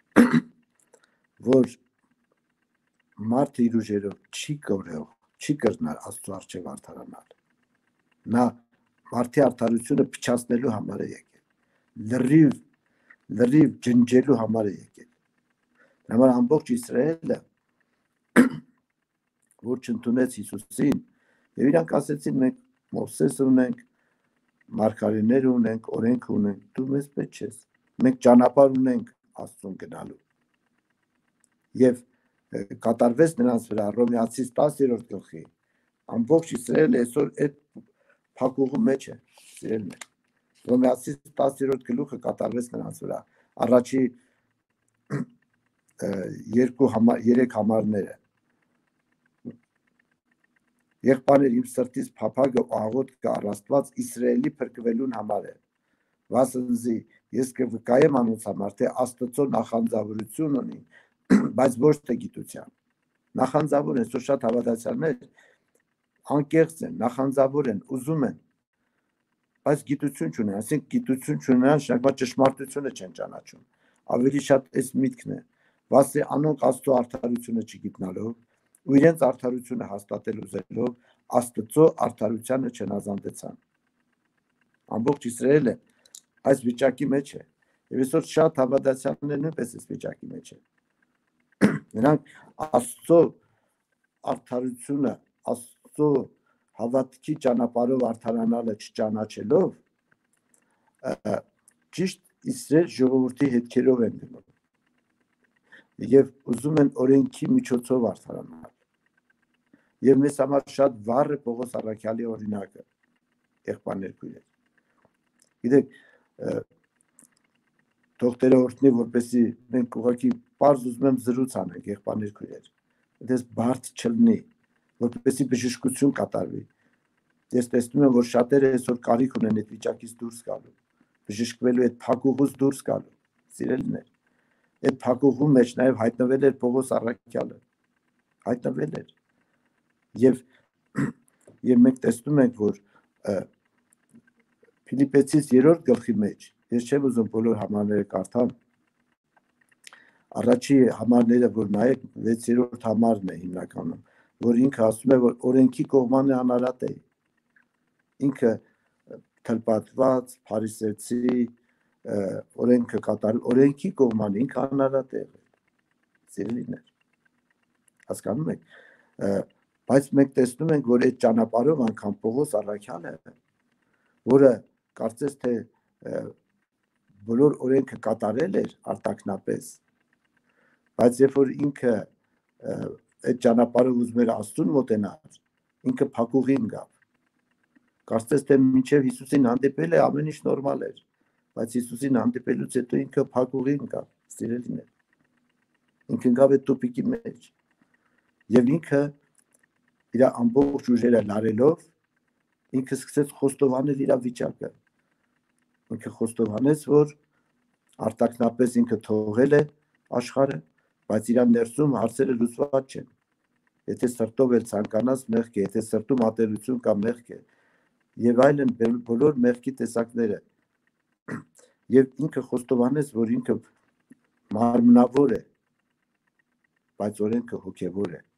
որ մարդը իր ուժերով չի կորել, չի կրնար Աստծո առջև արդարանալ։ Նա մարդի արդարությունը փչացնելու համար է եկել, լրիվ, լրիվ ջնջելու համար է եկել։ Դրա համար ամբողջ Իսրայելը, որ չընդունեց Հիսուսին, եւ իրանք ասեցին մենք Մովսես ունենք, մարգարեներ ունենք, օրենք ունենք, դու մեզ պետք չես։ Մենք ճանապարհ ունենք Աստծուն գնալու։ Եվ կատարվեց նրանց վրա Հռոմեացիս տասերորդ գլխի ամբողջ Իսրայելը այսօր այդ փակուղու մեջ է, սիրելիներ։ Հռոմեացիս տասերորդ գլուխը կատարվեց նրանց վրա։ Առաջի երկու համար, երեք համարները։ Եղբայրներ, իմ սրտից փափագը ու աղոթքը առ Աստված Իսրայելի փրկվելուն համար է։ Վասնզի ես կվկայեմ անոնց համար, թե Աստծո նախանձավորություն ունի, բայց ոչ թե գիտության։ Նախանձավոր են, սո շատ հավատացյալներ անկեղծ են, նախանձավոր են, ուզում են, բայց գիտություն չունեն, ասենք գիտություն չունեն, շնորհակալ ճշմարտությունը չեն ճանաչում։ Ավելի շատ այս միտքն է, վասի անոնք Աստծո արդարությունը չգիտնալով ու իրենց արդարությունը հաստատել ուզելով Աստծո արդարությանը չնազանդեցան։ Ամբողջ Իսրայելը այս վիճակի մեջ է, եւ այսօր շատ հավատացյալներ նույնպես այս վիճակի մեջ են։ Նրանք Աստծո արդարությունը, Աստծո հավատքի ճանապարհով արդարանալը չճանաչելով ճիշտ Իսրայել ժողովրդի հետքերով են գնում եւ ուզում են օրենքի միջոցով արդարանալ։ Եվ մեզ համար շատ վառ է Պողոս առաքյալի օրինակը, եղբայրներ քույրեր։ Գիտեք, թող օրհնի, որպեսզի մենք ուղղակի պարզ ուզում եմ զրույց անենք, եղբայրներ քույրեր։ Դες բարդ չլինի, որպեսզի բժշկություն կատարվի։ Ես տեսնում եմ, որ շատերը այսօր կարիք ունեն այդ վիճակից դուրս գալու, բժշկվելու այդ փակուղուց դուրս գալու, սիրելիներ։ Այդ փակուղու մեջ նաև հայտնվել էր Պողոս առաքյալը, հայտնվել էր։ Եվ եւ մենք տեսնում ենք, որ Ֆիլիպեցիս երրորդ գլխի մեջ, ես չեմ ուզում բոլոր համարները կարդալ, առաջի համարները, որ նայեք, վեցերորդ համարն է հիմնականում, որ ինքը ասում է, որ օրենքի կողմանը անարատ է, ինքը թլպատված, փարիսեցի, օրենքը կատար, օրենքի կողմանը ինքը անարատ է, սիրելիներ, հասկանում եք, բայց մենք տեսնում ենք, որ այդ ճանապարհով անգամ Պողոս առաքյալը, որը կարծես թե բոլոր օրենքը կատարել էր արտակնապես, բայց երբ որ ինքը այդ ճանապարհով ուզում էր Աստծուն մոտենալ, ինքը փակուղի ընկավ։ Կարծես թե մինչև Հիսուսին հանդիպել է ամեն ինչ նորմալ էր, բայց Հիսուսին հանդիպելուց հետո ինքը փակուղի ընկավ, սիրելիներ։ Ինքը ընկավ այդ տուփիկի մեջ։ Եվ ինքը իր ամբողջ ուժերը լարելով ինքը սկսեց խոստովանել իր վիճակը։ Ինքը խոստովանեց, որ արտակնապես ինքը թողել է աշխարհը, բայց իր ներսում հարցերը լուծված չեն։ Եթե սրտով էլ ցանկանաս մեղք է, եթե սրտում ատելություն կա մեղք է, եւ այլն բոլոր մեղքի տեսակները։ Եվ ինքը խոստովանեց, որ ինքը մարմնավոր է, բայց օրենքը հոգևոր է։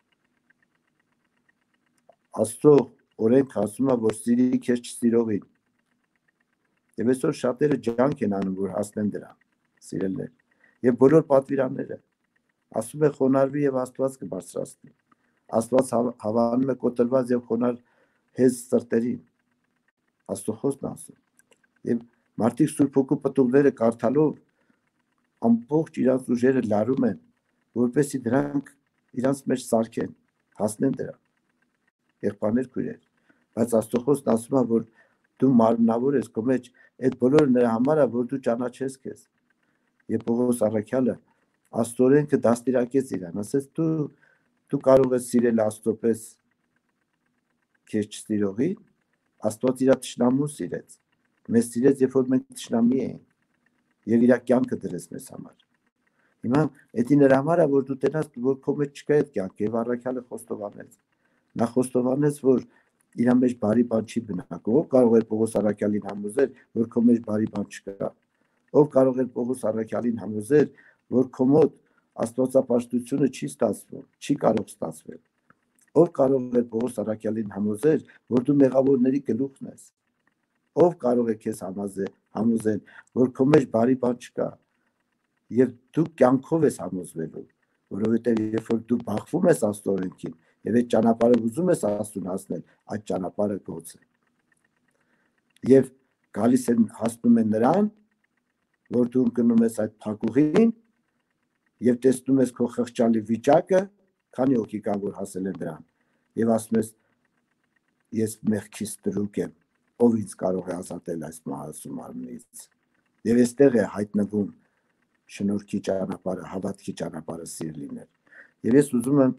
Աստծո օրենքը ասում է, որ սիրի քեզ չսիրողին։ Եվ այսօր շատերը ջանք են անում, որ հասնեն դրան, սիրելիներ։ Եվ բոլոր պատվիրանները ասում է խոնարհվի եւ Աստված կբարձրացնի։ Աստված հավանում է կոտրված եւ խոնարհ հեզ սրտերին։ Աստծո խոսքն ասում։ Եվ մարդիկ Սուրբ Հոգու պտուղները կարդալով ամբողջ իրաց ուժերը լարում են, որպեսզի դրանք իրանց մեջ սարքեն, հասնեն դրան։ Եղբայրներ քույրեր, բայց Աստծո խոսքն ասում է, որ դու մարմնավոր ես քո մեջ, այդ բոլորը նրա համար է, որ դու ճանաչես քեզ։ Եվ Պողոս առաքյալը Աստծո օրենքը դաստիարակեց իրան, ասեց դու դու կարող ես սիրել Աստծո պես քեզ չսիրողի, Աստված իր թշնամուն սիրեց։ Մեզ սիրեց, երբ որ մենք թշնամի էինք, եւ իր կյանքը դրեց մեզ համար։ Հիմա դա նրա համար է, որ դու տենաս, որ քո մեջ չկա այդ կյանքը, եւ առաքյալը խոստովանեց։ Նա խոստովանեց, որ իր մեջ բարի բան չի բնակվում։ Ով կարող էր Պողոս առաքյալին համոզել, որ քո մեջ բարի բան չկա։ Ով կարող էր Պողոս առաքյալին համոզել, որ քո մոտ աստվածապաշտությունը չի ստացվում, չի կարող ստացվել։ Ով կարող էր Պողոս առաքյալին համոզել, որ դու մեղավորների գլուխն ես։ Ով կարող է քեզ համոզել, համոզել, որ քո մեջ բարի բան չկա։ Եվ դու կյանքով ես համոզվելու, որովհետև երբ որ դու բախվում ես Աստծո օրենքին, Եվ այդ ճանապարհը ուզում ես Աստծուն հասնել, այդ ճանապարհը գոց է։ Եվ գալիս են հասնում են նրան, որ դու գնում ես այդ փակուղին եւ տեսնում ես քո խղճալի վիճակը, քանի հոգի կան որ հասել են դրան, եւ ասում ես ես մեղքից ստրուկ եմ, ով ինձ կարող է ազատել այս մահացու մարմնից։ Եվ այստեղ է հայտնվում շնորհքի ճանապարհը, հավատքի ճանապարհը սիրելիներ։ Եվ ես ուզում եմ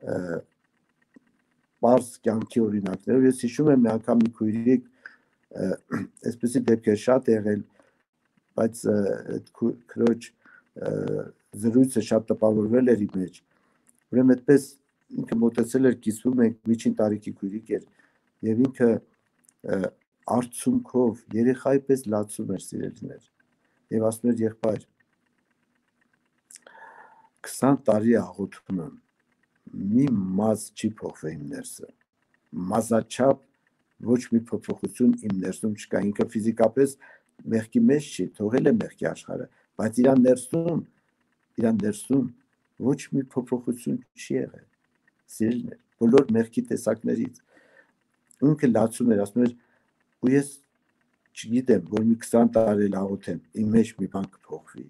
բարձ կյանքի օրինակներով, ես հիշում եմ մի անգամ մի քույրիկ այսպեսի դեպքեր շատ եղել, բայց այդ քրոջ զրույցը շատ տպավորվել էր իմ մեջ։ Ուրեմն այդպես ինքը մոտեցել էր կիսվում ենք, միջին տարիքի քույրիկ էր, եւ ինքը արցունքով երեխայի պես լացում էր սիրելիներ։ Եվ ասում էր եղբայր, քսան տարի աղոթում եմ, մի մազ չի փոխվել իմ ներսը, մազաչափ ոչ մի փոփոխություն իմ ներսում չկա, ինքը ֆիզիկապես մեղքի մեջ չի, թողել է մեղքի աշխարհը, բայց իր ներսում, իր ներսում ոչ մի փոփոխություն չի եղել, սիրելիներ, բոլոր մեղքի տեսակներից։ Ինքը լացում էր, ասում էր, ու ես չգիտեմ, որ մի քսան տարի աղոթեմ, իմ մեջ մի բան կփոխվի։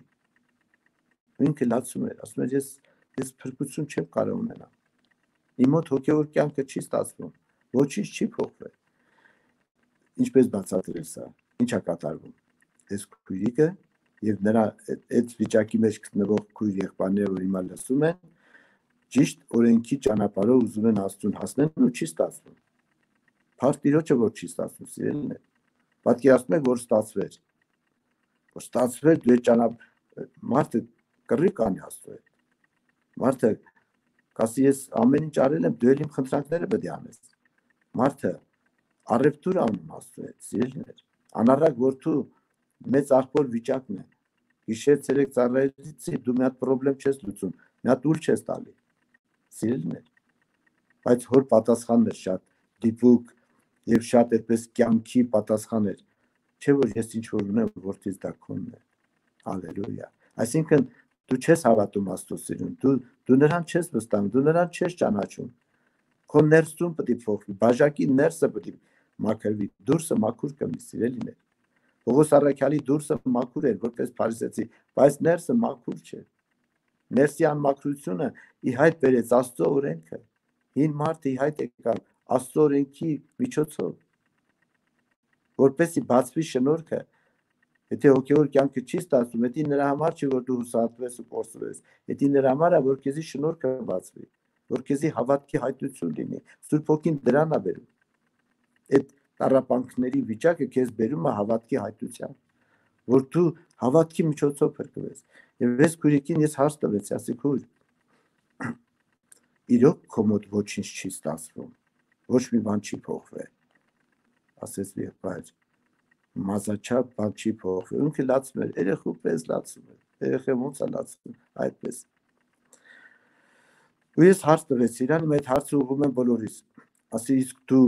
Ինքը լացում էր, ասում էր, ես ես փրկություն չեմ կարող ունենալ։ Իմ մոտ հոգևոր կյանքը չի ստացվում, ոչինչ չի փոխվել։ Ինչպես բացատրել սա, ինչ է կատարվում։ Այս քույրիկը եւ նրա այդ վիճակի մեջ գտնվող քույր եղբայրները, որ հիմա լսում են, ճիշտ օրենքի ճանապարհով ուզում են Աստծուն հասնել ու չի ստացվում։ Փառք Տիրոջը, որ չի ստացվում, սիրելիներ։ Պատկերացնում եք, որ ստացվեր։ Որ ստացվեր դու այդ ճանապարհ մարդը կռի կանի Աստծո հետ։ Մարդը կասի ես ամեն ինչ արել եմ, դու էլ իմ խնդրանքները պետք է անես։ Մարդը առևտուր անում Աստծո հետ, սիրելիներ։ Անառակ որդու մեծ աղբոր վիճակն է։ Գիշեր ցերեկ ծառայեցի, դու մի հատ խնդրեմ չես լուծում, մի հատ ուլ չես տալի։ Սիրելիներ։ Բայց հոր պատասխանն է շատ դիպուկ եւ շատ այդպես կյանքի պատասխան էր։ Չէ՞ որ ես ինչ որ ունեմ, որդից դա քոնն է։ Հալելույա։ Այսինքն դու չես հավատում Աստծո սիրուն, դու դու նրան չես վստահում, դու նրան չես ճանաչում։ Քո ներսում պետք է փոխվի, բաժակի ներսը պետք է մաքրվի, դուրսը մաքուր կմնի, սիրելիներ։ Պողոս առաքյալի դուրսը մաքուր էր, որպես փարիսեցի, բայց ներսը մաքուր չէ։ Ներսի անմաքրությունը ի հայտ բերեց Աստծո օրենքը։ Հին մարդը ի հայտ եկավ Աստծո օրենքի միջոցով, որպեսզի բացվի շնորհքը։ Եթե հոգևոր կյանքը չի ստացվում, դա նրա համար չի, որ դու հուսահատվես ու կորսվես, դա նրա համար է, որ քեզի շնորհքը բացվի, որ քեզի հավատքի հայտություն լինի։ Սուրբ Հոգին դրան է բերում։ Այդ տառապանքների վիճակը քեզ բերում է հավատքի հայտության, որ դու հավատքի միջոցով փրկվես։ Եվ ես քույրիկին ես հարց տվեցի, ասի քույր, իրոք քո մոտ ոչինչ չի ստացվում, ոչ մի բան չի փոխվել։ Ասեց եղբայր, մազաչափ բան չի փոխվել, ինքը լացում էր, երեխու պես լացում էր, երեխան ոնց է լացում, այդպես։ Ու ես հարց տվեցի իրան, այդ հարցը ուղղում եմ բոլորիս, ասի իսկ դու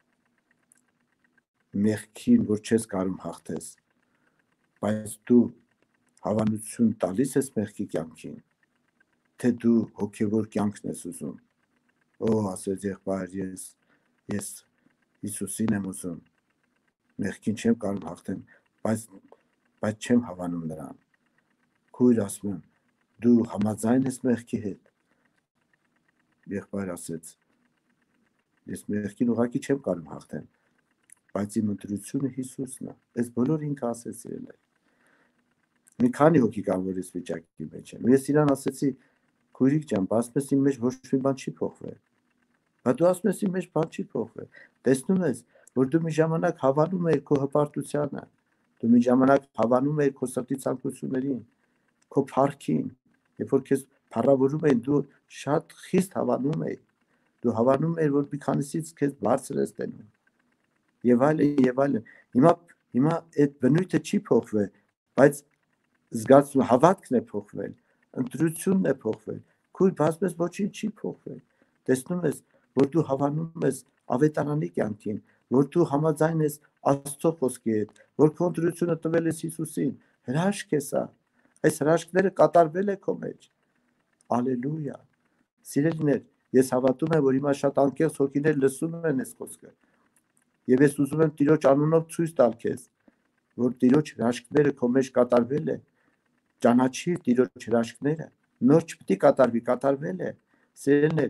մեղքին, որ չես կարող հաղթես, բայց դու հավանություն տալիս ես մեղքի կյանքին, թե դու հոգևոր կյանքն ես ուզում։ Օ, ասեց եղբայր, ես ես Հիսուսին եմ ուզում, մեղքին չեմ կարող հաղթեմ, բայց բայց չեմ հավանում նրան։ Քույր ասում եմ, դու համաձայն ես մեղքի հետ։ Եղբայր ասեց, ես մեղքին ուղղակի չեմ կարող հաղթեմ, բայց իմ ընտրությունը Հիսուսն է։ Այս բոլորը ինքը ասեց իրեն։ Մի քանի հոգի կան, որ այս վիճակի մեջ են։ Ես իրան ասեցի, քույրիկ ջան, ասես իմ մեջ ոչ մի բան չի փոխվել։ Բայց դու ասում ես իմ մեջ բան չի փոխվել։ Տեսնում ես, որ դու մի ժամանակ հավանում ես քո հպարտությանը, դու մի ժամանակ հավանում ես քո սրտի ցանկություններին, քո փառքին, երբ որ քեզ փառավորում են, դու շատ խիստ հավանում ես։ Դու հավանում ես, որ մի քանիսից քեզ բարձր ես տենում։ Եվ այլն, եւ այլն։ Հիմա հիմա այդ բնույթը չի փոխվել, բայց զգացում հավատքն է փոխվել, ընտրությունն է փոխվել։ Քույր, բացպես ոչինչ չի փոխվել։ Տեսնում ես, որ դու հավանում ես ավետարանի կյանքին, որ դու համաձայն ես Աստծո խոսքի հետ, որ քո ընտրությունը տվել ես Հիսուսին։ Հրաշք է սա։ Այս հրաշքները կատարվել է քո մեջ։ Ալելույա։ Սիրելիներ, Ես հավատում եմ, որ հիմա շատ անկեղծ հոգիներ լսում են այս խոսքը։ Եվ ես ուզում եմ Տիրոջ անունով ցույց տալ քեզ, որ Տիրոջ հրաշքները քո մեջ կատարվել է։ Ճանաչիր Տիրոջ հրաշքները։ Նոր չպիտի կատարվի, կատարվել է։ Սիրելիներ,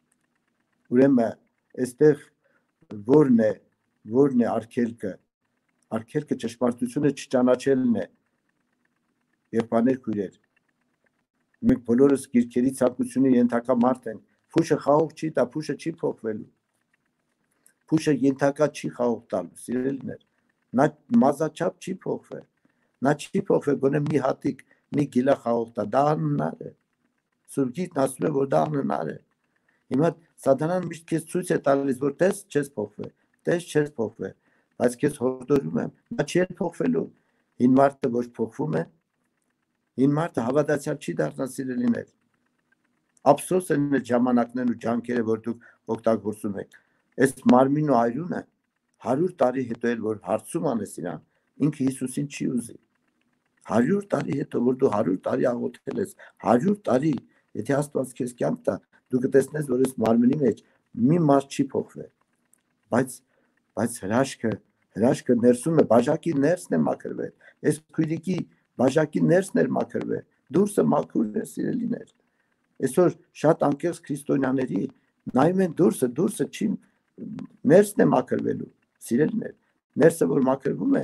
ուրեմն այստեղ որն է, որն է արգելքը։ Արգելքը ճշմարտությունը չճանաչելն է։ Եղբայրներ, քույրեր, մենք բոլորս գիրքերի ցանկությունի ենթակա մարդ ենք։ Փուշը խաղող չի տա, փուշը չի փոխվելու։ Փուշը ենթակա չի խաղող տալու, սիրելիներ։ Նա մազաչափ չի փոխվել։ Նա չի փոխվել, գոնե մի հատիկ, մի գիլա խաղող տա, դա անհնար է։ Սուրբ Գիրքն ասում է, որ դա անհնար է։ Հիմա Սատանան միշտ քեզ ցույց է տալիս, որ տես չես փոխվել, տես չես փոխվել, բայց քեզ հորդորում եմ, նա չի փոխվելու։ Հին մարդը ոչ փոխվում է, հին մարդը հավատացյալ չի դառնա, սիրելիներ։ Ափսոս են այդ ժամանակներն ու ջանքերը, որ դուք օգտագործում եք։ Այս մարմինն ու այրունը հարյուր տարի հետո էլ որ հարցում անես իրան, ինքը Հիսուսին չի ուզի։ հարյուր տարի հետո որ դու հարյուր տարի աղոթել ես, հարյուր տարի, եթե Աստված քեզ կյանք տա, դու կտեսնես, որ այս մարմնի մեջ մի մարդ չի փոխվել։ Բայց բայց հրաշքը, հրաշքը ներսում է, բաժակի ներսն է մաքրվել։ Այս քույրիկի բաժակի ներսն էր մաքրվել։ Դուրսը մաքուր է, սիրելիներ։ Այսօր շատ անկեղծ քրիստոնյաների նայում են դուրսը, դուրսը չի, ներսն է մաքրվելու, սիրելիներ։ Ներսը որ մաքրվում է,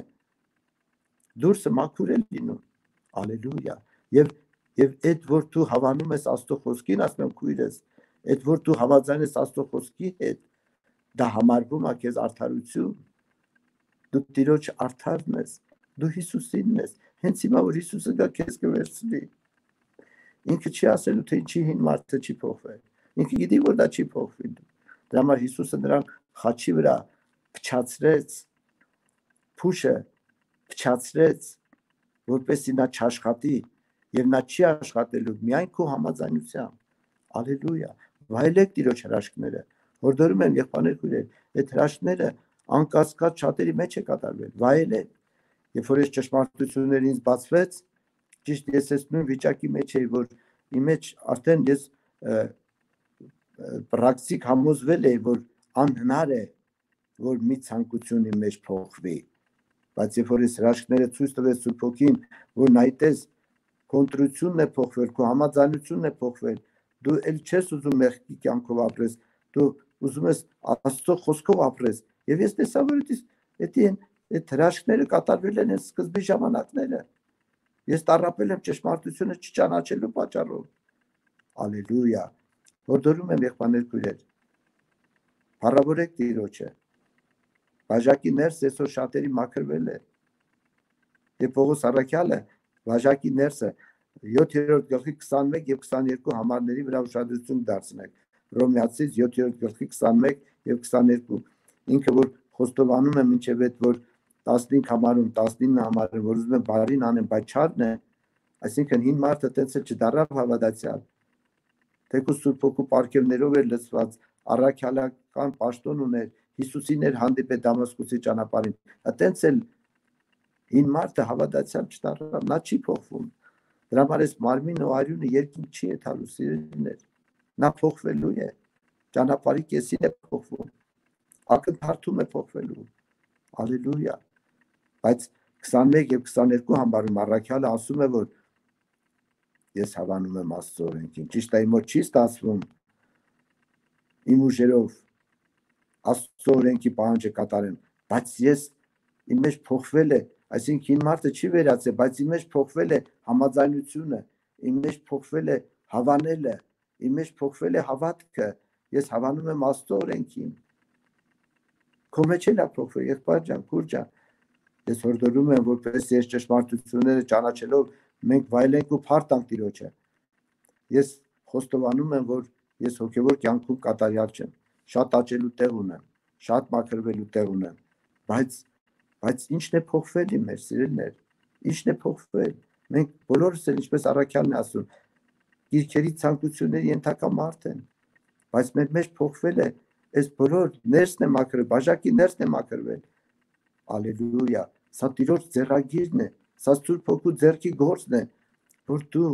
դուրսը մաքուր է լինում։ Ալելույա։ Եվ եւ այդ որ դու հավանում ես Աստծո խոսքին, ասում եմ քույրես, այդ որ դու հավատան ես Աստծո խոսքի հետ, դա համարվում է քեզ արդարություն։ Դու Տիրոջ արդարն ես, դու Հիսուսինն ես։ Հենց հիմա որ Հիսուսը գա քեզ կվերցնի։ Ինքը չի ասելու թե ինչի հին մարդը չի փոխվել։ Ինքը գիտի որ դա չի փոխվի։ Դրա համար Հիսուսը նրան խաչի վրա փչացրեց, փուշը փչացրեց, որպեսզի նա չաշխատի, եւ նա չի աշխատելու միայն քո համաձայնությամբ։ Ալելույա։ Վայելեք Տիրոջ հրաշքները։ Հորդորում եմ եղբայրներ քույրեր, այդ հրաշքները անկասկած շատերի մեջ է կատարվել։ Վայելեք։ Երբ որ այս ճշմարտությունները ինձ բացվեց, ճիշտ ես այս նույն վիճակի մեջ էի, որ իմ մեջ արդեն ես պրակտիկ համոզվել էի, որ անհնար է, որ մի ցանկություն իմ մեջ փոխվի։ Բայց երբ որ այս հրաշքները ցույց տվեց Սուրբ Հոգին, որ նայտես քո ընտրությունն է փոխվել, քո համաձայնությունն է փոխվել, դու էլ չես ուզում մեղքի կյանքով ապրես, դու ուզում ես Աստծո խոսքով ապրես։ Եվ ես տեսա, որ այդ հրաշքները կատարվել են այս սկզբի ժամանակները։ Ես տառապել եմ ճշմարտությունը չճանաչելու պատճառով։ Ալելույա։ Հորդորում եմ եղբայրներ քույրեր, փառավորեք Տիրոջը։ Բաժակի ներս այսօր շատերի մաքրվել է։ Եվ Պողոս առաքյալը բաժակի ներսը յոթերորդ գլխի քսանմեկ եւ քսաներկու համարների վրա ուշադրություն դարձնեք։ Հռոմեացիս յոթերորդ գլխի քսանմեկ եւ քսաներկու։ Ինքը որ խոստովանում է մինչև այդ որ տասնհինգ համարում, տասնինը համարում, որ ուզում են բարին անեն, բայց չարն է, այսինքն հին մարդը տենց էլ չդառավ հավատացյալ։ Թեկուզ Սուրբ Հոգու պարգևներով էր լցված, առաքյալական պաշտոն ուներ, Հիսուսին էր հանդիպել Դամասկոսի ճանապարհին։ Այտենց էլ հին մարդը հավատացյալ չդառավ, նա չի փոխվում։ Դրա համար այս մարմինը ու արյունը երկինք չի եթալու, սիրելիներ։ Նա փոխվելու է, ճանապարհի կեսին է փոխվում, ակնթարթում է փոխվելու։ Ալելույա։ Բայց քսանմեկ եւ քսաներկու համարում առաքյալը ասում է, որ ես հավանում եմ Աստծո օրենքին։ Ճիշտ է, իմ մոտ չի ստացվում իմ ուժերով Աստծո օրենքի պահանջը կատարեմ, բայց ես իմ մեջ փոխվել է, այսինքն հին մարդը չի վերացել, բայց իմ մեջ փոխվել է համաձայնությունը, իմ մեջ փոխվել է հավանելը, իմ մեջ փոխվել է հավատքը, ես հավանում եմ Աստծո օրենքին։ Քո մեջ էլ է փոխվել, եղբայր ջան, քուր ջան։ Ես հորդորում եմ, որպես ես ճշմարտությունները ճանաչելով մենք վայելենք ու փառտանք Տիրոջը։ Ես խոստովանում եմ, որ ես հոգևոր կյանքում կատարյալ չեմ, շատ աճելու տեղ ունեմ, շատ մաքրվելու տեղ ունեմ, բայց բայց ի՞նչն է փոխվել իմ մեջ, սիրելիներ, ի՞նչն է փոխվել։ Մենք բոլորս էլ ինչպես առաքյալն է ասում, գիրքերի ցանկությունների ենթակա մարդ են, բայց մեր մեջ փոխվել է այս բոլոր ներսն է մաքրվել, բաժակի ներսն է մաքրվել։ Ալելույա, սա Տիրոջ ձեռագիրն է, սա Սուրբ Հոգու ձեռքի գործն է, որ դու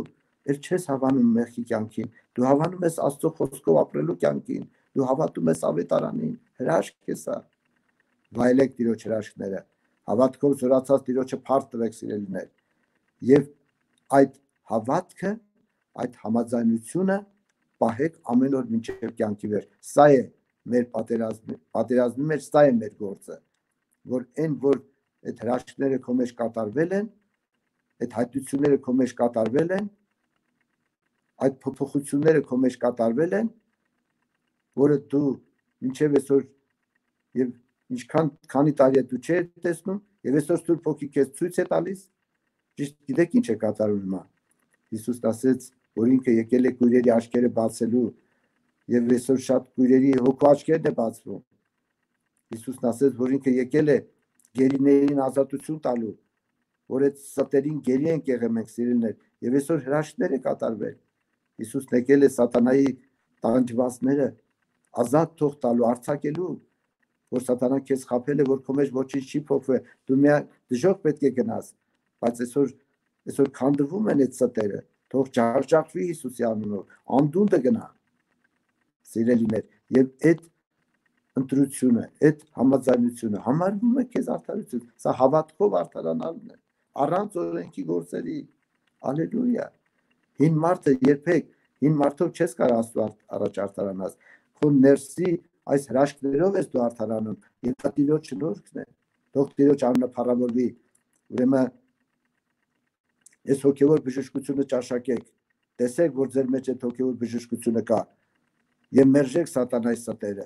Էլ չես հավանում մեղքի կյանքին, դու հավանում ես Աստծո խոսքով ապրելու կյանքին, դու հավատում ես ավետարանին, հրաշք է սա։ Վայելեք Տիրոջ հրաշքները, հավատքով զորացած Տիրոջը փառք տվեք սիրելիներ։ Եվ այդ հավատքը, այդ համաձայնությունը պահեք ամեն օր մինչև կյանքի վեր։ Սա է մեր պատերազմի, պատերազմի մեջ սա է մեր գործը, որ այն որ այդ հրաշքները քո մեջ կատարվել են, այդ հայտությունները քո մեջ կատարվել են, այդ փոփոխությունները քո մեջ կատարվել են, որը դու մինչև այսօր եւ ինչքան քանի տարի է դու չես տեսնում, եւ այսօր Սուրբ Հոգի քեզ ցույց է տալիս, ճիշտ գիտեք ինչ է կատարվում հիմա։ Հիսուսն ասեց, որ ինքը եկել է քույրերի աչքերը բացելու, եւ այսօր շատ քույրերի հոգու աչքերն է բացվում։ Հիսուսն ասեց, որ ինքը եկել է գերիներին ազատություն տալու, որ այդ սատերին գերի են եղել մենք սիրելիներ, եւ այսօր հրաշքներ է կատարվել։ Հիսուսն եկել է սատանայի տանջվածները ազատ թող տալու, արձակելու, որ սատանան քեզ խաբել է, որ քո մեջ ոչինչ չի փոխվել, դու միայն դժոխք պետք է գնաս, բայց այսօր այսօր քանդվում են այդ սատերը, թող ջարդջախվի Հիսուսի անունով, անդունդը գնա։ Սիրելիներ, եւ այդ ընտրությունը, այդ համաձայնությունը համարվում է քեզ արդարություն, սա հավատքով արդարանալն է, առանց օրենքի գործերի։ Ալելույա։ Հին մարդը երբեք, հին մարդով չես կարող Աստծո առաջ արդարանաս, քո ներսի այս հրաշքներով ես դու արդարանում, եւ դա Տիրոջ շնորհքն է, թող Տիրոջ անունը փառավորվի։ Ուրեմն այս հոգեվոր բժշկությունը ճաշակեք, տեսեք, որ ձեր մեջ այդ հոգեվոր բժշկությունը կա, եւ մերժեք սատանայի սատերը։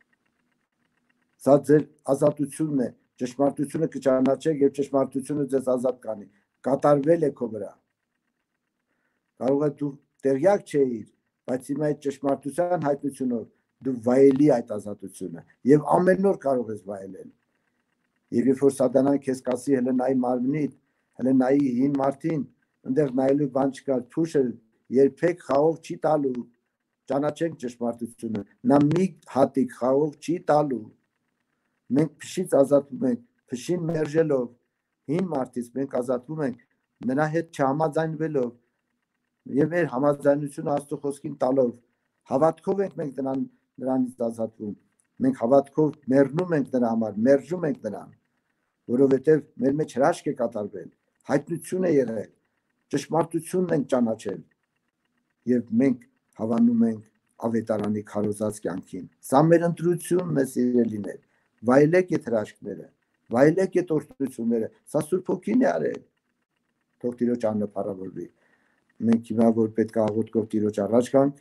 Սա ձեր ազատությունն է, ճշմարտությունը կճանաչեք եւ ճշմարտությունը ձեզ ազատ կանի։ Կատարվել է քո վրա։ Կարող է դու տեղյակ չէիր, բայց հիմա այդ ճշմարտության հայտնությունով դու վայելի այդ ազատությունը եւ ամեն օր կարող ես վայելել։ Եվ երբ որ սատանան քեզ կասի հələ նայի մարմնիդ, հələ նայի հին մարդին, այնտեղ նայելու բան չկա, փուշը երբեք խաղող չի տալու, ճանաչենք ճշմարտությունը, նա մի հատիկ խաղող չի տալու։ Մենք փշից ազատվում ենք, փշին մերժելով, հին մարդից մենք ազատվում ենք նրա հետ չհամաձայնվելով եւ մեր համաձայնությունը Աստծո խոսքին տալով, հավատքով ենք մենք նրան նրանից ազատվում, մենք հավատքով մեռնում ենք նրա համար, մերժում ենք նրան, որովհետեւ մեր մեջ հրաշք է կատարվել, հայտնություն է եղել, ճշմարտությունն ենք ճանաչել եւ մենք հավանում ենք ավետարանի քարոզած կյանքին։ Սա մեր ընտրությունն է, սիրելիներ, վայելեք այդ հրաշքները, վայելեք այդ օրհնությունները, սա Սուրբ Հոգին է արել, թող Տիրոջ անունը փառավորվի։ Մենք հիմա որ պետք է աղոթքով Տիրոջ առաջ գանք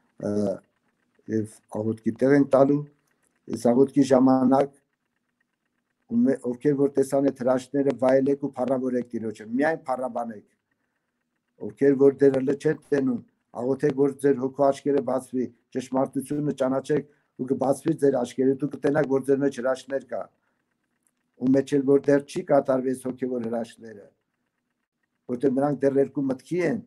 եւ աղոթքի տեղ ենք տալու, այս աղոթքի ժամանակ ովքեր որ տեսան այդ հրաշքները վայելեք ու փառավորեք Տիրոջը, միայն փառաբանեք, ովքեր որ դեռ չեն տենում, աղոթեք որ ձեր հոգու աչքերը բացվի, ճշմարտությունը ճանաչեք ու կբացվի ձեր աչքերը, դու կտենաք որ ձեր մեջ հրաշքներ կա, ու մեջ էլ որ դեռ չի կատարվի այս հոգեվոր հրաշքները, որտեղ նրանք դեռ երկու մտքի են,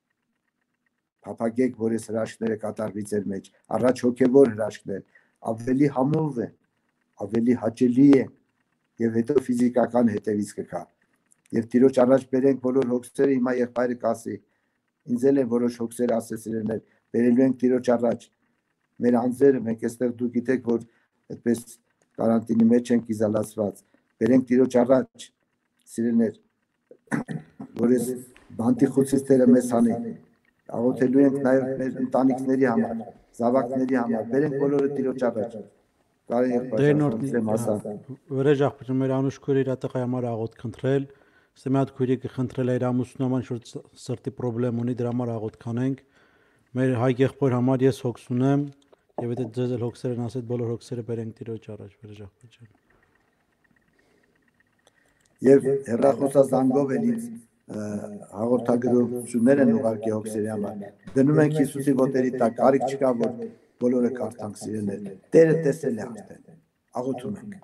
փափագեք որ այս հրաշքները կատարվի ձեր մեջ, առաջ հոգեվոր հրաշքներ, ավելի համով են, ավելի հաճելի են եւ հետո ֆիզիկական հետևից կգա։ Եվ Տիրոջ առաջ բերենք բոլոր հոգսերը, հիմա եղբայրը կասի, ինձ էլ են որոշ հոգսեր ասեցիրներ, բերելու ենք Տիրոջ առաջ, մեր անձերը, մենք այստեղ դու գիտեք, որ այդպես կարանտինի մեջ ենք իզոլացված, բերենք Տիրոջ առաջ, սիրելիներ, որ այս բանտի խոցիցները մեզ հանի, աղոթելու ենք նաև մեր ընտանիքների համար, զավակների համար, բերենք բոլորը Տիրոջ առաջ։ Կարեն եղբայր մասա։ Վրեժ աղբյուր մեր անուշ քույրը իր տղայի համար աղոթք խնդրել, ստե մի հատ քույրի կխնդրել է իր ամուսնու համար ինչ-որ սրտի խնդրեմ ունի, դրա համար աղոթք անենք։ Մեր հայ եղբոր համար ես հոգս ունեմ, եւ եթե ձեզ էլ հոգսեր են ասել, բոլոր հոգսերը բերենք Տիրոջ առաջ, վրեժ աղբյուր ջան։ Եվ հեռախոսազանգով էլ ինձ հաղորդագրություններ են ուղարկի հոգսերի համար։ Դնում ենք Հիսուսի ոտերի տակ, կարիք չկա որ բոլորը կարդանք սիրելիներ։ Տերը տեսել է արդեն։ Աղոթում ենք։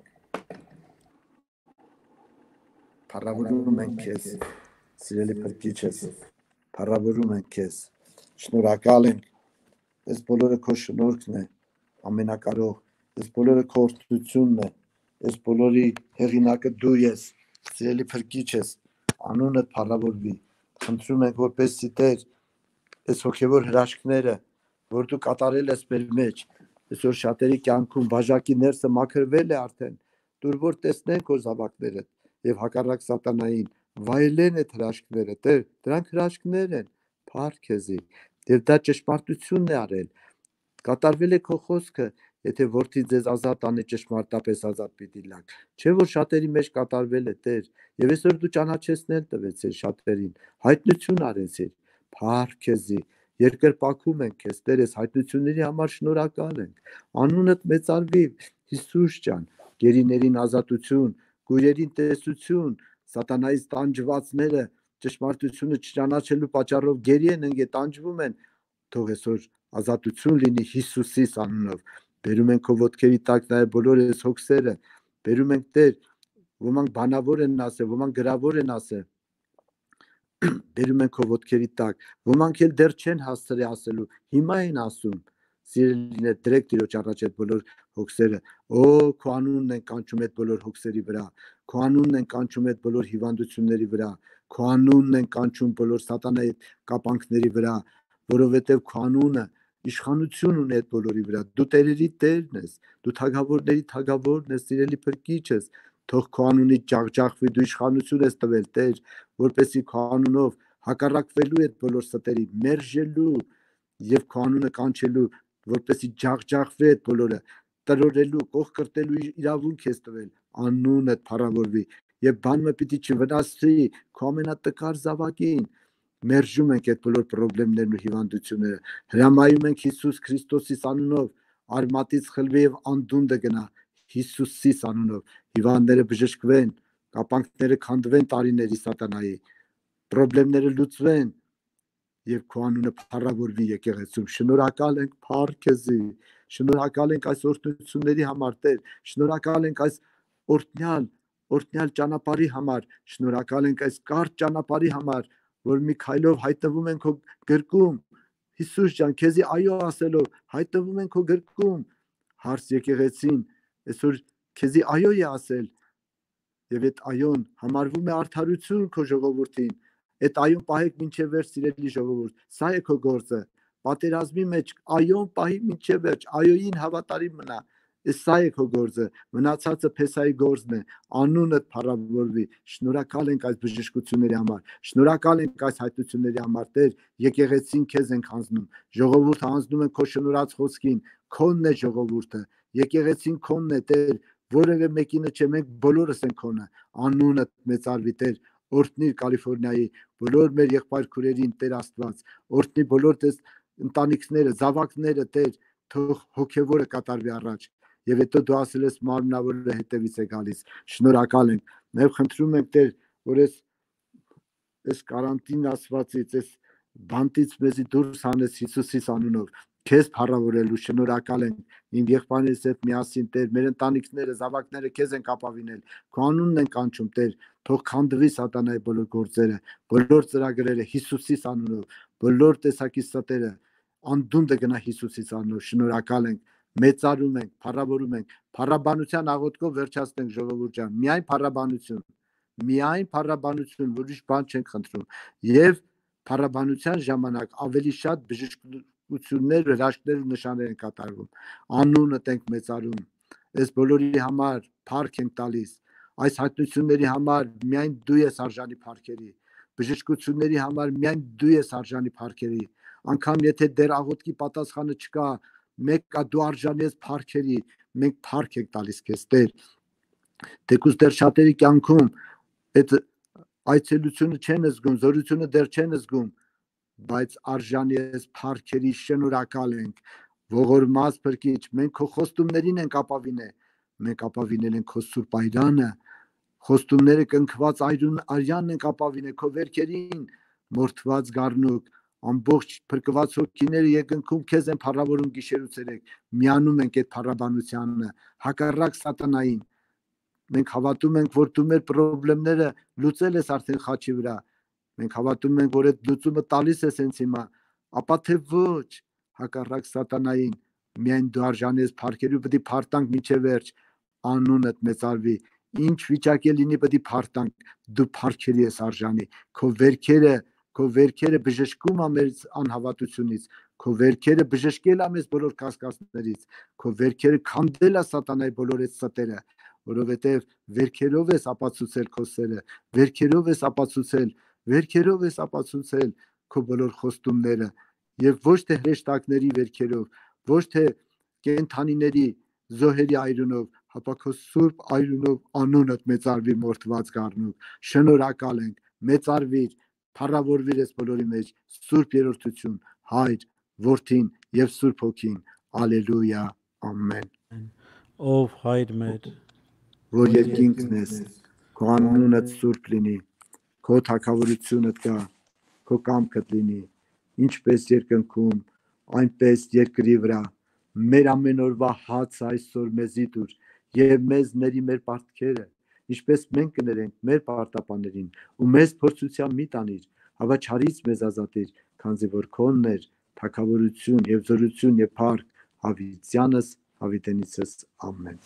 Փառավորում ենք քեզ, սիրելի Փրկիչս։ Փառավորում ենք քեզ։ Շնորհակալ ենք։ Այս բոլորը քո շնորհքն է, ամենակարող։ Այս բոլորը քո օրհնությունն է։ Այս բոլորի հեղինակը դու ես, սիրելի Փրկիչս, անունդ փառավորվի։ Խնդրում ենք որպեսզի Տեր այս հոգևոր հրաշքները, որ դու կատարել ես մեր մեջ, այսօր շատերի կյանքում բաժակի ներսը մաքրվել է արդեն, դուր որ տեսնեն քո զավակները եւ հակառակ սատանային վայելեն այդ հրաշքները, Տեր, դրանք հրաշքներ են, փառք քեզի, եւ դա ճշմարտությունն է արել, կատարվել է քո խոսքը, եթե որդի ձեզ ազատ անի ճշմարտապես ազատ պիտի լաք, չէ որ շատերի մեջ կատարվել է Տեր, եւ այսօր դու ճանաչեցնել տվեցիր շատերին, հայտնություն արեցիր, փառք քեզի, երկրպագում ենք քեզ, Տեր, այս հայտնությունների համար շնորհակալ ենք, անունդ մեծարվի, Հիսուս ջան, գերիներին ազատություն, գույրերին տեսություն, սատանայից տանջվածները ճշմարտությունը չճանաչելու պատճառով գերի են ընկել, տանջվում են, թող այսօր ազատություն լինի Հիսուսիս անունով, բերում ենք քո ոտքերի տակ նաև բոլոր այս հոգսերը, բերում ենք Տեր, ոմանք բանավոր են ասել, ոմանք գրավոր են ասել, բերում ենք քո ոտքերի տակ, ոմանք էլ դեռ չեն հասցրել ասելու, հիմա են ասում, սիրելիներ, դրեք Տիրոջ առաջ այդ բոլոր հոգսերը, օ, քո անունն են կանչում այդ բոլոր հոգսերի վրա, քո անունն են կանչում այդ բոլոր հիվանդությունների վրա, քո անունն են կանչում բոլոր սատանայի կապանքների վրա, որովհետև քո անունը իշխանություն ունի այդ բոլորի վրա, դու տերերի տերն ես, դու թագավորների թագավորն ես, սիրելի փրկիչ ես, թող քո անունի ջախջախվի, դու իշխանություն ես տվել Տեր, որպեսզի քո անունով հակառակվելու այդ բոլոր ստերի, մերժելու եւ քո անունը կանչելու, որպեսզի ջախջախվի այդ բոլորը, տրորելու, կողքրտելու իրավունք ես տվել, անունդ փառավորվի եւ բանը պիտի չվնասի քո ամենատկար զավակին, մերժում ենք այդ բոլոր խնդիրներն ու հիվանդությունները, հրամայում ենք Հիսուս Քրիստոսի անունով, արմատից խլվի եւ անդունդը գնա, Հիսուսի անունով, հիվանդները բժշկվեն, կապանքները քանդվեն տարիների սատանայի, խնդիրները լուծվեն եւ քո անունը փառավորվի եկեղեցում, շնորհակալ ենք փառք քեզի, շնորհակալ ենք այս օրհնությունների համար Տեր, շնորհակալ ենք այս օրհնյալ, օրհնյալ ճանապարհի համար, շնորհակալ ենք այս կարճ ճանապարհի համար, որ մի քայլով հայտնվում են քո գրկում, Հիսուս ջան, քեզի այո ասելով, հայտնվում են քո գրկում, հարց եկեղեցին, այսօր քեզի այո է ասել, եւ այդ այոն համարվում է արդարություն քո ժողովրդին, այդ այոն պահեք մինչև վերջ սիրելի ժողովուրդ, սա է քո գործը, պատերազմի մեջ այոն պահի մինչև վերջ, այոյին հավատարիմ մնա, սա է քո գործը, մնացածը Փեսայի գործն է, անունդ փառավորվի, շնորհակալ ենք այս բժշկությունների համար, շնորհակալ ենք այս հայտնությունների համար, Տեր, եկեղեցին քեզ ենք հանձնում, ժողովուրդը հանձնում են քո շնորհած խոսքին, քոնն է ժողովուրդը, եկեղեցին քոնն է Տեր, որևէ մեկինը չէ, մենք բոլորս ենք քոնը, անունդ մեծարվի Տեր, օրհնի Կալիֆոռնիայի բոլոր մեր եղբայր քուրերին Տեր Աստված, օրհնի բոլոր տես ընտանիքները, զավակները Տեր, թող հոգևորը կատարվի առաջ, եւ հետո դու ասել ես մարմնավորը հետևից է գալիս, շնորհակալ ենք, նաեւ խնդրում ենք Տեր, որ այս այս կարանտին ասվածից, այս բանտից մեզի դուրս հանես Հիսուսի անունով, քեզ փառավորելու շնորհակալ ենք, իմ եղբայրներս հետ միասին Տեր, մեր ընտանիքները, զավակները քեզ են ապավինել, քո անունն են կանչում Տեր, թող քանդվի սատանայի բոլոր գործերը, բոլոր ծրագրերը Հիսուսի անունով, բոլոր տեսակի ստերը անդունդը գնա Հիսուսի անունով, շնորհակալ ենք, մեծարում ենք, փառավորում ենք, փառաբանության աղոթքով վերջացնենք ժողովուրդ ջան, միայն փառաբանություն, միայն փառաբանություն, ուրիշ բան չենք խնդրում, եւ փառաբանության ժամանակ ավելի շատ բժշկություններ, հրաշքներ ու նշաններ են կատարվում, անունդ ենք մեծարում, այս բոլորի համար փառք ենք տալիս, այս հայտնությունների համար միայն դու ես արժանի փառքերի, բժշկությունների համար միայն դու ես արժանի փառքերի, անգամ եթե դեռ աղոթքի պատասխանը չկա, մեկ դու արժանի ես փառքերի, մենք փառք ենք տալիս քեզ Տեր, թեկուզ դեռ շատերի կյանքում այդ այցելությունը չեն զգում, զորությունը դեռ չեն զգում, բայց արժանի ես փառքերի, շնորհակալ ենք, ողորմած Փրկիչ, մենք քո խոստումներին ենք ապավինել, մենք ապավինել ենք քո սուրբ այրանը, խոստումները կնքված արյանն ենք ապավինել, քո վերքերին մորթված գառնուկ, ամբողջ փրկված հոգիները երկնքում քեզ են փառավորում գիշեր ու ցերեկ, միանում ենք այդ փառաբանությանը, հակառակ սատանային, մենք հավատում ենք, որ դու մեր խնդիրները լուծել ես արդեն խաչի վրա, մենք հավատում ենք, որ այդ լուծումը տալիս ես հենց հիմա, ապա թե ոչ, հակառակ սատանային, միայն դու արժանի ես փառքերի, պետք է փառտանք մինչև վերջ, անունդ մեծարվի, ինչ վիճակ է լինի, պետք է փառտանք, դու փառքերի ես արժանի, քո վերքերը, քո վերքերը բժշկում ա մեր անհավատությունից, քո վերքերը բժշկել ա մեզ բոլոր կասկածներից, քո վերքերը քանդել ա սատանայի բոլոր այդ ստերը, որովհետև վերքերով ես ապացուցել քո սերը, վերքերով ես ապացուցել, վերքերով ես ապացուցել քո բոլոր խոստումները եւ ոչ թե հրեշտակների վերքերով, ոչ թե կենթանիների զոհերի այրունով, հապա քո սուրբ այրունով անունդ մեծարվի մորթված գառնուկ։ Շնորհակալ ենք, մեծարվիր, փառավորվիր ես բոլորի մեջ, սուրբ երրորդություն, Հայր, Որդին եւ Սուրբ Հոգին։ Ալելույա, ամեն։ Ով Հայր մեր, որ երկինքն ես, քո անունդ սուրբ լինի, քո թագավորությունը գա, քո կամքդ լինի, ինչպես երկնքում, այնպես երկրի վրա, մեր ամեն օրվա հացը այսօր մեզի տուր եւ մեզ ների մեր պարտքերը, ինչպես մենք կներենք մեր պարտապաներին, ու մեզ փորձության մի տանիր, հավա չարից մեզ ազատիր, քանզի որ քոնն էր թագավորություն եւ զորություն եւ փառք հավիտյանս հավիտենիցս ամեն։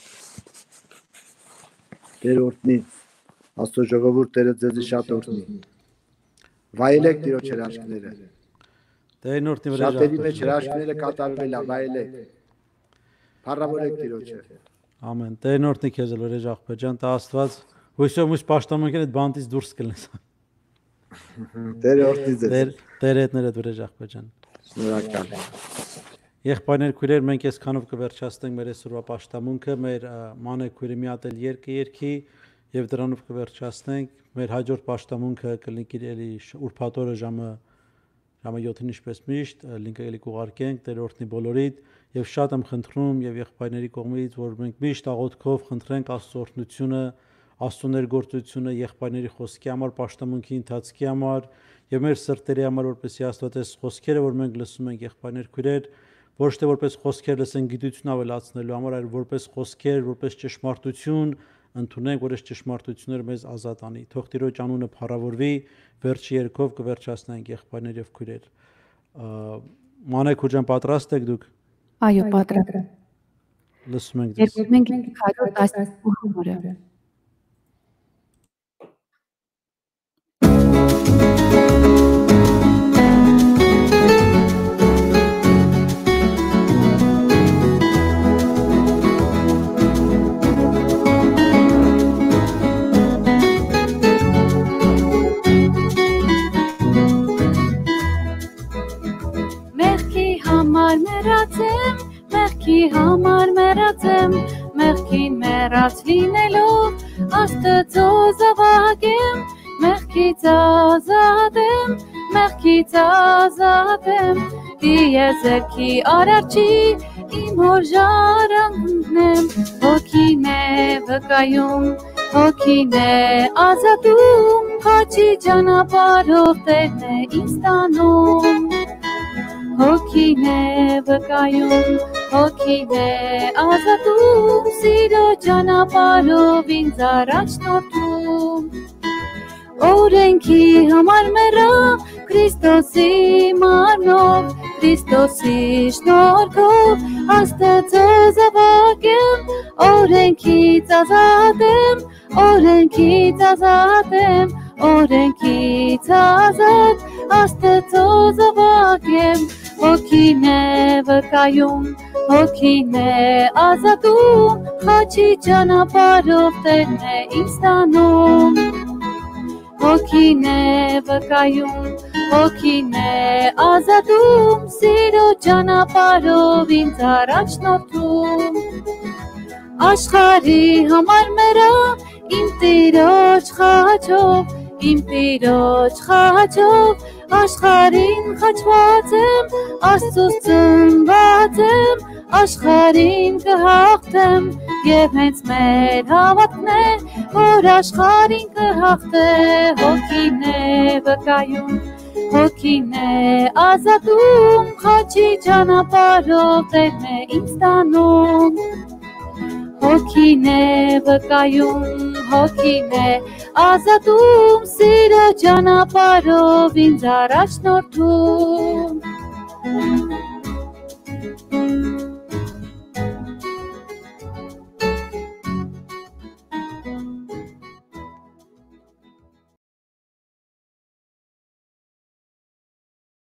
Տեր օրհնի, Աստծո ժողովուրդ Տերը ձեզ շատ օրհնի։ Վայելեք Տիրոջ հրաշքները։ Տերն օրհնի վրա Շատերի մեջ հրաշքները կատարվել ա, վայելեք։ Փառավորեք Տիրոջը։ Ամեն։ Տերն օրհնի քեզ Լորեջ աղբեր ջան, տա Աստված հույսով միշտ պաշտամունքն այդ բանտից դուրս կլնես։ Տերը օրհնի ձեզ։ Տեր Տեր հետներդ Լորեջ աղբեր ջան։ Շնորհակալ։ Եղբայրներ, քույրեր, մենք այսքանով կվերջացնենք մեր այսօրվա պաշտամունքը, մեր մանե քույրը մի հատ էլ երկը երկի եւ դրանով կվերջացնենք։ Մեր հաջորդ պաշտամունքը կլինի էլի ուրբաթ օրը ժամը ժամը յոթին ինչպես միշտ, լինքը էլի կուղարկենք, Տեր օրհնի բոլորիդ եւ շատ եմ խնդրում եւ եղբայրների կողմից, որ մենք միշտ աղոթքով խնդրենք Աստծո օրհնությունը, Աստծո ներգործությունը եղբայրների խոսքի համար, պաշտամունքի ընթացքի համար եւ մեր սրտերի համար, որպեսզի Աստվածայս խոսքերը, որ մենք լսում ենք եղբայրներ քույրեր, ոչ թե որպես խոսքեր լսեն գիտություն ավելացնելու համար, այլ որպես խոսքեր, որպես ճշմարտություն ընդունենք, որ այս ճշմարտությունները մեզ ազատ անի։ Թող Տիրոջ անունը փառավորվի, վերջի երգով կվերջացնենք եղբայրներ եւ քույրեր։ Մանեկ ջան, պատրաստ եք դուք։ Այո, պատրաստ։ Լսում ենք ձեզ։ Երբ մենք քարոտ Աստծո համար Մեղքի համար մեռածեմ, մեղքին մեռած լինելով, Աստծո զավակ եմ, մեղքից ազատ եմ, մեղքից ազատ եմ, դիեզերքի արարչի, իմ հոր ժառանգությունն եմ, հոգին է վկայում, հոգին է ազատում, խաչի ճանապարհով Տերն է ինձ տանում, հոգին է վկայում, հոգին է ազատում, սիրո ճանապարհով ինձ առաջնորդում, օրենքի համար մեռա, Քրիստոսի մարմնով, Քրիստոսի շնորհքով, Աստծո զավակ եմ, օրենքից ազատ եմ, օրենքից ազատ եմ, օրենքից ազատ, Աստծո զավակ եմ, հոգին է վկայում, հոգին է ազատում, խաչի ճանապարհով Տերն է ինձ տանում, հոգին է վկայում, հոգին է ազատում, սիրո ճանապարհով ինձ առաջնորդում, աշխարհի համար մեռա, իմ Տիրոջ խաչով, իմ Տիրոջ խաչով, աշխարհին խաչված եմ, Աստծուց ծնված եմ, աշխարհին կհաղթեմ, եւ հենց մեր հավատքն է, որ աշխարհին կհաղթե, հոգին է վկայում, հոգին է ազատում, խաչի ճանապարհով Տերն է ինձ տանում, հոգին է վկայում, հոգին է ազատում, սիրո ճանապարհով ինձ առաջնորդում,